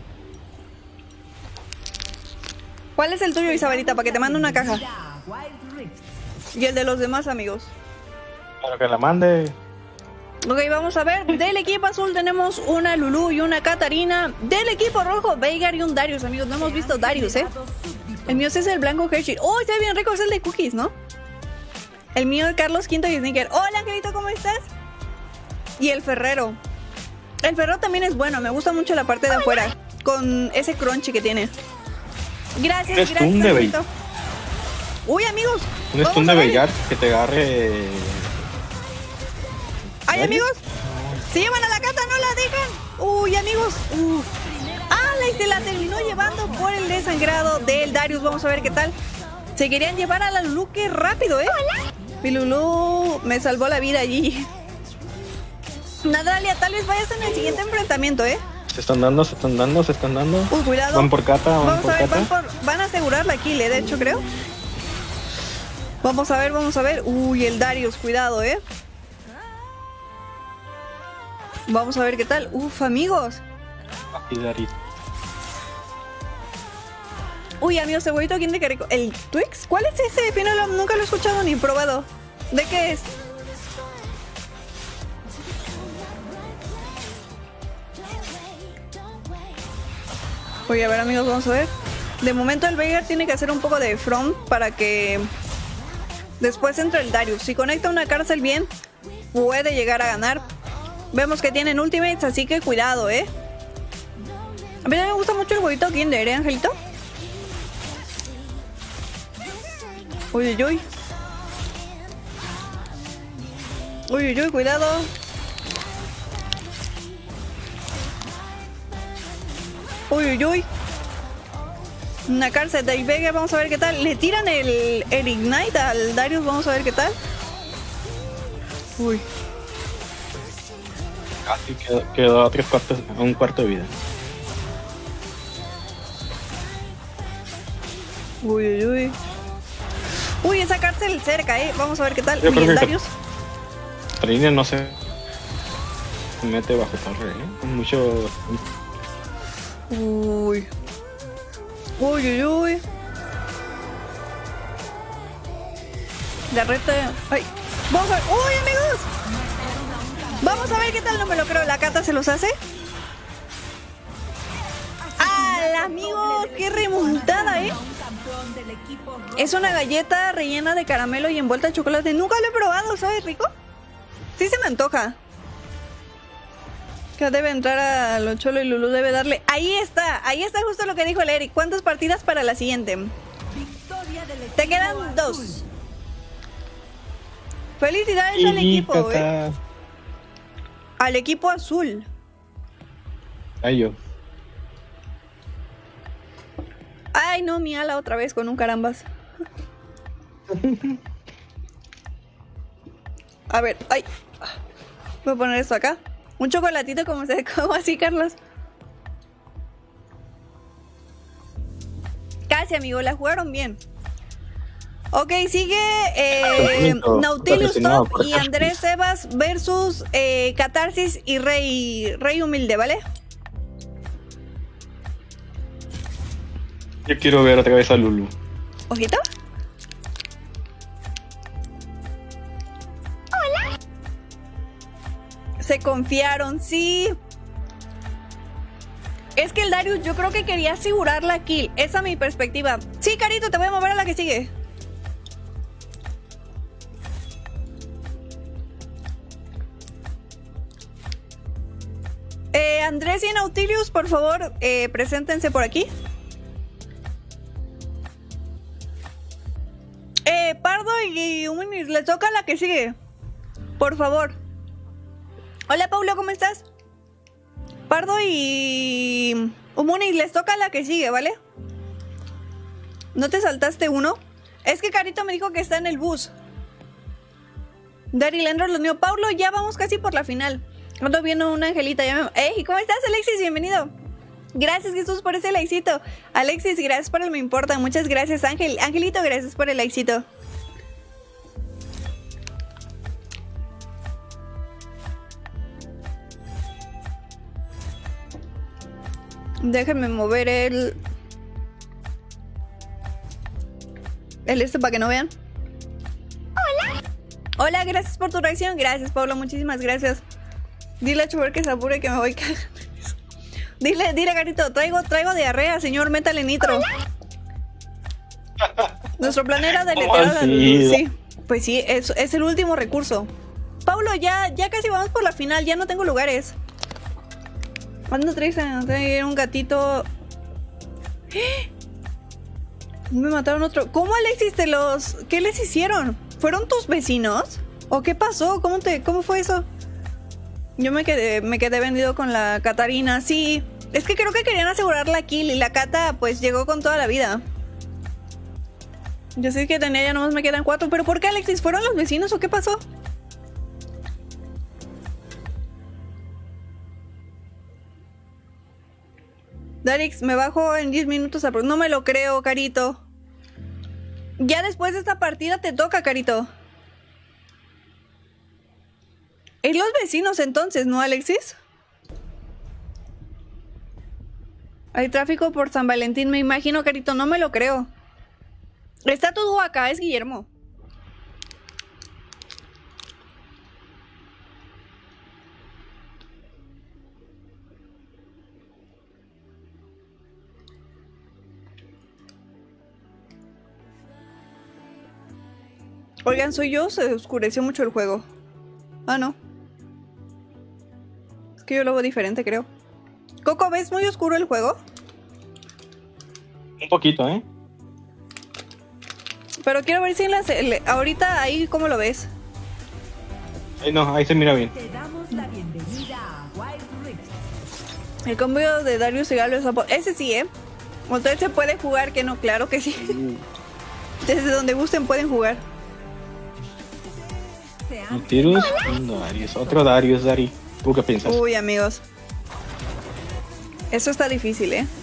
¿Cuál es el tuyo, Isabelita? Para que te mande una caja. Wild Rift. Y el de los demás amigos. Para que la mande. Ok, vamos a ver. Del equipo azul tenemos una Lulu y una Katarina. Del equipo rojo, Veigar y un Darius, amigos. No hemos visto Darius, ¿eh? El mío es el blanco Hershey. ¡Oh, está bien rico! Es el de cookies, ¿no? El mío es Carlos Quinto y Sneaker. Hola, Angelito, ¿cómo estás? Y el Ferrero. El Ferrero también es bueno. Me gusta mucho la parte de afuera. Con ese crunchy que tiene. Gracias, Un gracias, stun de Angelito. Uy, amigos. Un vamos stun a de ver. Veigar que te agarre. ¡Ay, ¿Darius? amigos! ¡Se llevan a la Cata! ¡No la dejan! ¡Uy, amigos! Uf. ¡Ah, la, se la terminó llevando por el desangrado del Darius! Vamos a ver qué tal. Se querían llevar a la Lulu. ¡Qué rápido, eh! Mi Lulu me salvó la vida allí. Nadalia, tal vez vayas en el siguiente enfrentamiento, ¿eh? Se están dando, se están dando, se están dando. Uy, cuidado. Van por Cata, van Vamos por a ver, Cata. van, por- van a asegurar la kill, ¿eh? De hecho, creo. Vamos a ver, vamos a ver. Uy, el Darius, cuidado, ¿eh? Vamos a ver qué tal. Uf, amigos. Y Dari. Uy, amigos, el huevito, ¿quién de qué rico? ¿El Twix? ¿Cuál es ese? Fino, lo- nunca lo he escuchado ni probado. ¿De qué es? Oye, a ver, amigos, vamos a ver. De momento el Veigar tiene que hacer un poco de front para que después entre el Darius. Si conecta una cárcel bien, puede llegar a ganar. Vemos que tienen ultimates, así que cuidado, ¿eh? A mí me gusta mucho el huevito Kinder, ¿eh, Angelito? Uy, uy, uy. Uy, uy, uy, cuidado. Uy, uy, uy. Una cárcel de Vega, vamos a ver qué tal. Le tiran el, el Ignite al Darius, vamos a ver qué tal. Uy. Casi quedó, quedó a tres cuartos, a un cuarto de vida. Uy, uy, uy. Uy, esa cárcel cerca, eh. Vamos a ver qué tal. Yo Uy, creo el que- Darius. Trine no se mete bajo torre, ¿eh? Con mucho. Uy. Uy, uy, uy. La reta. Ay. Vamos a ver. Uy, amigos. Vamos a ver qué tal. No me lo creo. La Cata se los hace. ¡Ah, amigos! ¡Qué remontada, eh! Es una galleta rellena de caramelo y envuelta de chocolate. Nunca lo he probado, ¿sabes, rico? Sí se me antoja. Que debe entrar a lo cholo y Lulu debe darle. Ahí está, ahí está justo lo que dijo el Eric. ¿Cuántas partidas para la siguiente? Te quedan dos. Felicidades Y al equipo, Cata. eh. Al equipo azul. Ay, yo. Ay, no, mi ala otra vez con un carambas. A ver, ay. Voy a poner esto acá. Un chocolatito como se como así, Carlos. Casi, amigo, la jugaron bien. Ok, sigue eh, Nautilus Top y Andrés Sebas versus eh, Catarsis y Rey, Rey Humilde, ¿vale? Yo quiero ver otra vez a Lulu. ¿Ojito? Hola. Se confiaron, sí. Es que el Darius yo creo que quería asegurar la kill. Esa es mi perspectiva. Sí, Carito, te voy a mover a la que sigue. Eh, Andrés y Nautilus, por favor, eh, preséntense por aquí. Eh, Pardo y Uminis, les toca la que sigue. Por favor. Hola, Paulo, ¿cómo estás? Pardo y Umunis, les toca la que sigue, ¿vale? ¿No te saltaste uno? Es que Carito me dijo que está en el bus. Dari Lendro los mío. Paulo, ya vamos casi por la final. Ando viendo una angelita. Ya me... ¡Ey! ¿Cómo estás, Alexis? Bienvenido. Gracias, Jesús, por ese likecito. Alexis, gracias por el me importa. Muchas gracias, Ángel. Angelito, gracias por el likecito. Déjenme mover el... El este para que no vean. Hola. Hola, gracias por tu reacción. Gracias, Pablo, muchísimas gracias. Dile a Chuber que se apure que me voy cagando. Dile, dile, Carito, traigo, traigo diarrea, señor, métale nitro. Hola. Nuestro plan era ¿Cómo deletear a la así? Lulu. Sí, pues sí, es, es el último recurso. Paulo, ya, ya casi vamos por la final, ya no tengo lugares. ¿Cuándo traes a traer un gatito? Me mataron otro. ¿Cómo, Alexis, te los... ¿Qué les hicieron? ¿Fueron tus vecinos? ¿O qué pasó? ¿Cómo te, cómo fue eso? Yo me quedé, me quedé vendido con la Catarina, sí. Es que creo que querían asegurar la kill y la Cata pues llegó con toda la vida. Yo sé que tenía ya nomás me quedan cuatro, pero ¿por qué, Alexis? ¿Fueron los vecinos o qué pasó? Darix, me bajo en diez minutos a... No me lo creo, Carito. Ya después de esta partida te toca, Carito. ¿Es los vecinos entonces, no, Alexis? Hay tráfico por San Valentín, me imagino, Carito. No me lo creo. Está todo acá, es Guillermo. Oigan, soy yo, se oscureció mucho el juego. Ah, no. Es que yo lo veo diferente, creo. Coco, ¿ves muy oscuro el juego? Un poquito, ¿eh? Pero quiero ver si en las... ahorita ahí, ¿cómo lo ves? Ay, no, ahí se mira bien. Te damos la bienvenida a Wild Rift. El cambio de Darius y Galo es... Ese sí, ¿eh? Entonces se puede jugar, que no, claro que sí. Desde donde gusten pueden jugar. Nautilus, un Darius, otro Darius, Dari. ¿Tú qué piensas? Uy, amigos. Eso está difícil, ¿eh?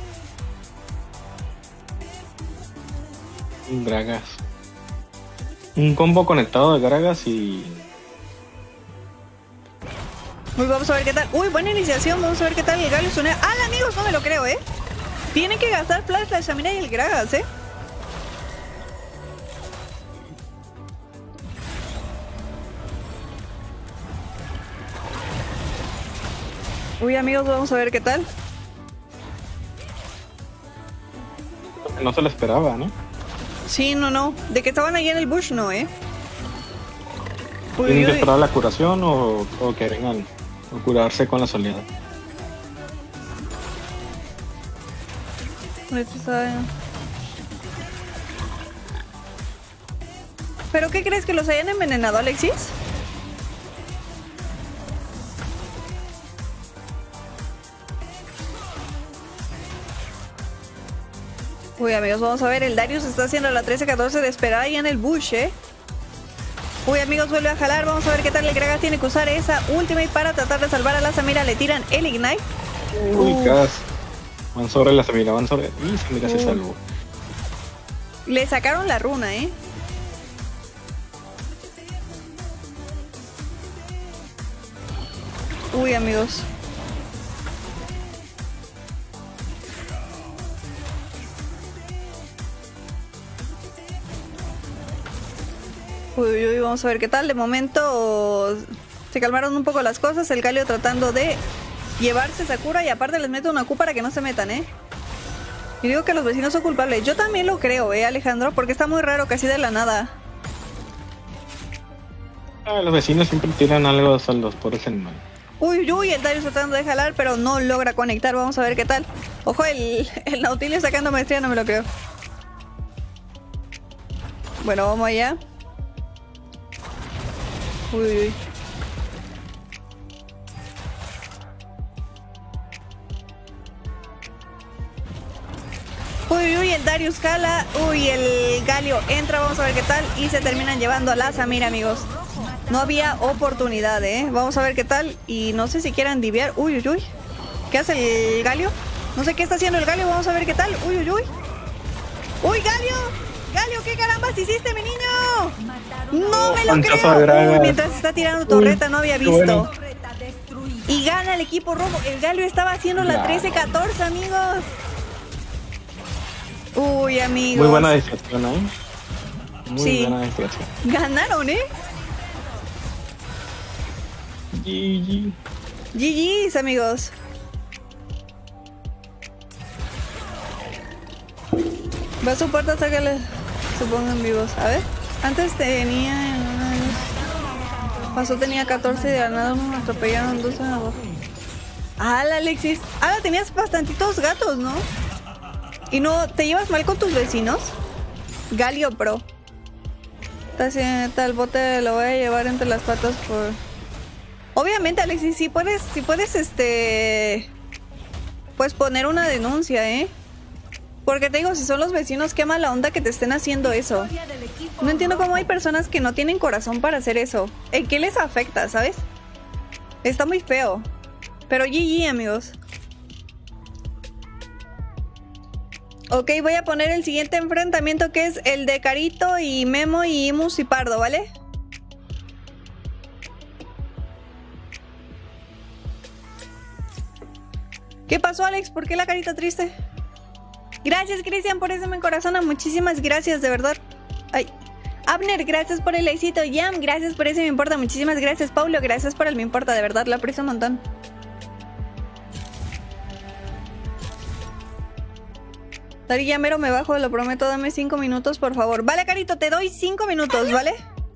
Un Gragas. Un combo conectado de Gragas y... Uy, vamos a ver qué tal. Uy, buena iniciación. Vamos a ver qué tal el Galio Sunea. ¡Ah, amigos! No me lo creo, ¿eh? Tienen que gastar Flash, la Shamira y el Gragas, ¿eh? Uy, amigos, vamos a ver qué tal. No se lo esperaba, ¿no? Sí, no, no. De que estaban ahí en el bush, no, ¿eh? Uy, ¿Tienen que uy. esperar la curación o, o que vengan o curarse con las oleadas? Esto está... ¿Pero qué crees? ¿Que los hayan envenenado, Alexis? Uy, amigos, vamos a ver. El Darius está haciendo la trece catorce de esperar ahí en el bush, ¿eh? Uy, amigos, vuelve a jalar. Vamos a ver qué tal el Gragas tiene que usar esa ultimate para tratar de salvar a la Samira. Le tiran el Ignite. Uy, Uh. Cas. Van sobre la Samira, van sobre... Y Samira se Uh. salvó. Le sacaron la runa, ¿eh? Uy, amigos. Uy, uy, uy, vamos a ver qué tal. De momento se calmaron un poco las cosas. El Galio tratando de llevarse Sakura y aparte les mete una Q para que no se metan, ¿eh? Y digo que los vecinos son culpables. Yo también lo creo, ¿eh, Alejandro? Porque está muy raro, casi de la nada. Ah, los vecinos siempre tiran algo a los pobres animales. Uy, uy, uy, el Darius tratando de jalar, pero no logra conectar. Vamos a ver qué tal. Ojo, el, el Nautilus sacando maestría, no me lo creo. Bueno, vamos allá. Uy, uy, uy. Uy, uy, el Darius jala. Uy, el Galio entra. Vamos a ver qué tal. Y se terminan llevando a la Samira, amigos. No había oportunidad, ¿eh? Vamos a ver qué tal. Y no sé si quieran diviar. Uy, uy, uy. ¿Qué hace el Galio? No sé qué está haciendo el Galio. Vamos a ver qué tal. Uy, uy, uy. ¡Uy, Galio! ¡Galio, qué carambas hiciste, mi niño! ¡No me lo Panchazo de creo! Gragas. Uy, mientras está tirando torreta, Uy, no había qué visto. bueno. Y gana el equipo rojo. El Galio estaba haciendo la Ya. trece catorce, amigos. Uy, amigos. Muy buena distracción, ¿eh? Muy Sí. buena distracción. Ganaron, ¿eh? G G. G G's, amigos. Va a su puerta hasta que le se pongan vivos. A ver. Antes tenía... Pasó, tenía catorce de ganado. Me atropellaron doce abajo. Ah, la Alexis. Ah, tenías bastantitos gatos, ¿no? ¿Y no te llevas mal con tus vecinos? Galio Pro. Tal bote lo voy a llevar entre las patas por... Obviamente, Alexis, si puedes, si puedes, este... pues poner una denuncia, ¿eh? Porque te digo, si son los vecinos, qué mala onda que te estén haciendo eso. No entiendo cómo hay personas que no tienen corazón para hacer eso. ¿En qué les afecta, sabes? Está muy feo. Pero G G, amigos. Ok, voy a poner el siguiente enfrentamiento, que es el de Carito y Memo y Imus y Pardo, ¿vale? ¿Qué pasó, Alex? ¿Por qué la carita triste? Gracias, Cristian, por ese me corazona. Muchísimas gracias, de verdad. Ay. Abner, gracias por el éxito. Yam, gracias por ese me importa. Muchísimas gracias, Paulo. Gracias por el me importa, de verdad, lo aprecio un montón. Dari, ya mero me bajo, lo prometo, dame cinco minutos, por favor. Vale, Carito, te doy cinco minutos, ¿vale?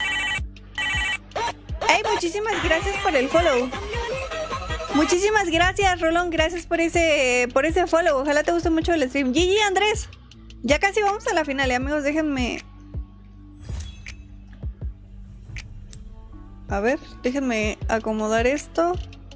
Ey, muchísimas gracias por el follow. Muchísimas gracias, Rolón. Gracias por ese por ese follow. Ojalá te guste mucho el stream. G G, Andrés. Ya casi vamos a la final, eh, amigos. Déjenme... A ver, déjenme acomodar esto.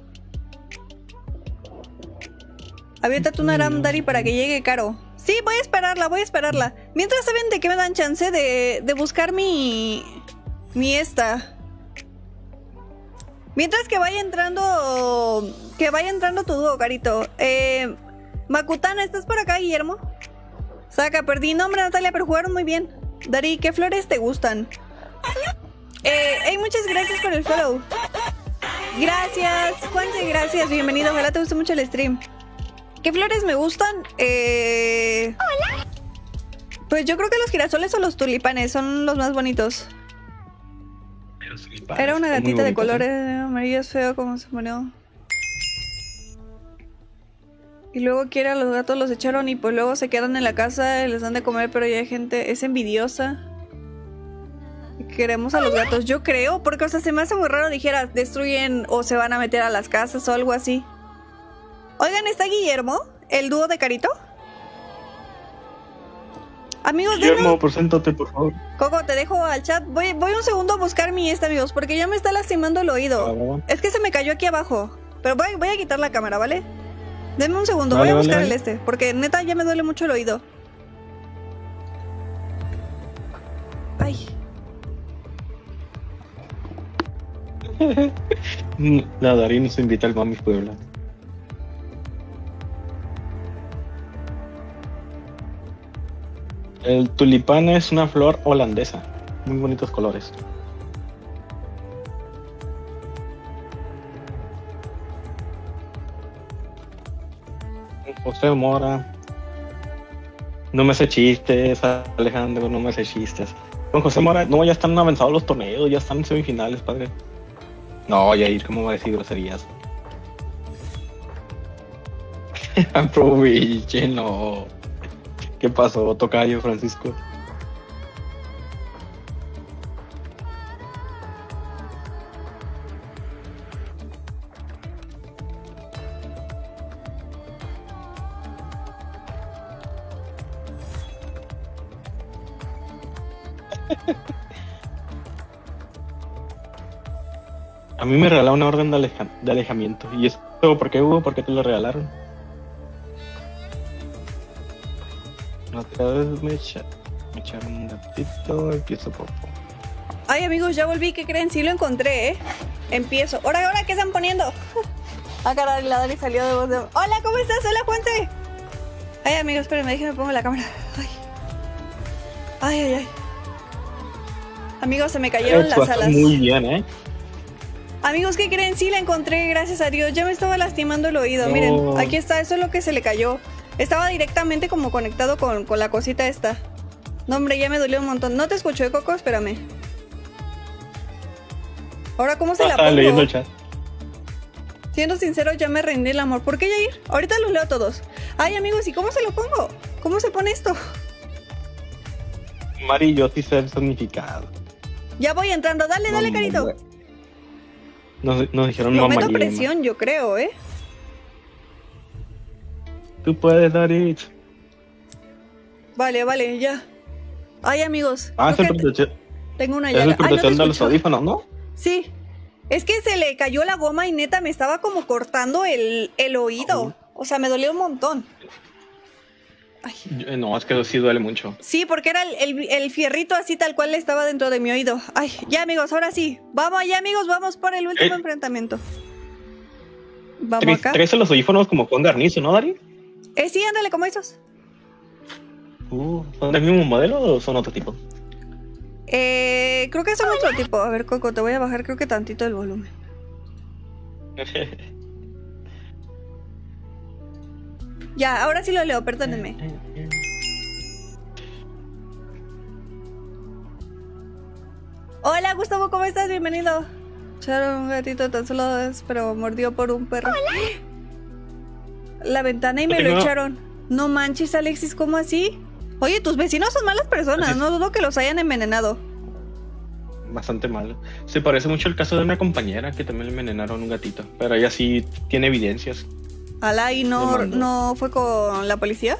Aviéntate una Ram, Dari, para que llegue Caro. Sí, voy a esperarla, voy a esperarla. Mientras, ¿saben de qué me dan chance? De, de buscar mi... Mi esta... Mientras que vaya entrando... Que vaya entrando tu dúo, Carito. Eh... Makutana, ¿estás por acá, Guillermo? Saca, perdí. No, hombre, Natalia, pero jugaron muy bien. Dari, ¿qué flores te gustan? Eh... Hey, muchas gracias por el follow. Gracias, Juanse, gracias, bienvenido. Ojalá te guste mucho el stream. ¿Qué flores me gustan? Eh... Hola. Pues yo creo que los girasoles o los tulipanes son los más bonitos. Era una gatita de colores amarillo, es feo como se murió. Y luego quiere a los gatos, los echaron y pues luego se quedan en la casa y les dan de comer, pero ya hay gente, es envidiosa. Queremos a los gatos, yo creo, porque o sea, se me hace muy raro, dijera, destruyen o se van a meter a las casas o algo así. Oigan, ¿está Guillermo? ¿El dúo de Carito? Amigos, Guillermo, denme... preséntate, por favor. Coco, te dejo al chat. Voy, voy un segundo a buscar mi esta, amigos, porque ya me está lastimando el oído. Ah, es que se me cayó aquí abajo. Pero voy, voy a quitar la cámara, ¿vale? Denme un segundo, vale, voy a vale, buscar vale. el este, porque neta ya me duele mucho el oído. Ay. La Dari nos invita al Mami Puebla. El tulipán es una flor holandesa. Muy bonitos colores. José Mora. No me hace chistes, Alejandro, no me hace chistes. Con José Mora, no, ya están avanzados los torneos, ya están en semifinales, padre. No, Yair, ¿cómo va a decir groserías? Aproveche, no. ¿Qué pasó, tocayo Francisco? A mí me regalaron una orden de, aleja de alejamiento. ¿Y eso por qué, Hugo? ¿Por qué te lo regalaron? Otra vez me, echa me echaron un ratito, empiezo poco. Ay, amigos, ya volví, ¿qué creen? Sí lo encontré, ¿eh? Empiezo. ¿Ahora, ahora qué están poniendo? Ah, caray, la Dali salió de voz de... Hola, ¿cómo estás? Hola, Juanse. Ay, amigos, espérenme, déjenme pongo la cámara. Ay, ay, ay. ay. Amigos, se me cayeron Esto las está alas. muy bien, ¿eh? Amigos, ¿qué creen? Sí la encontré, gracias a Dios. Ya me estaba lastimando el oído. No. Miren, aquí está, eso es lo que se le cayó. Estaba directamente como conectado con, con la cosita esta. No, hombre, ya me dolió un montón. No te escucho, ¿eh, Coco? Espérame. Ahora, ¿cómo se la Estaba pongo? leyendo el chat. Siendo sincero, ya me rendí el amor. ¿Por qué, Yair? Ahorita los leo todos. Ay, amigos, ¿y cómo se lo pongo? ¿Cómo se pone esto? Mari, yo sí sé el significado. Ya voy entrando. Dale, dale, carito. Nos, nos dijeron Lo meto mamá. presión, yo creo, ¿eh? Tú puedes, Darit. Vale, vale, ya. Ay, amigos. Ah, es creo el que protección, tengo una es llaga. el Ay, no te protección de los escucho. audífonos, ¿no? Sí. Es que se le cayó la goma y neta me estaba como cortando el, el oído. O sea, me dolió un montón. Ay. Yo- No, es que sí duele mucho. Sí, porque era el, el- el fierrito así tal cual estaba dentro de mi oído. Ay, ya amigos, ahora sí. Vamos ya amigos, vamos por el último Eh. enfrentamiento. Vamos ¿Traes, acá. traes los audífonos como con garnizo, no, Dari? Eh, sí, ándale, como esos. Uh, ¿Son del mismo modelo o son otro tipo? Eh, creo que son otro tipo. A ver, Coco, te voy a bajar creo que tantito el volumen. Ya, ahora sí lo leo, perdónenme. Hola, Gustavo, ¿cómo estás? Bienvenido. Echaron un gatito tan solo es, pero mordió por un perro. La ventana y me lo Tengo- echaron. No manches, Alexis, ¿cómo así? Oye, tus vecinos son malas personas, Así- no dudo que los hayan envenenado. Bastante mal. Se parece mucho al caso de una compañera que también le envenenaron un gatito. Pero ella sí tiene evidencias. Alá, ¿y no, Le mandó. no fue con la policía?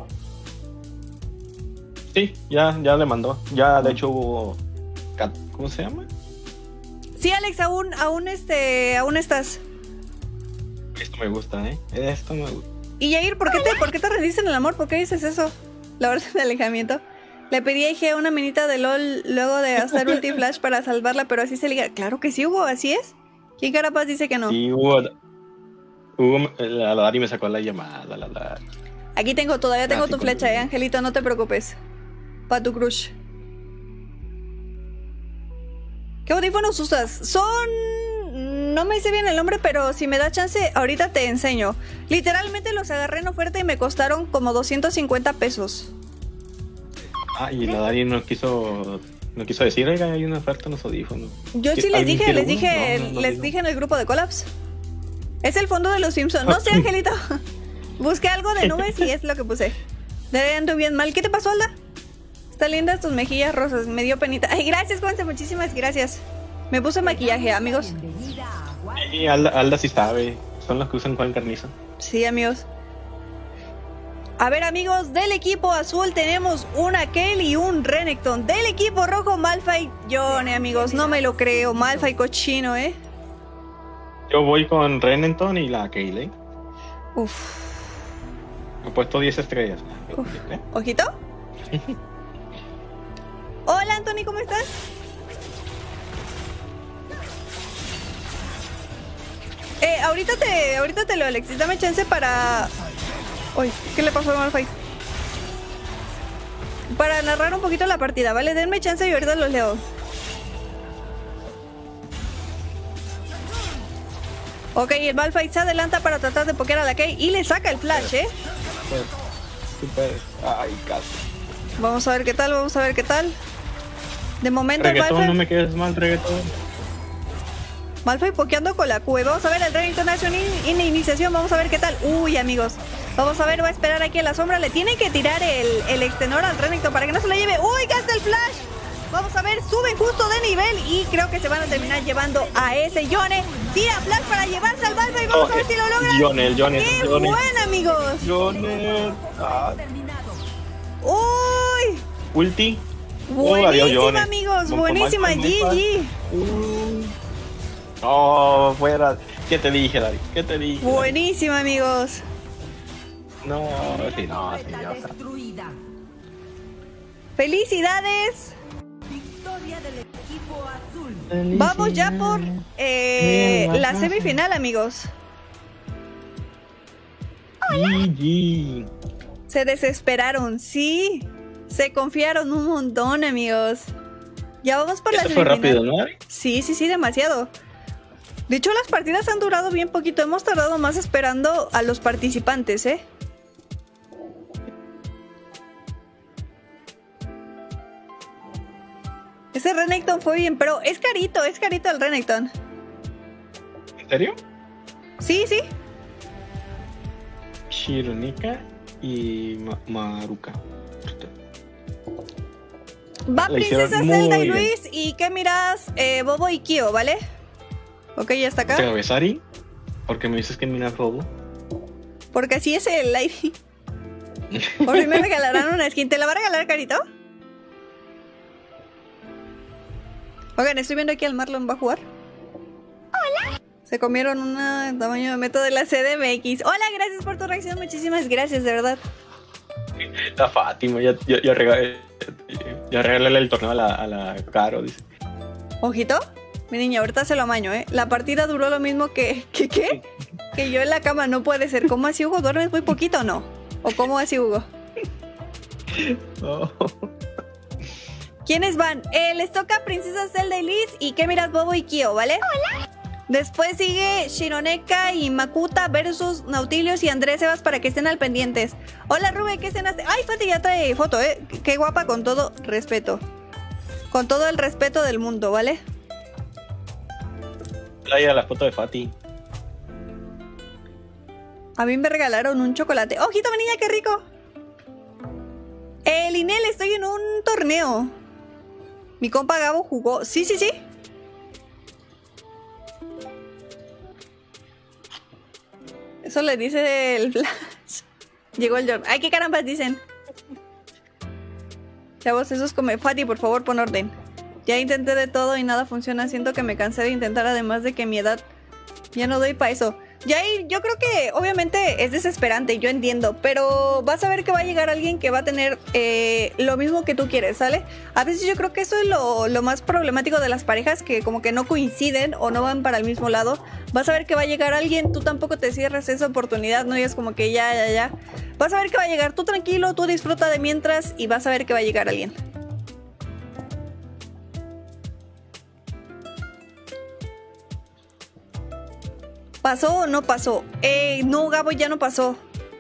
Sí, ya, ya le mandó. Ya, de hecho, hubo... cat- ¿Cómo se llama? Sí, Alex, aún, aún, este, aún estás. Esto me gusta, ¿eh? Esto me gusta. Y Yair, ¿por qué te, ¿por qué te rendiste en el amor? ¿Por qué dices eso? La orden de alejamiento. Le pedí a I G una minita de LOL luego de hacer ulti flash para salvarla, pero así se liga. Claro que sí, Hugo, así es. ¿Quién carapaz dice que no? Sí, hubo... Hubo... La Dari me sacó la llamada, la Dari. Aquí tengo, todavía tengo tu Clásico. flecha, eh, Angelito, no te preocupes. Pa' tu crush. ¿Qué audífonos usas? Son... no me sé bien el nombre, pero si me da chance, ahorita te enseño. Literalmente los agarré en oferta y me costaron como doscientos cincuenta pesos. Ah, y la Dari no quiso, no quiso decir, oiga, hay una oferta en los audífonos. Yo sí les dije, les dije, no, no, no, les no. dije en el grupo de Collabs. Es el fondo de los Simpsons. No sé, Angelito. Busqué algo de nubes y es lo que puse. De ando bien mal. ¿Qué te pasó, Alda? Están lindas tus mejillas rosas. Me dio penita. Ay, gracias, Juanse. Muchísimas gracias. Me puse maquillaje, amigos. Sí, Alda, Alda sí sabe. Son los que usan Juan Carniza. Sí, amigos. A ver, amigos, del equipo azul tenemos una Kayle y un Renekton. Del equipo rojo, Malphite Yone, amigos. No me lo creo. Malphite cochino, ¿eh? Yo voy con Renekton y la Kayle. Uf. He puesto diez estrellas. Uf. ¿Ojito? Hola, Anthony, ¿cómo estás? Eh, ahorita te, ahorita te lo, Alexis. Dame chance para... Uy, ¿qué le pasó a Malphite? Para narrar un poquito la partida, ¿vale? Denme chance y ahorita los leo. Ok, el Malphite se adelanta para tratar de pokear a la Kayle y le saca el flash, ¿eh? Super. Ay, casi. Vamos a ver qué tal, vamos a ver qué tal. De momento el Reggaetón, Malphite... no me quedes mal, reggaetón. Malphite pokeando con la Q. Vamos a ver el Renekton Nation en iniciación. Vamos a ver qué tal. Uy, amigos. Vamos a ver, va a esperar aquí en la sombra. Le tiene que tirar el, el extenor al Renekton para que no se lo lleve. Uy, gasta el flash. Vamos a ver, suben justo de nivel y creo que se van a terminar llevando a ese Yone. Tira flash para llevarse al Malphite. Vamos Oh, a ver si lo logra. Yone, el Yone, ¡Qué el Yone. buen, amigos! Yone. Ah, ¡Uy! ulti. Buenísima, Oh, adiós, Yone. amigos. Con- Buenísima. con G Malphite, G. Uh. Oh, fuera. ¿Qué te dije, Dari? ¿Qué te dije? Dari? Buenísima, amigos. No, sí, no, sí, Torreta o sea. destruida. ¡Felicidades! Victoria del equipo azul. Vamos ya por eh, la semifinal, amigos. G G. Se desesperaron, sí. Se confiaron un montón, amigos. Ya vamos por la Eso fue semifinal. rápido, ¿no, Dari? Sí, sí, sí, demasiado. De hecho, las partidas han durado bien poquito. Hemos tardado más esperando a los participantes, ¿eh? Ese Renekton fue bien, pero es carito, es carito el Renekton. ¿En serio? Sí, sí. Shironika y Ma- Maruka. Va Le hicieron Princesa muy Zelda y bien. Luis. ¿Y qué miras? Eh, Bobo y Kyo, ¿vale? Ok, ya está acá. ¿Te ves, Ari? Porque me dices que miras robo. Porque así es el live. Por fin me regalarán una skin. ¿Te la va a regalar, Carito? Oigan, estoy viendo aquí al Marlon. ¿Va a jugar? Hola. Se comieron una tamaño de método de la C D M X. Hola, gracias por tu reacción. Muchísimas gracias, de verdad. La Fátima, ya, ya, ya, regalé, ya regalé el torneo a la, a la Caro, dice. Ojito. Mi niña, ahorita se lo amaño, ¿eh? La partida duró lo mismo que... ¿Que qué? Que yo en la cama. No puede ser. ¿Cómo así, Hugo? ¿Duermes muy poquito o no? ¿O cómo así, Hugo? Oh. ¿Quiénes van? Eh, les toca Princesa Zelda y Liz y que miras Bobo y Kyo, ¿vale? Hola. Después sigue Shironeka y Makuta versus Nautilius y Andrés Sebas para que estén al pendientes. Hola, Rube, ¿qué cenaste? Ay, Fati ya trae foto, ¿eh? Qué guapa, con todo respeto. Con todo el respeto del mundo, ¿vale? Playa la foto de Fati. A mí me regalaron un chocolate. ¡Ojito, mi niña, qué rico! Eh, Linel, estoy en un torneo. Mi compa Gabo jugó. Sí, sí, sí. Eso le dice el Flash. Llegó el Jordan. Ay, qué carambas dicen. Chavos, eso es como Fati, por favor, pon orden. Ya intenté de todo y nada funciona. Siento que me cansé de intentar, además de que mi edad ya no doy para eso. Ya ahí, yo creo que obviamente es desesperante, yo entiendo, pero vas a ver que va a llegar alguien que va a tener eh, lo mismo que tú quieres, ¿sale? A veces yo creo que eso es lo, lo más problemático de las parejas, que como que no coinciden o no van para el mismo lado. Vas a ver que va a llegar alguien, tú tampoco te cierres esa oportunidad, no digas como que ya, ya, ya. Vas a ver que va a llegar, tú tranquilo, tú disfruta de mientras y vas a ver que va a llegar alguien. ¿Pasó o no pasó? Eh, no, Gabo ya no pasó.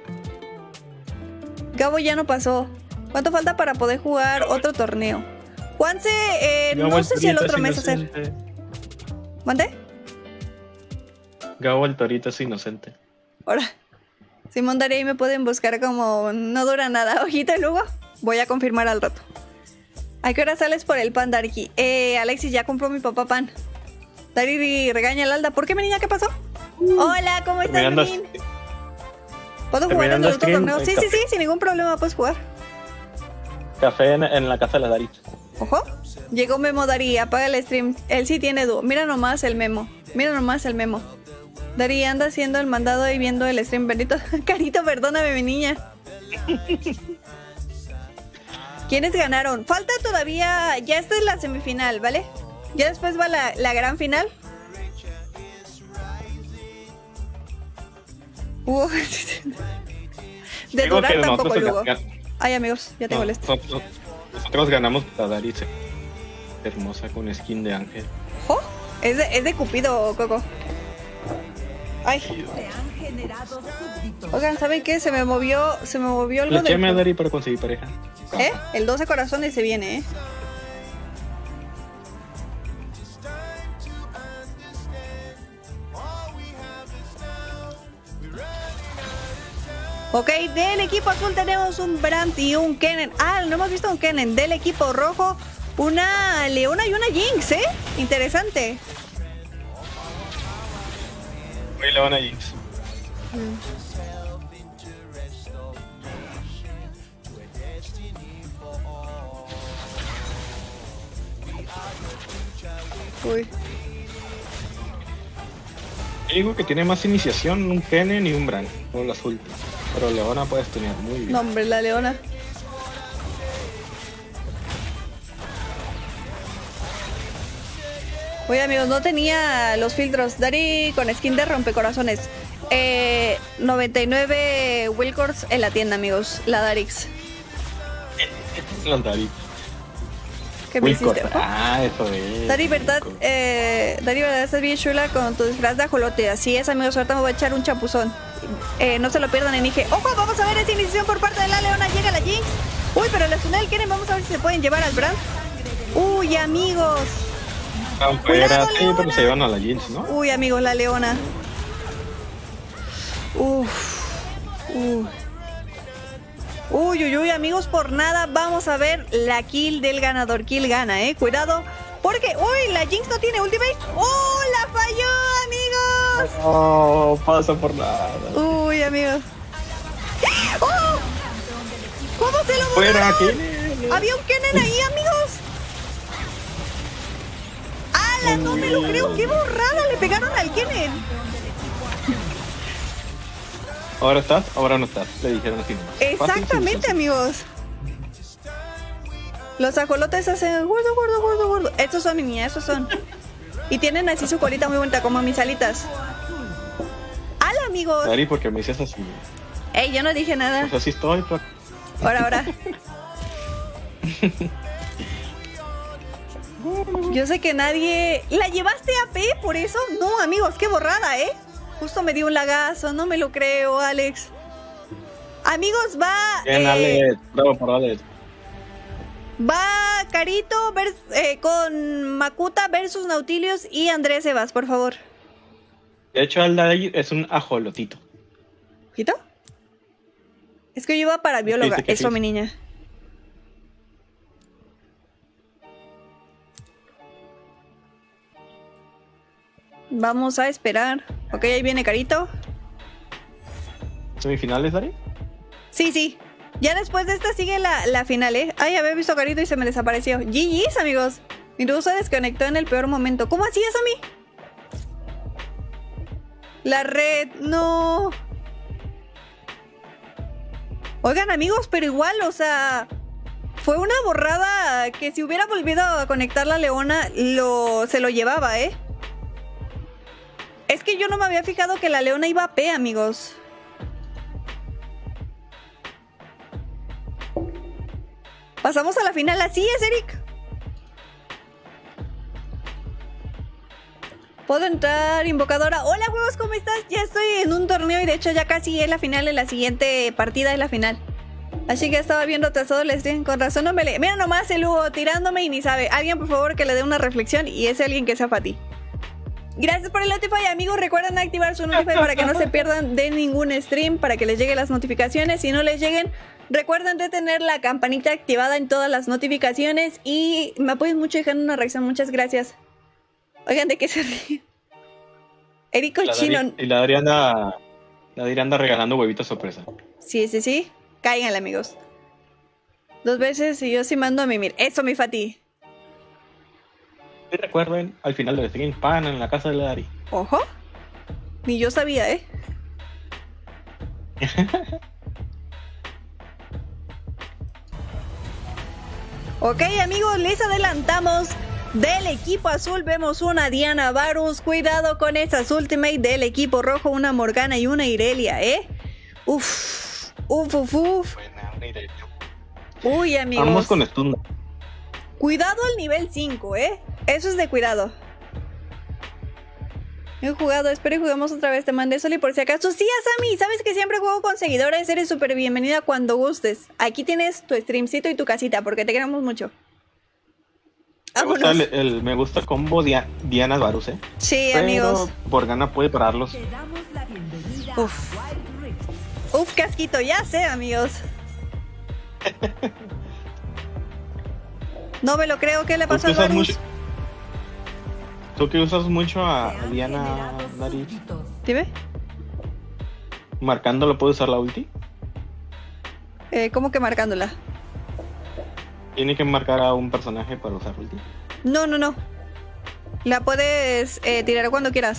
Gabo ya no pasó. ¿Cuánto falta para poder jugar otro torneo? Juanse, eh, no sé si el otro mes hacer. ¿Mande? Gabo el Torito es inocente. Ahora, Simón Daría y me pueden buscar como no dura nada. Ojito y luego voy a confirmar al rato. ¿A qué hora sales por el pan, Darky? Eh, Alexis, ya compró mi papá pan. Dari regaña al Alda. ¿Por qué, mi niña? ¿Qué pasó? Uh, Hola, ¿cómo estás, Min? ¿Puedo jugar en el otro torneo? Sí, sí, sí, sin ningún problema puedes jugar. Café en, en la casa de la Dari. Ojo, llegó Memo Dari, apaga el stream. Él sí tiene dúo. Mira nomás el Memo. Mira nomás el Memo. Dari anda haciendo el mandado y viendo el stream. Bendito. Carito, perdóname, mi niña. ¿Quiénes ganaron? Falta todavía. Ya esta es la semifinal, ¿vale? Ya después va la, la gran final. Uh, de Digo durar que tampoco luego. Gan... Ay, amigos, ya tengo no, el este. Nosotros, nosotros ganamos a Dari, hermosa con skin de ángel. ¿Oh? Es de, es de Cupido, Coco. Ay. Se han generado súbditos. Oigan, ¿saben qué? Se me movió, se me movió algo. Le eché a Dari para conseguir pareja. ¿Eh? El doce corazones se viene, ¿eh? Ok, del equipo azul tenemos un Brandt y un Kennen. Ah, no hemos visto un Kennen. Del equipo rojo, una Leona y una Jinx, ¿eh? Interesante. Muy Leona Jinx. Mm. Uy. Yo digo que tiene más iniciación un Kennen y un Brandt, con las ulti. Pero Leona puedes tener muy bien. No, hombre, la Leona. Oye, amigos, no tenía los filtros. Dari con skin de rompecorazones. Eh, noventa y nueve Wilcors en la tienda, amigos. La Darix. Los Darix. ¿Qué me hiciste? Ah, eso es. Dari, verdad, eh, Dari, verdad, estás bien chula con tu disfraz de ajolote. Así es, amigos, ahorita me voy a echar un chapuzón. Eh, no se lo pierdan en I G. ¡Ojo! Vamos a ver esa iniciación por parte de la Leona. Llega la Jinx. Uy, pero la Sunel quieren. Vamos a ver si se pueden llevar al Brandt. Uy, amigos. Cuidado, sí, pero se llevan a la Jinx, ¿no? Uy, amigos, la Leona. Uf. Uf. Uy, uy, uy, amigos, por nada vamos a ver la kill del ganador. Kill gana, eh. Cuidado, porque, uy, la Jinx no tiene ultimate. ¡Oh, la falló, amigos! No, pasa por nada. Uy, amigos. ¡Oh! ¿Cómo se lo Fuera, Kennen. Había un Kennen ahí, amigos. ¡Hala! No me lo creo. ¡Qué borrada! Le pegaron al Kennen. Ahora estás, ahora no estás. Le dijeron así. Exactamente, fácil, amigos. Los ajolotes hacen gordo, gordo, gordo, gordo. Estos son, mi niña, estos son. Y tienen así su colita muy bonita, como mis alitas. ¡Hala, amigos! Dari, porque me dices así. Ey, yo no dije nada. Pues así estoy. Pero... Ahora, ahora. Yo sé que nadie... ¿La llevaste a P por eso? No, amigos, qué borrada, ¿eh? Justo me dio un lagazo, no me lo creo, Alex. Amigos, va... Bien, eh, Alex. Bravo por Alex. Va Carito vers, eh, con Makuta versus Nautilius y Andrés Evas, por favor. De hecho, Alda es un ajolotito. ¿Quito? Es que yo iba para bióloga, sí, eso, sí. mi niña. Vamos a esperar. Ok, ahí viene Carito. ¿Semifinales, Dari? Sí, sí. Ya después de esta sigue la, la final, ¿eh? Ay, había visto a Carito y se me desapareció. G G's, amigos. Mi luz se desconectó en el peor momento. ¿Cómo así es a mí? La red, no. Oigan, amigos, pero igual, o sea... Fue una borrada que si hubiera volvido a conectar la Leona, lo, se lo llevaba, ¿eh? Es que yo no me había fijado que la Leona iba a P, amigos. Pasamos a la final, así es, Eric. ¿Puedo entrar, invocadora? Hola, huevos, ¿cómo estás? Ya estoy en un torneo y de hecho ya casi es la final, en la siguiente partida es la final. Así que estaba viendo atrasado el stream, con razón no me le... Mira nomás el Hugo tirándome y ni sabe. Alguien, por favor, que le dé una reflexión y ese alguien que sea para ti. Gracias por el Notify, amigos. Recuerden activar su Notify para que no se pierdan de ningún stream, para que les lleguen las notificaciones. Si no les lleguen, recuerden de tener la campanita activada en todas las notificaciones y me apoyen mucho dejando una reacción. Muchas gracias. Oigan, ¿de qué se ríen? Erico Chino. Y la Adriana, la Adriana anda regalando huevitos sorpresa. Sí, sí, sí. Cáiganle, amigos. Dos veces y yo sí mando a mimir. Eso, mi Fati. Y recuerden, al final del stream, pan en la casa de la Dari. Ojo. Ni yo sabía, ¿eh? Ok, amigos, les adelantamos. Del equipo azul vemos una Diana Varus. Cuidado con estas ultimate. Del equipo rojo una Morgana y una Irelia, ¿eh? Uf. Uf, uf, uf. Uy, amigos. Vamos con stun. Cuidado al nivel cinco, ¿eh? Eso es de cuidado. He jugado, espero y jugamos otra vez. Te mandé Sol y por si acaso. Sí, Asami, sabes que siempre juego con seguidores. Eres súper bienvenida cuando gustes. Aquí tienes tu streamcito y tu casita, porque te queremos mucho. Me gusta el, el, me gusta el combo Dia, Diana Varus, ¿eh? Sí, pero amigos. Morgana puede pararlos. Te damos la bienvenida Uf. a Wild Rift. Uf, casquito, ya sé, amigos. No me lo creo. ¿Qué le pasó a Varus? Mucho, tú que usas mucho a, Se a han Diana generado Dari, súbditos. ¿Dime? marcándolo, ¿puede usar la ulti? Eh, ¿Cómo que marcándola? Tiene que marcar a un personaje para usar ulti. No, no, no. La puedes eh, tirar cuando quieras.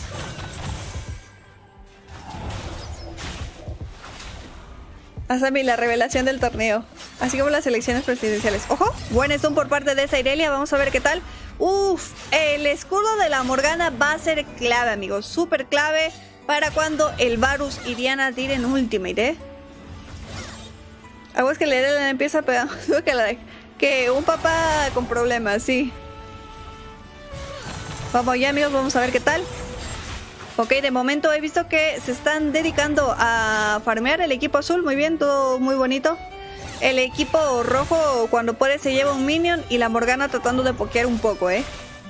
Asami, la revelación del torneo. Así como las elecciones presidenciales. ¡Ojo! Buen stun por parte de esa Irelia. Vamos a ver qué tal. Uf, el escudo de la Morgana va a ser clave, amigos. Súper clave para cuando el Varus y Diana tiren ultimate, ¿eh? Aguas que la Irelia empieza a pegar. que, la, que un papá con problemas, sí. Vamos ya, amigos. Vamos a ver qué tal. Ok, de momento he visto que se están dedicando a farmear el equipo azul. Muy bien, todo muy bonito. El equipo rojo, cuando puede, se lleva un minion. Y la Morgana tratando de pokear un poco, ¿eh?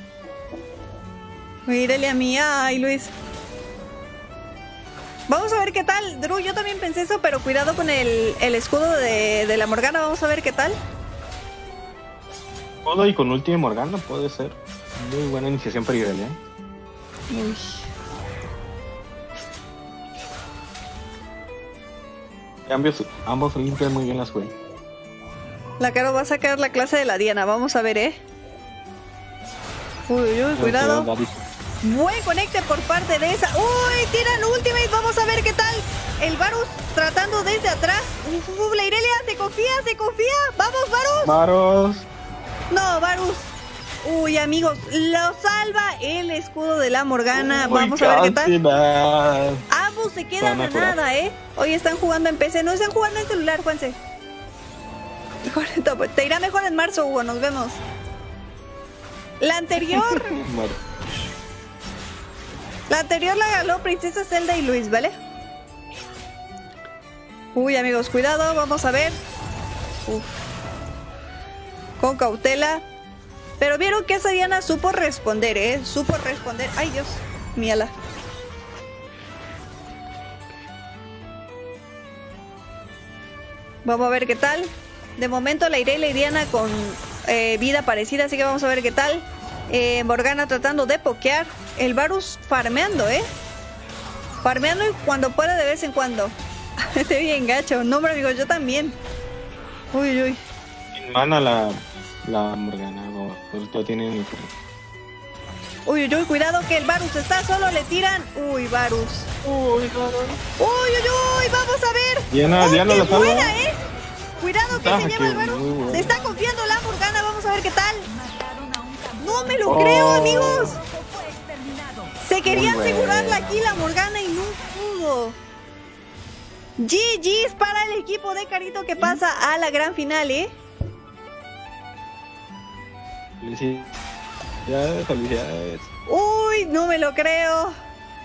Irelia mía. Ay, Luis. Vamos a ver qué tal. Drew, yo también pensé eso, pero cuidado con el, el escudo de, de la Morgana. Vamos a ver qué tal. Todo y con ulti de Morgana puede ser muy buena iniciación para Irelia, ¿eh? Uy. Ambos, ambos limpian muy bien las juegas. La Caro va a sacar la clase de la Diana. Vamos a ver, ¿eh? Uy, uy, uy, cuidado. Buen conecte por parte de esa. ¡Uy! Tiran ultimate. Vamos a ver qué tal. El Varus tratando desde atrás. Uf, la Irelia se confía, se confía. ¡Vamos, Varus! Varus. No, Varus. Uy, amigos, lo salva el escudo de la Morgana. Uy, vamos a ver qué tal. Nada. Ambos se quedan a nada, ¿eh? Hoy están jugando en P C. No están jugando en celular, Juanse. Te irá mejor en marzo, Hugo. Nos vemos. La anterior... La anterior la ganó Princesa Zelda y Luis, ¿vale? Uy, amigos, cuidado, vamos a ver. Uf. Con cautela. Pero vieron que esa Diana supo responder, ¿eh? Supo responder. Ay, Dios, míala. Vamos a ver qué tal. De momento la Irelia y Diana con eh, vida parecida, así que vamos a ver qué tal. Eh, Morgana tratando de pokear. El Varus farmeando, ¿eh? Farmeando cuando pueda de vez en cuando. Estoy bien gacho. No, pero amigos, yo también. Uy, uy. Sin mana la, la Morgana. No, no tiene ni... Uy, uy, uy. Cuidado que el Varus está solo. Le tiran. Uy, Varus. Uy, Varus. Uy, uy, uy. Vamos a ver. Diana, oh, Diana la buena, salva. ¿eh? Cuidado que Ah, se lleva el qué Varus. bueno. Le está confiando la Morgana. Vamos a ver qué tal. Mataron a un campeón. No me lo Oh. creo, amigos. Fue exterminado. Se quería Muy asegurar bueno. aquí la Morgana y no pudo. G G's para el equipo de Carito que pasa a la gran final, ¿eh? Sí. Ya, felicidades. Uy, no me lo creo.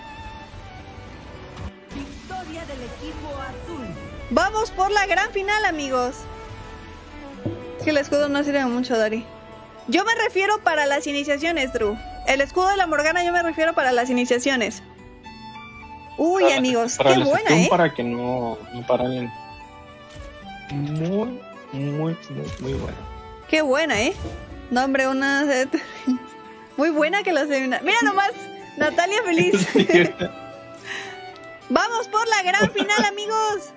Victoria del equipo azul. Vamos por la gran final, amigos. Es que el escudo no sirve mucho, Dari. Yo me refiero para las iniciaciones, Drew. El escudo de la Morgana yo me refiero para las iniciaciones. Uy, Para- amigos, para qué el buena, stun, ¿eh? Para que no, no paren. Muy, muy, muy, muy buena. Qué buena, ¿eh? No, hombre, una... Muy buena que los... Mira nomás, Natalia feliz. Vamos por la gran final, amigos.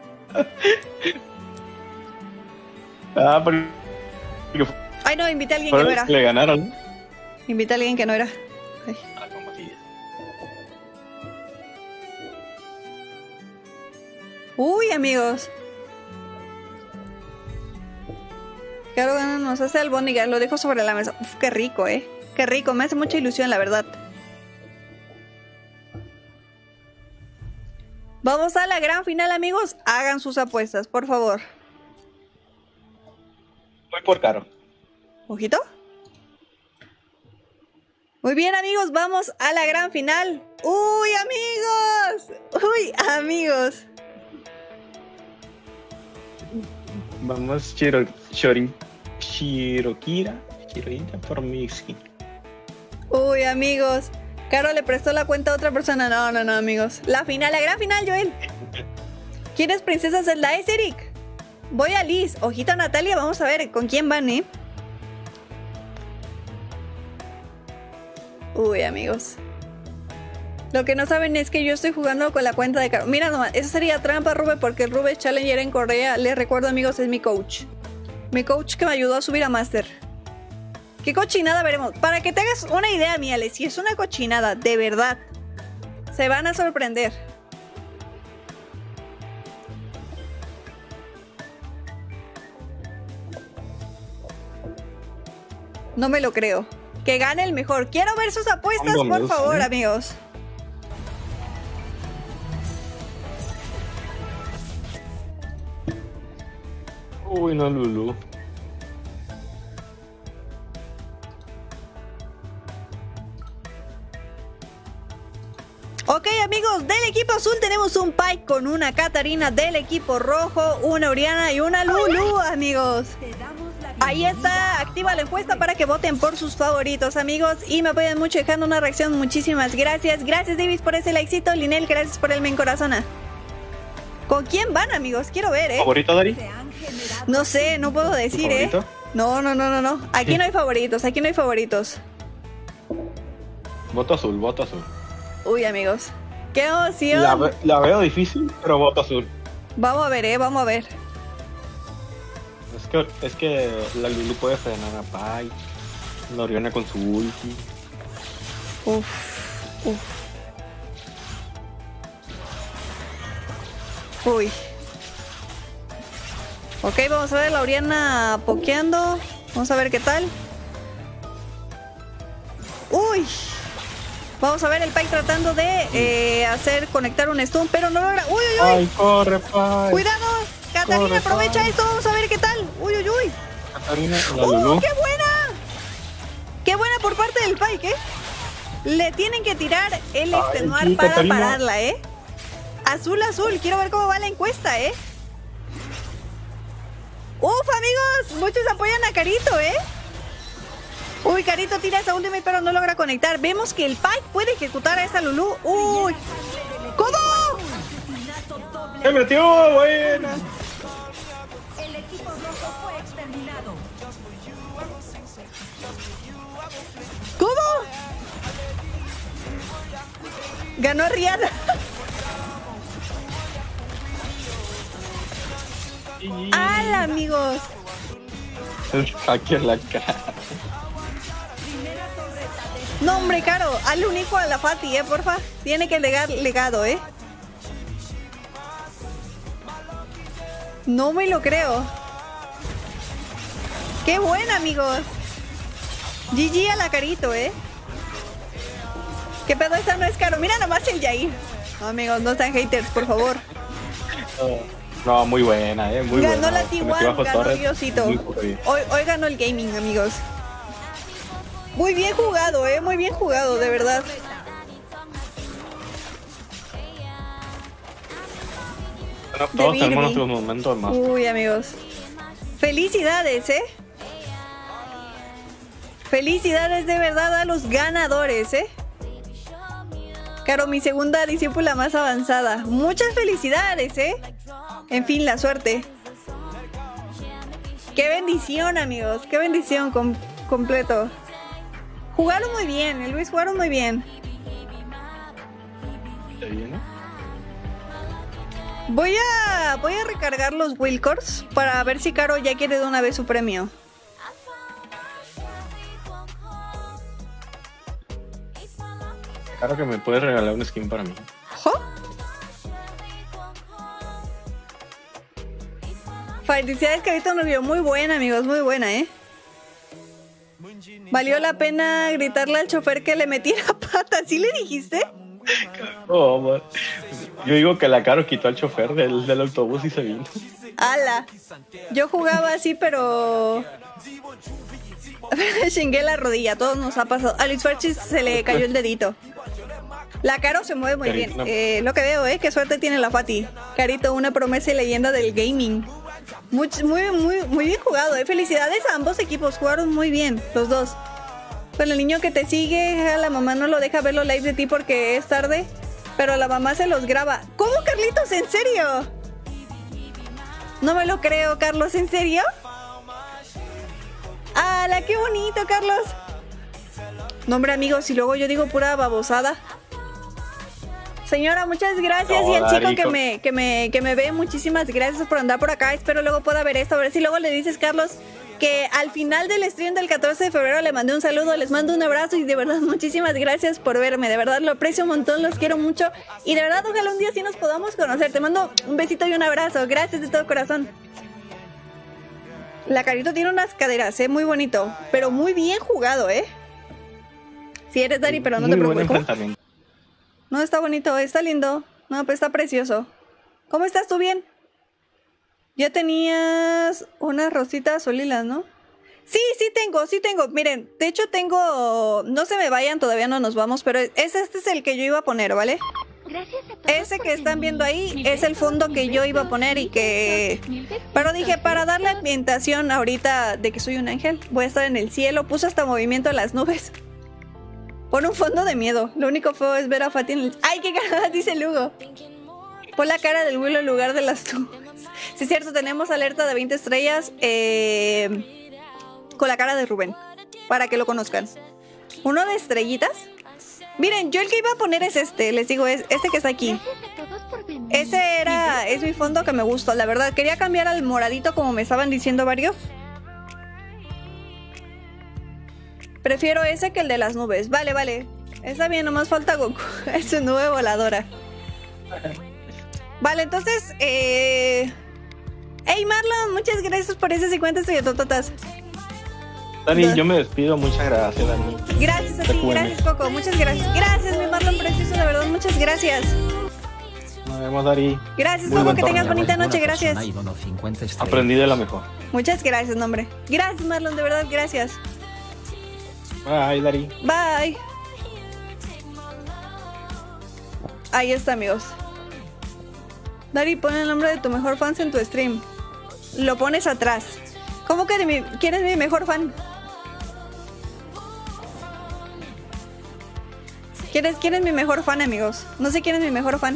Ah, pero... Ay, no, invité a alguien que pero no era. le ganaron, ¿no? Invité a alguien que no era. Ay. Ah, como así. Uy, amigos. Claro, nos hace albóndigas, lo dejo sobre la mesa. Uf, qué rico, ¿eh? Qué rico, me hace mucha ilusión, la verdad. Vamos a la gran final, amigos. Hagan sus apuestas, por favor. Voy por Caro. ¿Ojito? Muy bien, amigos, vamos a la gran final. ¡Uy, amigos! ¡Uy, amigos! Vamos, Chiro, Chorin, Chirokira, Chiroita por mi skin. Uy, amigos. Caro le prestó la cuenta a otra persona. No, no, no, amigos. La final, la gran final, Joel. ¿Quién es Princesa Zelda? Es Eric. Voy a Liz. Ojito, Natalia. Vamos a ver con quién van, ¿eh? Uy, amigos. Lo que no saben es que yo estoy jugando con la cuenta de Caro. Mira nomás, eso sería trampa, Rube, porque el Rube Challenger en Corea, les recuerdo, amigos, es mi coach. Mi coach que me ayudó a subir a Master. ¿Qué cochinada veremos? Para que te hagas una idea, Miale, si es una cochinada, de verdad, se van a sorprender. No me lo creo. Que gane el mejor. Quiero ver sus apuestas, Vamos, por favor, ¿eh? amigos. Uy, no, Lulu. Ok, amigos, del equipo azul tenemos un Pike con una Katarina, del equipo rojo una Oriana y una Lulu, amigos. Te damos la Ahí bienvenida está, a activa la encuesta Wild para que voten por sus favoritos, amigos. Y me apoyan mucho dejando una reacción. Muchísimas gracias. Gracias, Davis, por ese likecito. Linel, gracias por el me encorazona. ¿Con quién van, amigos? Quiero ver, ¿eh? ¿Favorito, Dari? Se han generado No sé, no puedo decir, ¿eh? favorito? No, no, no, no, no. Aquí no hay favoritos, aquí no hay favoritos. Voto azul, voto azul. Uy, amigos. ¡Qué emoción! La, ve- la veo difícil, pero voto azul. Vamos a ver, ¿eh? Vamos a ver. Es que, es que la Lulu puede frenar a Pai. La Oriana con su ulti. Uf, uf. Uy. Ok, vamos a ver la Oriana pokeando. Vamos a ver qué tal. Uy. Vamos a ver el Pike tratando de eh, hacer conectar un stun, pero no logra. Uy, uy, uy. ¡Ay, corre, Pai! Cuidado. Catarina, Corre, aprovecha Pai. esto. Vamos a ver qué tal. Uy, uy, uy. Catarina, la ¡Uh, Lulu. qué buena! ¡Qué buena por parte del Pike, eh! Le tienen que tirar el Ay, extenuar sí, para Catarina. pararla, ¿eh? Azul, azul. Quiero ver cómo va la encuesta, ¿eh? ¡Uf, amigos! Muchos apoyan a Carito, ¿eh? Uy, Carito tira esa ultimate pero no logra conectar. Vemos que el Pike puede ejecutar a esa Lulu. ¡Uy! ¿Cómo? asesinato doble. ¡Se metió! ¡Buena! El equipo rojo fue exterminado. ¿Cómo? Ganó Rihanna. ¡Hala, amigos! El hacker en la cara. No, hombre, Caro, hazle un hijo a la Fati, eh, porfa. Tiene que legar legado, eh. No me lo creo. ¡Qué buena, amigos! G G a la Carito, eh. ¿Qué pedo? Esa no es Caro. Mira nomás el Yair. No, amigos, no sean haters, por favor. No, muy buena, eh. Muy Ganó buena. la Se T metió uno, bajo ganó torres. Diosito. Muy bien. Hoy, hoy ganó el gaming, amigos. Muy bien jugado, eh, muy bien jugado, de verdad. Bueno, todos tenemos nuestros momentos más. Uy, amigos. Felicidades, eh. Felicidades de verdad a los ganadores, eh. Caro, mi segunda discípula más avanzada. Muchas felicidades, eh. En fin, la suerte. Qué bendición, amigos. Qué bendición com completo. Jugaron muy bien, Luis, jugaron muy bien. ¿Te viene? Voy a, voy a recargar los Wilcors para ver si Caro ya quiere de una vez su premio. Claro que me puedes regalar un skin para mí. ¿Jo? Felicidades, Carito nos vio muy buena, amigos, muy buena, ¿eh? Valió la pena gritarle al chofer que le metiera pata, ¿sí le dijiste? Oh, man. Yo digo que la Caro quitó al chofer del, del autobús y se vino. ¡Hala! Yo jugaba así, pero... me chingué la rodilla, a todos nos ha pasado. A Luis Farchis se le cayó el dedito. La Caro se mueve muy bien. Eh, lo que veo, ¿eh? Qué suerte tiene la Fati. Carito, una promesa y leyenda del gaming. Muy, muy, muy, muy bien jugado, ¿eh? Felicidades a ambos equipos, jugaron muy bien, los dos. Con el niño que te sigue, la mamá no lo deja ver los lives de ti porque es tarde, pero la mamá se los graba. ¿Cómo, Carlitos? ¿En serio? No me lo creo, Carlos, ¿en serio? ¡Hala, qué bonito, Carlos! No, hombre, amigos, y luego yo digo pura babosada. Señora, muchas gracias. No, y al chico que me, que, me, que me ve, muchísimas gracias por andar por acá. Espero luego pueda ver esto. A ver si luego le dices, Carlos, que al final del stream del catorce de febrero le mandé un saludo. Les mando un abrazo y de verdad muchísimas gracias por verme. De verdad lo aprecio un montón, los quiero mucho. Y de verdad ojalá un día sí nos podamos conocer. Te mando un besito y un abrazo. Gracias de todo corazón. La Carito tiene unas caderas, ¿eh? Muy bonito. Pero muy bien jugado, ¿eh? Si eres Dari, pero no te preocupes. No, está bonito, está lindo. No, pues está precioso. ¿Cómo estás tú? Bien. Ya tenías unas rositas o lilas, ¿no? Sí, sí tengo, sí tengo. Miren, de hecho tengo... No se me vayan, todavía no nos vamos, pero es, este es el que yo iba a poner, ¿vale? Gracias a todos. Ese que están viendo ahí es el fondo que yo iba a poner y que... Pero dije, para darle ambientación ahorita de que soy un ángel, voy a estar en el cielo. Puse hasta movimiento a las nubes. Pon un fondo de miedo. Lo único feo es ver a Fati en el... ¡Ay, qué cara! Dice Lugo. Pon la cara del Willow en lugar de las nubes. Sí, es cierto, tenemos alerta de veinte estrellas eh, con la cara de Rubén, para que lo conozcan. Uno de estrellitas. Miren, yo el que iba a poner es este. Les digo, es este que está aquí. Ese era... Es mi fondo que me gustó, la verdad. Quería cambiar al moradito como me estaban diciendo varios. Prefiero ese que el de las nubes. Vale, vale. Está bien, nomás falta Goku. Es su nube voladora. Vale, entonces... Eh... Hey, Marlon, muchas gracias por ese cincuenta estrellas. Dani, no. Yo me despido. Muchas gracias, Dani. Gracias a ti, gracias, Coco. Muchas gracias. Gracias, mi Marlon precioso, de verdad. Muchas gracias. Nos vemos, Dari. Gracias, Muy Coco. Que tengas bonita noche. Gracias. Aprendí de la mejor. Muchas gracias, nombre. Gracias, Marlon, de verdad, gracias. Bye, Dari. Bye. Ahí está, amigos. Dari, pon el nombre de tu mejor fan en tu stream. Lo pones atrás. ¿Cómo que mi, quién es mi mejor fan? ¿Quién es, ¿Quién es mi mejor fan, amigos? No sé quién es mi mejor fan.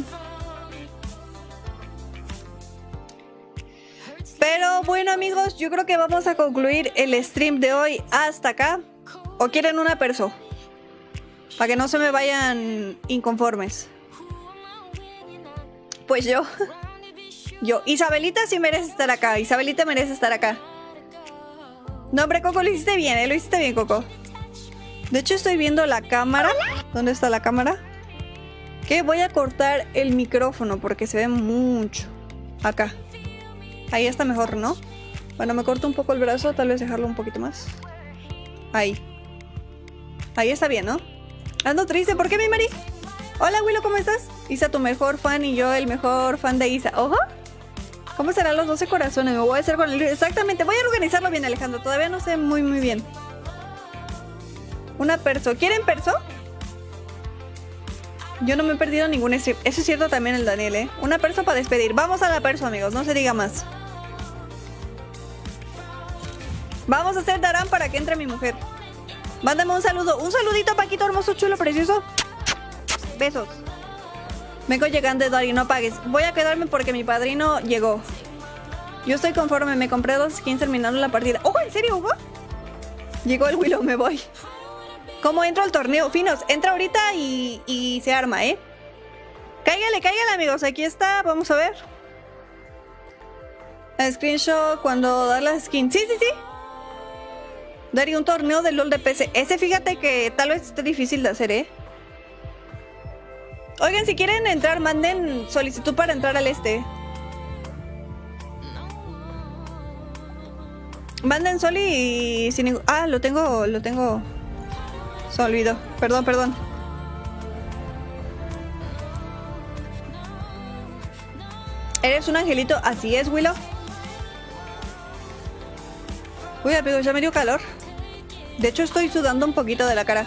Pero bueno, amigos, yo creo que vamos a concluir el stream de hoy hasta acá. ¿O quieren una perso? Para que no se me vayan inconformes. Pues yo. Yo. Isabelita sí merece estar acá. Isabelita merece estar acá. No, hombre, Coco, lo hiciste bien, ¿eh? Lo hiciste bien, Coco. De hecho, estoy viendo la cámara. ¿Dónde está la cámara? Que voy a cortar el micrófono porque se ve mucho. Acá. Ahí está mejor, ¿no? Bueno, me corto un poco el brazo. Tal vez dejarlo un poquito más. Ahí. Ahí está bien, ¿no? Ando triste. ¿Por qué, mi Mari? Hola, Willow, ¿cómo estás? Isa, tu mejor fan y yo el mejor fan de Isa. ¡Ojo! ¿Cómo serán los doce corazones? Me voy a hacer con el... Exactamente, voy a organizarlo bien, Alejandro. Todavía no sé muy, muy bien. Una perso. ¿Quieren perso? Yo no me he perdido ningún strip. Eso es cierto también el Daniel, ¿eh? Una perso para despedir. Vamos a la perso, amigos. No se diga más. Vamos a hacer Darán para que entre mi mujer. Mándame un saludo. Un saludito, Paquito, hermoso, chulo, precioso. Besos. Vengo llegando, Dari, no pagues. Voy a quedarme porque mi padrino llegó. Yo estoy conforme. Me compré dos skins terminando la partida. ¡Oh, en serio, Hugo! Llegó el Willow, me voy. ¿Cómo entro al torneo? Finos, entra ahorita y, y se arma, ¿eh? Cáigale, cáigale, amigos. Aquí está, vamos a ver. El screenshot cuando da las skins. Sí, sí, sí. Daría un torneo de LOL de P C. Ese fíjate que tal vez esté difícil de hacer, ¿eh? Oigan, si quieren entrar, manden solicitud para entrar al este. Manden Soli y sin ningún... Ah, lo tengo, lo tengo... Se me olvidó. Perdón, perdón. ¿Eres un angelito? Así es, Willow. Uy, amigo, ya me dio calor. De hecho, estoy sudando un poquito de la cara.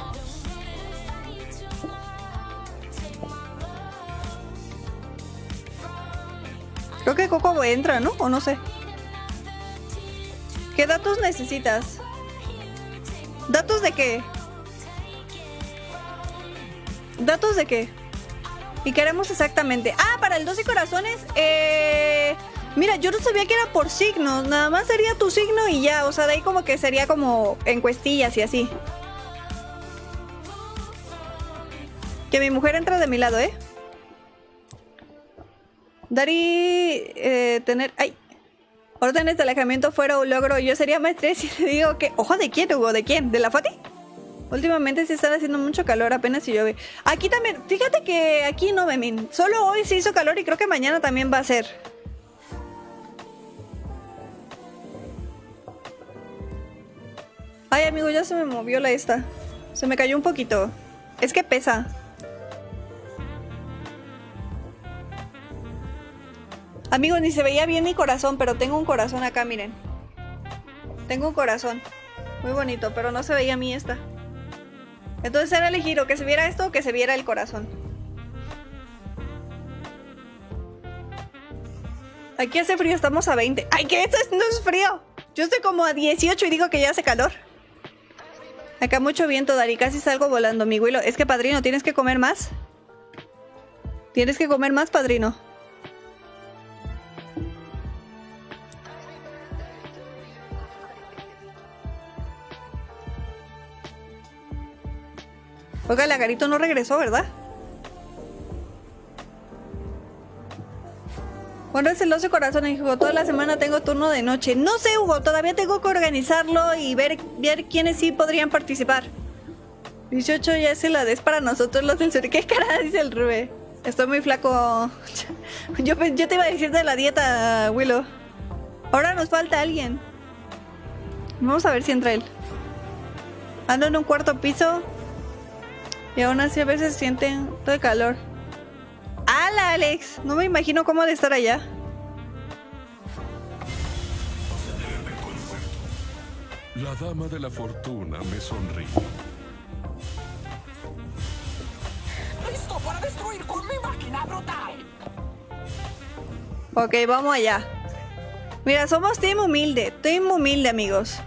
Creo que Coco entra, ¿no? O no sé. ¿Qué datos necesitas? ¿Datos de qué? ¿Datos de qué? ¿Y queremos exactamente? Ah, para el doce corazones. Eh... Mira, yo no sabía que era por signos. Nada más sería tu signo y ya. O sea, de ahí como que sería como encuestillas y así. Que mi mujer entra de mi lado, ¿eh? Dari... Eh, tener... ¡Ay! Órdenes de alejamiento fuera un logro. Yo sería maestre si le digo que... ¿Ojo de quién, Hugo? ¿De quién? ¿De la Fati? Últimamente sí está haciendo mucho calor, apenas si llueve. Aquí también... Fíjate que aquí no, Memín. Solo hoy se hizo calor y creo que mañana también va a ser. Ay, amigo, ya se me movió la esta. Se me cayó un poquito. Es que pesa. Amigos, ni se veía bien mi corazón, pero tengo un corazón acá, miren. Tengo un corazón. Muy bonito, pero no se veía a mí esta. Entonces era elegir o que se viera esto o que se viera el corazón. Aquí hace frío, estamos a veinte. ¡Ay, que esto no es frío! Yo estoy como a dieciocho y digo que ya hace calor. Acá mucho viento, Dari, casi salgo volando, mi Willow. Es que, padrino, ¿tienes que comer más? ¿Tienes que comer más, padrino? Oiga, el lagarito no regresó, ¿verdad? ¿Cuándo es el doce corazones, Hugo? Toda la semana tengo turno de noche. No sé, Hugo, todavía tengo que organizarlo y ver, ver quiénes sí podrían participar. dieciocho ya se la des para nosotros los del sur. ¿Qué cara? Dice el Rube. Estoy muy flaco. Yo, yo te iba a decir de la dieta, Willow. Ahora nos falta alguien. Vamos a ver si entra él. Ando en un cuarto piso. Y aún así a veces sienten todo el calor. ¡Hala, Alex! No me imagino cómo ha de estar allá. La dama de la fortuna me sonríe. ¡Listo para destruir con mi máquina brutal! Ok, vamos allá. Mira, somos team humilde. Team humilde, amigos.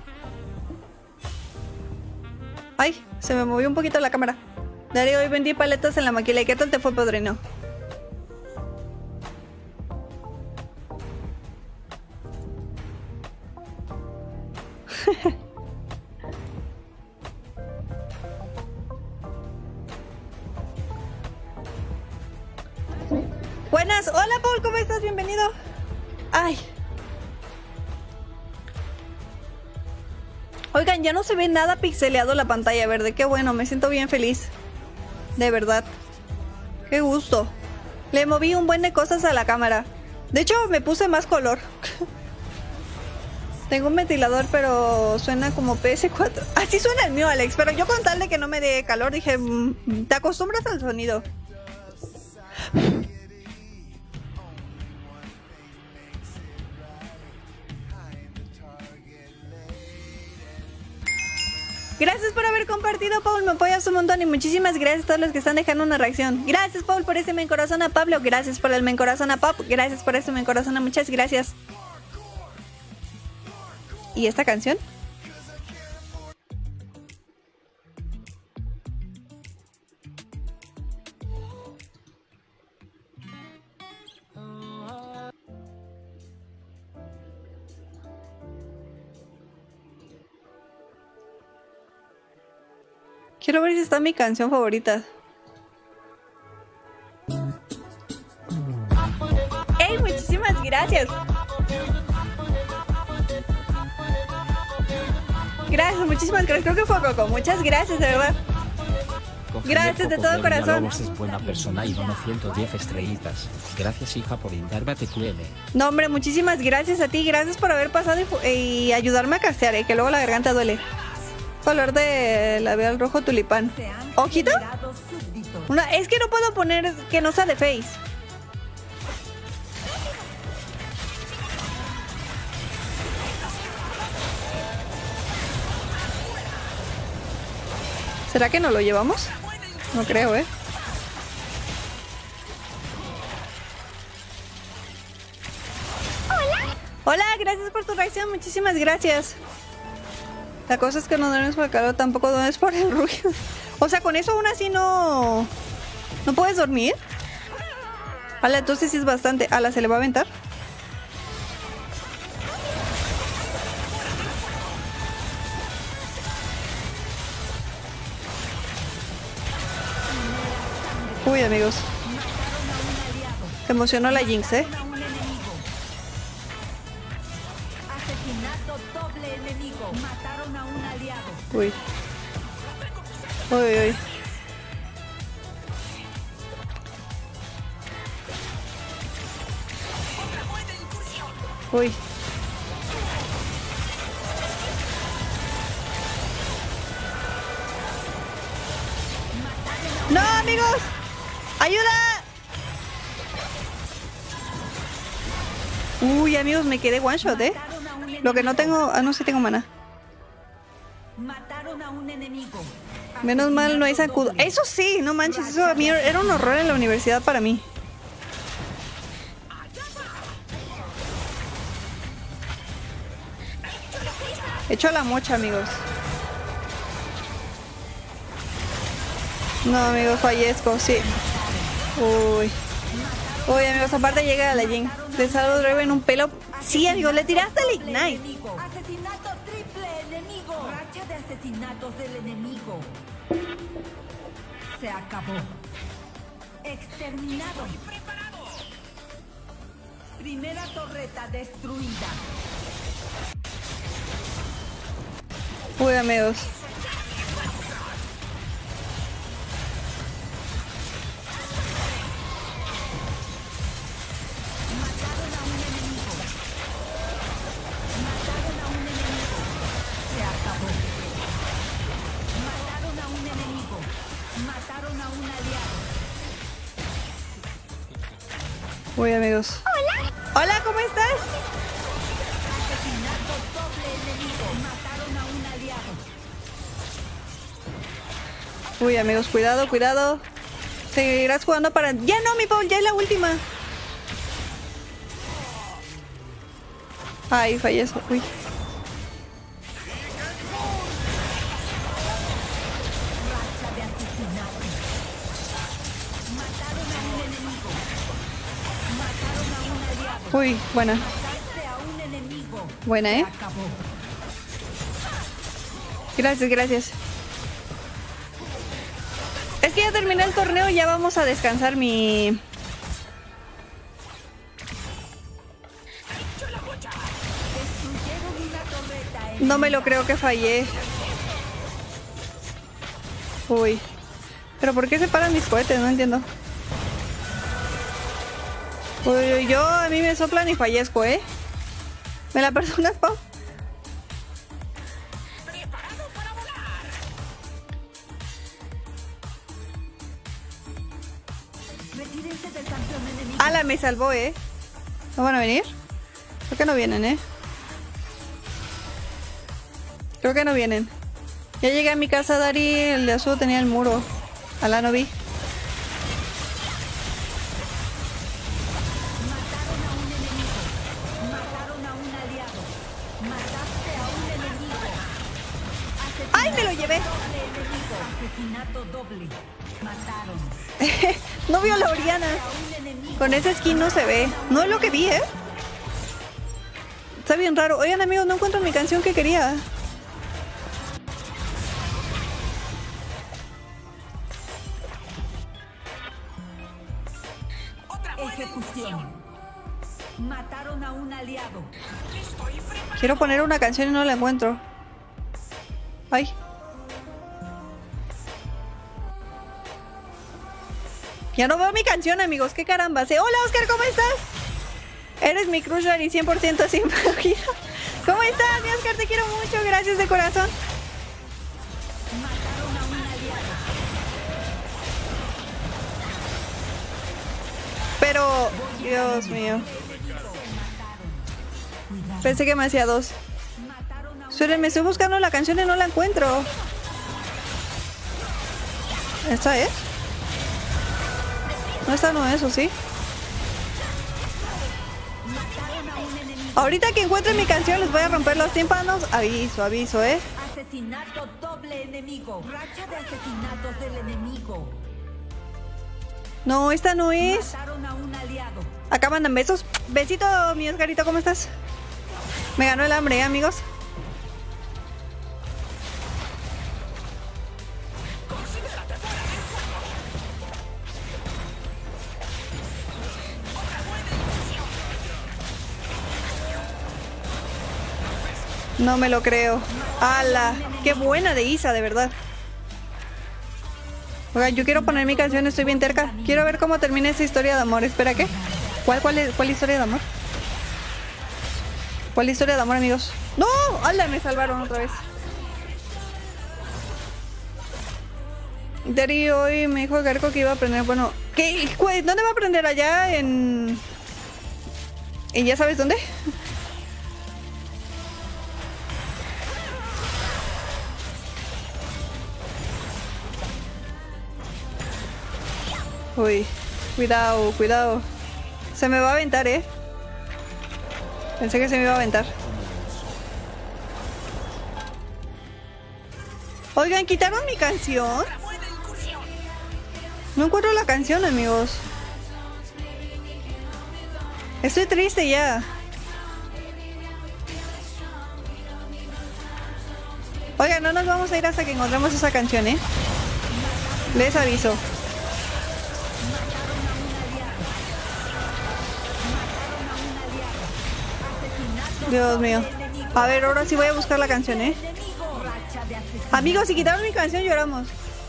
Ay, se me movió un poquito la cámara. Darío, hoy vendí paletas en la maquila. ¿Y qué tal te fue, padrino? Buenas, hola Paul, ¿cómo estás? Bienvenido. Ay. Oigan, ya no se ve nada pixeleado la pantalla verde. Qué bueno, me siento bien feliz. De verdad. Qué gusto. Le moví un buen de cosas a la cámara. De hecho, me puse más color. Tengo un ventilador, pero suena como P S cuatro. Así suena el mío, Alex. Pero yo con tal de que no me dé calor, dije, te acostumbras al sonido. Gracias por haber compartido, Paul. Me apoyas un montón y muchísimas gracias a todos los que están dejando una reacción. Gracias, Paul, por ese mencorazón a Pablo. Gracias por el mencorazón a Pop. Gracias por ese mencorazón a muchas gracias. ¿Y esta canción? Quiero ver si está mi canción favorita. ¡Ey! Muchísimas gracias. Gracias, muchísimas gracias. Creo que fue Coco. Muchas gracias, de verdad. Gracias de todo corazón. Es buena persona y dono ciento diez estrellitas. Gracias, hija, por indarme a T Q M. No, hombre, muchísimas gracias a ti. Gracias por haber pasado y, y ayudarme a castear, eh, que luego la garganta duele. Color de labial rojo tulipán. ¿Ojito? Una, es que no puedo poner que no sea de face. ¿Será que no lo llevamos? No creo, ¿eh? Hola. Hola, gracias por tu reacción. Muchísimas gracias. La cosa es que no duermes por el calor, tampoco duermes por el ruido. O sea, con eso aún así no... ¿No puedes dormir? Ala, entonces sí es bastante. Ala, ¿se le va a aventar? Uy, amigos. Se emocionó la Jinx, ¿eh? Uy. Uy, uy. Uy. ¡No, amigos! ¡Ayuda! Uy, amigos, me quedé one shot, ¿eh? Lo que no tengo... Ah, no, sí tengo mana. Mataron a un enemigo. Menos mal no hay sacudo. Eso sí, no manches, eso a mí era un horror en la universidad para mí. Hecho a la mocha, amigos. No, amigos, fallezco, sí. Uy. Uy, amigos, aparte llega la Jin. Te salvo Drive en un pelo. Sí, amigos, le tiraste el Ignite. Asesinato triple enemigo. Racha de asesinatos del enemigo. Se acabó. Exterminado. Primera torreta destruida. Uy, amigos. Mataron a un enemigo. Mataron a un enemigo. Se acabó. Mataron a un enemigo. Mataron a un aliado. Uy, amigos. Hola. Hola, ¿cómo estás? Asesinato doble enemigo. Mataron a un aliado. Uy, amigos, cuidado, cuidado. Seguirás jugando para... Ya no, mi Paul, ya es la última. Ay, fallezco. Uy. Racha de asesinato. Mataron a un enemigo. Mataron a un aliado. Uy, buena. Mataste a un enemigo. Buena, ¿eh? Se acabó. Gracias, gracias. Es que ya terminé el torneo y ya vamos a descansar mi... Destruyeron una torreta en... No me lo creo que fallé. Uy. ¿Pero por qué se paran mis cohetes? No entiendo. Uy, uy, yo a mí me soplan y fallezco, ¿eh? ¿Me la perdonas, Pau? Retírense del campeón enemigo. Ala, me salvó, ¿eh? ¿No van a venir? Creo que no vienen, ¿eh? Creo que no vienen. Ya llegué a mi casa, Dari. El de azul tenía el muro. Alá, no vi. ¡Ay, me lo llevé! Asesinato doble. Mataron. No vio la Oriana. Con esa skin no se ve. No es lo que vi, ¿eh? Está bien raro. Oigan, amigos, no encuentro mi canción que quería. Ejecución. Mataron a un aliado. Quiero poner una canción y no la encuentro. Ay. Ya no veo mi canción, amigos. ¿Qué caramba? ¿Eh? Hola, Oscar, ¿cómo estás? Eres mi crush y cien por ciento sin prohibido. ¿Cómo estás, mi Oscar? Te quiero mucho. Gracias de corazón. Mataron a un aliado. Pero, Dios mío. Pensé que me hacía dos. Suelen, me estoy buscando la canción y no la encuentro. ¿Esta es? No, esta no es, ¿o sí? Ahorita que encuentre mi canción les voy a romper los tímpanos. Aviso, aviso, ¿eh? Asesinato doble enemigo. Racha de asesinatos del enemigo. No, esta no es. Mataron a un aliado. Acá mandan besos. Besito, mi Oscarito, ¿cómo estás? Me ganó el hambre, ¿eh, amigos? No me lo creo. ¡Hala! ¡Qué buena de Isa, de verdad! Oigan, yo quiero poner mi canción, estoy bien terca. Quiero ver cómo termina esa historia de amor. Espera, ¿qué? ¿Cuál, cuál, es, cuál historia de amor? ¿Cuál historia de amor, amigos? ¡No! ¡Hala! Me salvaron otra vez. Dari hoy me dijo Garco que iba a aprender. Bueno, ¿qué? ¿Dónde va a aprender? ¿Allá en...? ¿Y ya sabes dónde? Uy, cuidado, cuidado. Se me va a aventar, ¿eh? Pensé que se me iba a aventar. Oigan, ¿quitaron mi canción? No encuentro la canción, amigos. Estoy triste ya. Oigan, no nos vamos a ir hasta que encontremos esa canción, ¿eh? Les aviso. Dios mío. A ver, ahora sí voy a buscar la canción, ¿eh? Amigos, si quitaron mi canción, lloramos.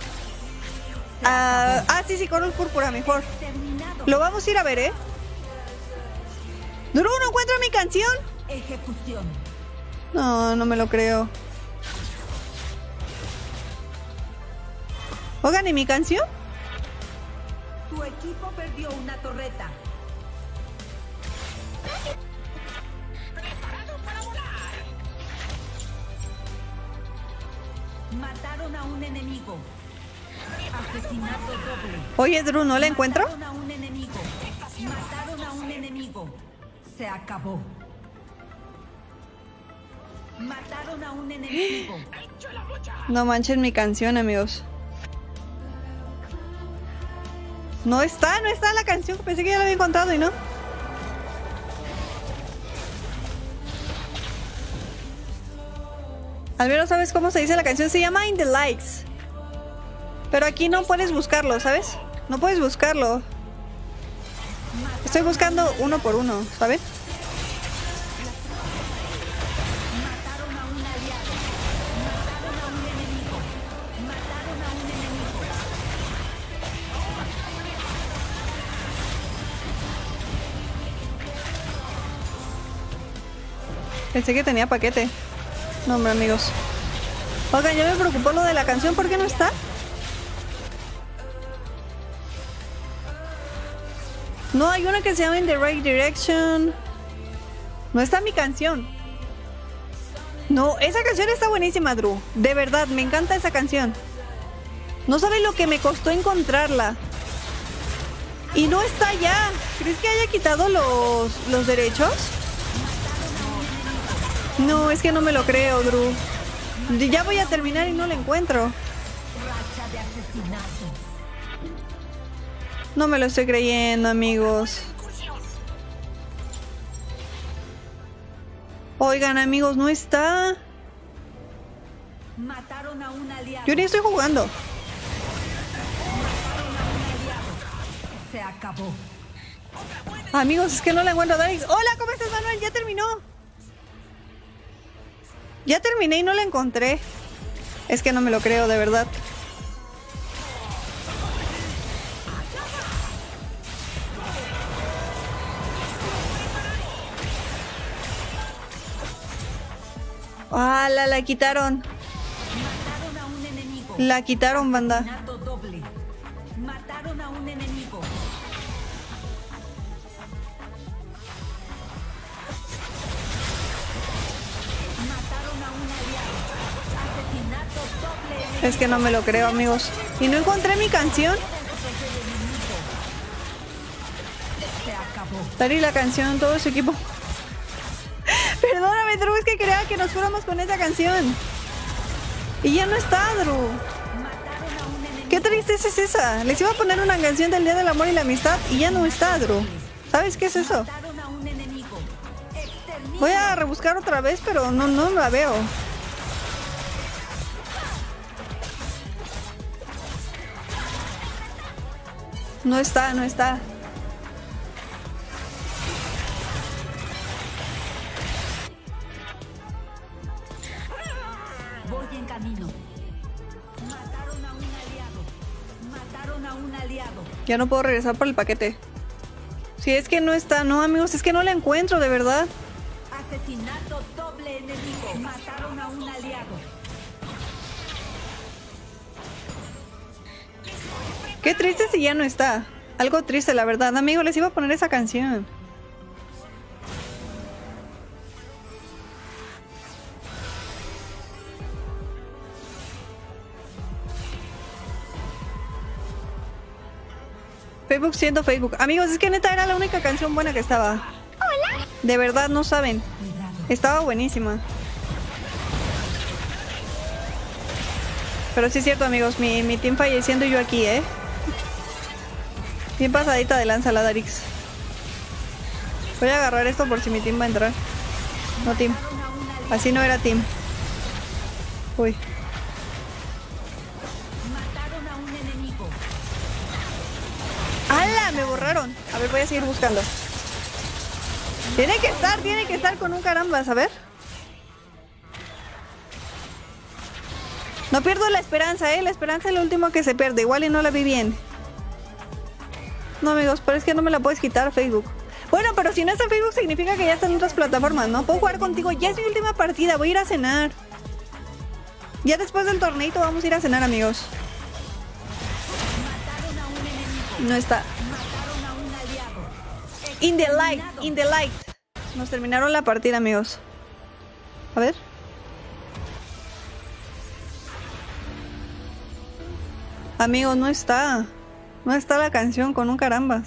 Ah, ah sí, sí, Coros Púrpura, mejor. Lo vamos a ir a ver, ¿eh? Duro, ¿no encuentro mi canción? Ejecución. No, no me lo creo. Oigan, ¿y mi canción? Tu equipo perdió una torreta. Mataron a un enemigo. Asesinato doble. Oye, Drew, ¿no la encuentro? Mataron a un enemigo. Mataron a un enemigo. Se acabó. Mataron a un enemigo. No manchen mi canción, amigos. No está, no está la canción. Pensé que ya la había encontrado y no. Al menos sabes cómo se dice la canción. Se llama In the Likes. Pero aquí no puedes buscarlo, ¿sabes? No puedes buscarlo. Estoy buscando uno por uno, ¿sabes? Mataron a un aliado. Mataron a un enemigo. Mataron a un enemigo. Pensé que tenía paquete. No, hombre, amigos. Oigan, ya me preocupó lo de la canción. ¿Por qué no está? No, hay una que se llama In the Right Direction. No está mi canción. No, esa canción está buenísima, Drew. De verdad, me encanta esa canción. No sabes lo que me costó encontrarla. Y no está ya. ¿Crees que haya quitado los, los derechos? No, es que no me lo creo, Drew. Ya voy a terminar y no la encuentro. No me lo estoy creyendo, amigos. Oigan, amigos, no está. Mataron a un aliado. Yo ni estoy jugando. Se acabó. Amigos, es que no la encuentro. Darix. Hola, ¿cómo estás, Manuel? Ya terminó. Ya terminé y no la encontré. Es que no me lo creo, de verdad. Ah, la, la quitaron. Mataron a un enemigo. La quitaron, banda. Asesinato doble. Mataron a un enemigo. Mataron a un aliado. Asesinato doble enemigo. Es que no me lo creo, amigos. Y no encontré mi canción. Se acabó. Tari, la canción, todo su equipo. Perdóname, Drew, es que quería que nos fuéramos con esa canción. Y ya no está, Drew. Mataron a un enemigo. Qué tristeza es esa. Les iba a poner una canción del Día del Amor y la Amistad y ya no está, Drew. ¿Sabes qué es eso? Mataron a un enemigo. Exterminio. Voy a rebuscar otra vez, pero no, no la veo. No está, no está. Voy en camino. Mataron a un aliado. Mataron a un aliado. Ya no puedo regresar por el paquete. Si es que no está, no, amigos, es que no la encuentro, de verdad. Asesinato doble enemigo. Mataron a un aliado. Qué triste si ya no está. Algo triste, la verdad. Amigo, les iba a poner esa canción. Facebook siendo Facebook. Amigos, es que neta era la única canción buena que estaba. Hola. De verdad, no saben. Estaba buenísima. Pero sí es cierto, amigos. Mi, mi team falleciendo y yo aquí, ¿eh? Bien pasadita de lanza la Darix. Voy a agarrar esto por si mi team va a entrar. No team. Así no era team. Uy. Mataron a un enemigo. ¡Hala! Me borraron. A ver, voy a seguir buscando. Tiene que estar, tiene que estar con un carambas. A ver. No pierdo la esperanza, ¿eh? La esperanza es lo último que se pierde. Igual y no la vi bien. No, amigos, pero es que no me la puedes quitar, Facebook. Bueno, pero si no está en Facebook significa que ya está en otras plataformas, ¿no? Puedo jugar contigo. Ya es mi última partida. Voy a ir a cenar. Ya después del torneito vamos a ir a cenar, amigos. Mataron a un enemigo. No está. Mataron a un aliado. In the light, in the light. Nos terminaron la partida, amigos. A ver. Amigos, no está. No está la canción con un carambas.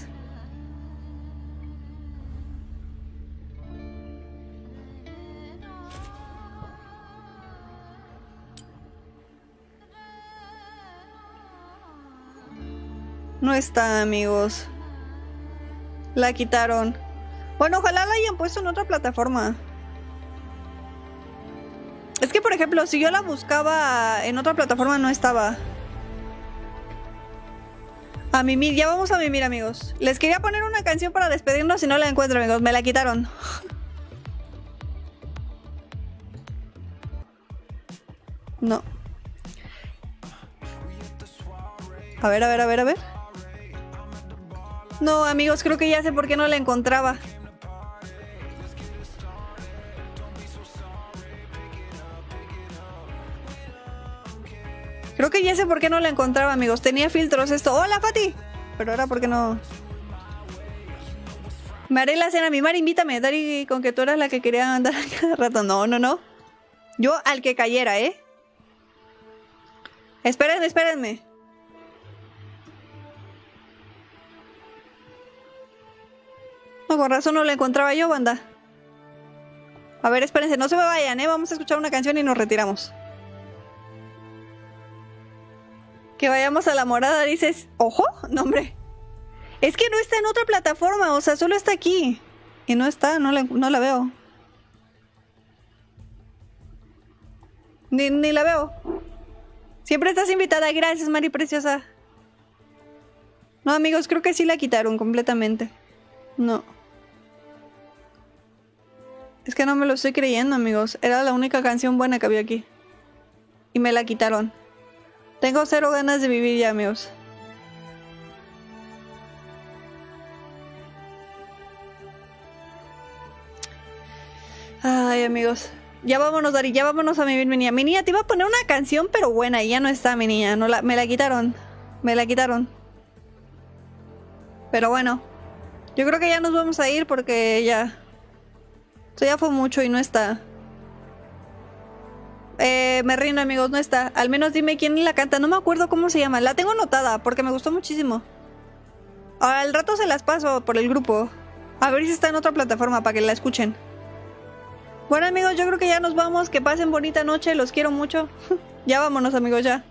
No está, amigos. La quitaron. Bueno, ojalá la hayan puesto en otra plataforma. Es que, por ejemplo, si yo la buscaba en otra plataforma, no estaba. A mimir, ya vamos a mimir, amigos. Les quería poner una canción para despedirnos y no la encuentro, amigos. Me la quitaron. No. A ver, a ver, a ver, a ver. No, amigos, creo que ya sé por qué no la encontraba. Creo que ya sé por qué no la encontraba, amigos. Tenía filtros esto. ¡Hola, Fati! Pero ahora, ¿por qué no? Me haré la cena. Mi Mari, invítame. Dari, con que tú eras la que quería andar cada rato. No, no, no. Yo al que cayera, ¿eh? Espérenme, espérenme. No, con razón no lo encontraba yo, banda. A ver, espérense, no se me vayan, ¿eh? Vamos a escuchar una canción y nos retiramos. Que vayamos a la morada, dices... ¿Ojo? No, hombre. Es que no está en otra plataforma, o sea, solo está aquí. Y no está, no la, no la veo. Ni, ni la veo. Siempre estás invitada, gracias, Mari Preciosa. No, amigos, creo que sí la quitaron completamente. No. Es que no me lo estoy creyendo, amigos. Era la única canción buena que había aquí. Y me la quitaron. Tengo cero ganas de vivir ya, amigos. Ay, amigos. Ya vámonos, Dari, ya vámonos a vivir, mi niña. Mi niña, te iba a poner una canción, pero buena. Y ya no está, mi niña. No la, me la quitaron. Me la quitaron. Pero bueno. Yo creo que ya nos vamos a ir porque ya... Esto ya fue mucho y no está. Eh, me rindo, amigos, no está. Al menos dime quién la canta. No me acuerdo cómo se llama. La tengo anotada porque me gustó muchísimo. Al rato se las paso por el grupo. A ver si está en otra plataforma para que la escuchen. Bueno, amigos, yo creo que ya nos vamos. Que pasen bonita noche. Los quiero mucho. Ya vámonos, amigos, ya.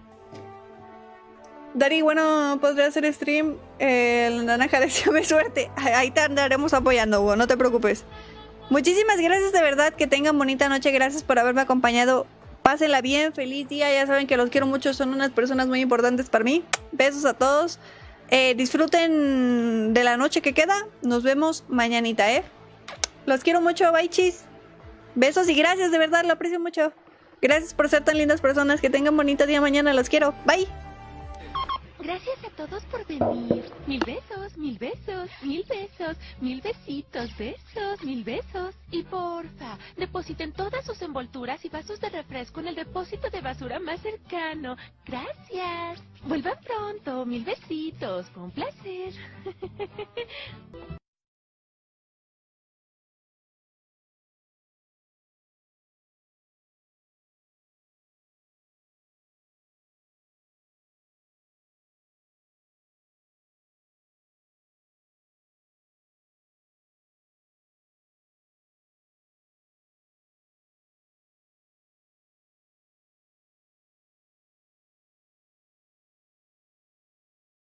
Dari, bueno, podría hacer stream. Eh, la naranja, deseame suerte. Ahí te andaremos apoyando, Hugo. No te preocupes. Muchísimas gracias, de verdad, que tengan bonita noche, gracias por haberme acompañado, pásenla bien, feliz día, ya saben que los quiero mucho, son unas personas muy importantes para mí, besos a todos, eh, disfruten de la noche que queda, nos vemos mañanita, eh, los quiero mucho, bye chis, besos y gracias, de verdad, lo aprecio mucho, gracias por ser tan lindas personas, que tengan bonito día mañana, los quiero, bye. Gracias a todos por venir. Mil besos, mil besos, mil besos, mil besitos, besos, mil besos. Y porfa, depositen todas sus envolturas y vasos de refresco en el depósito de basura más cercano. Gracias. Vuelvan pronto, mil besitos. Fue un placer.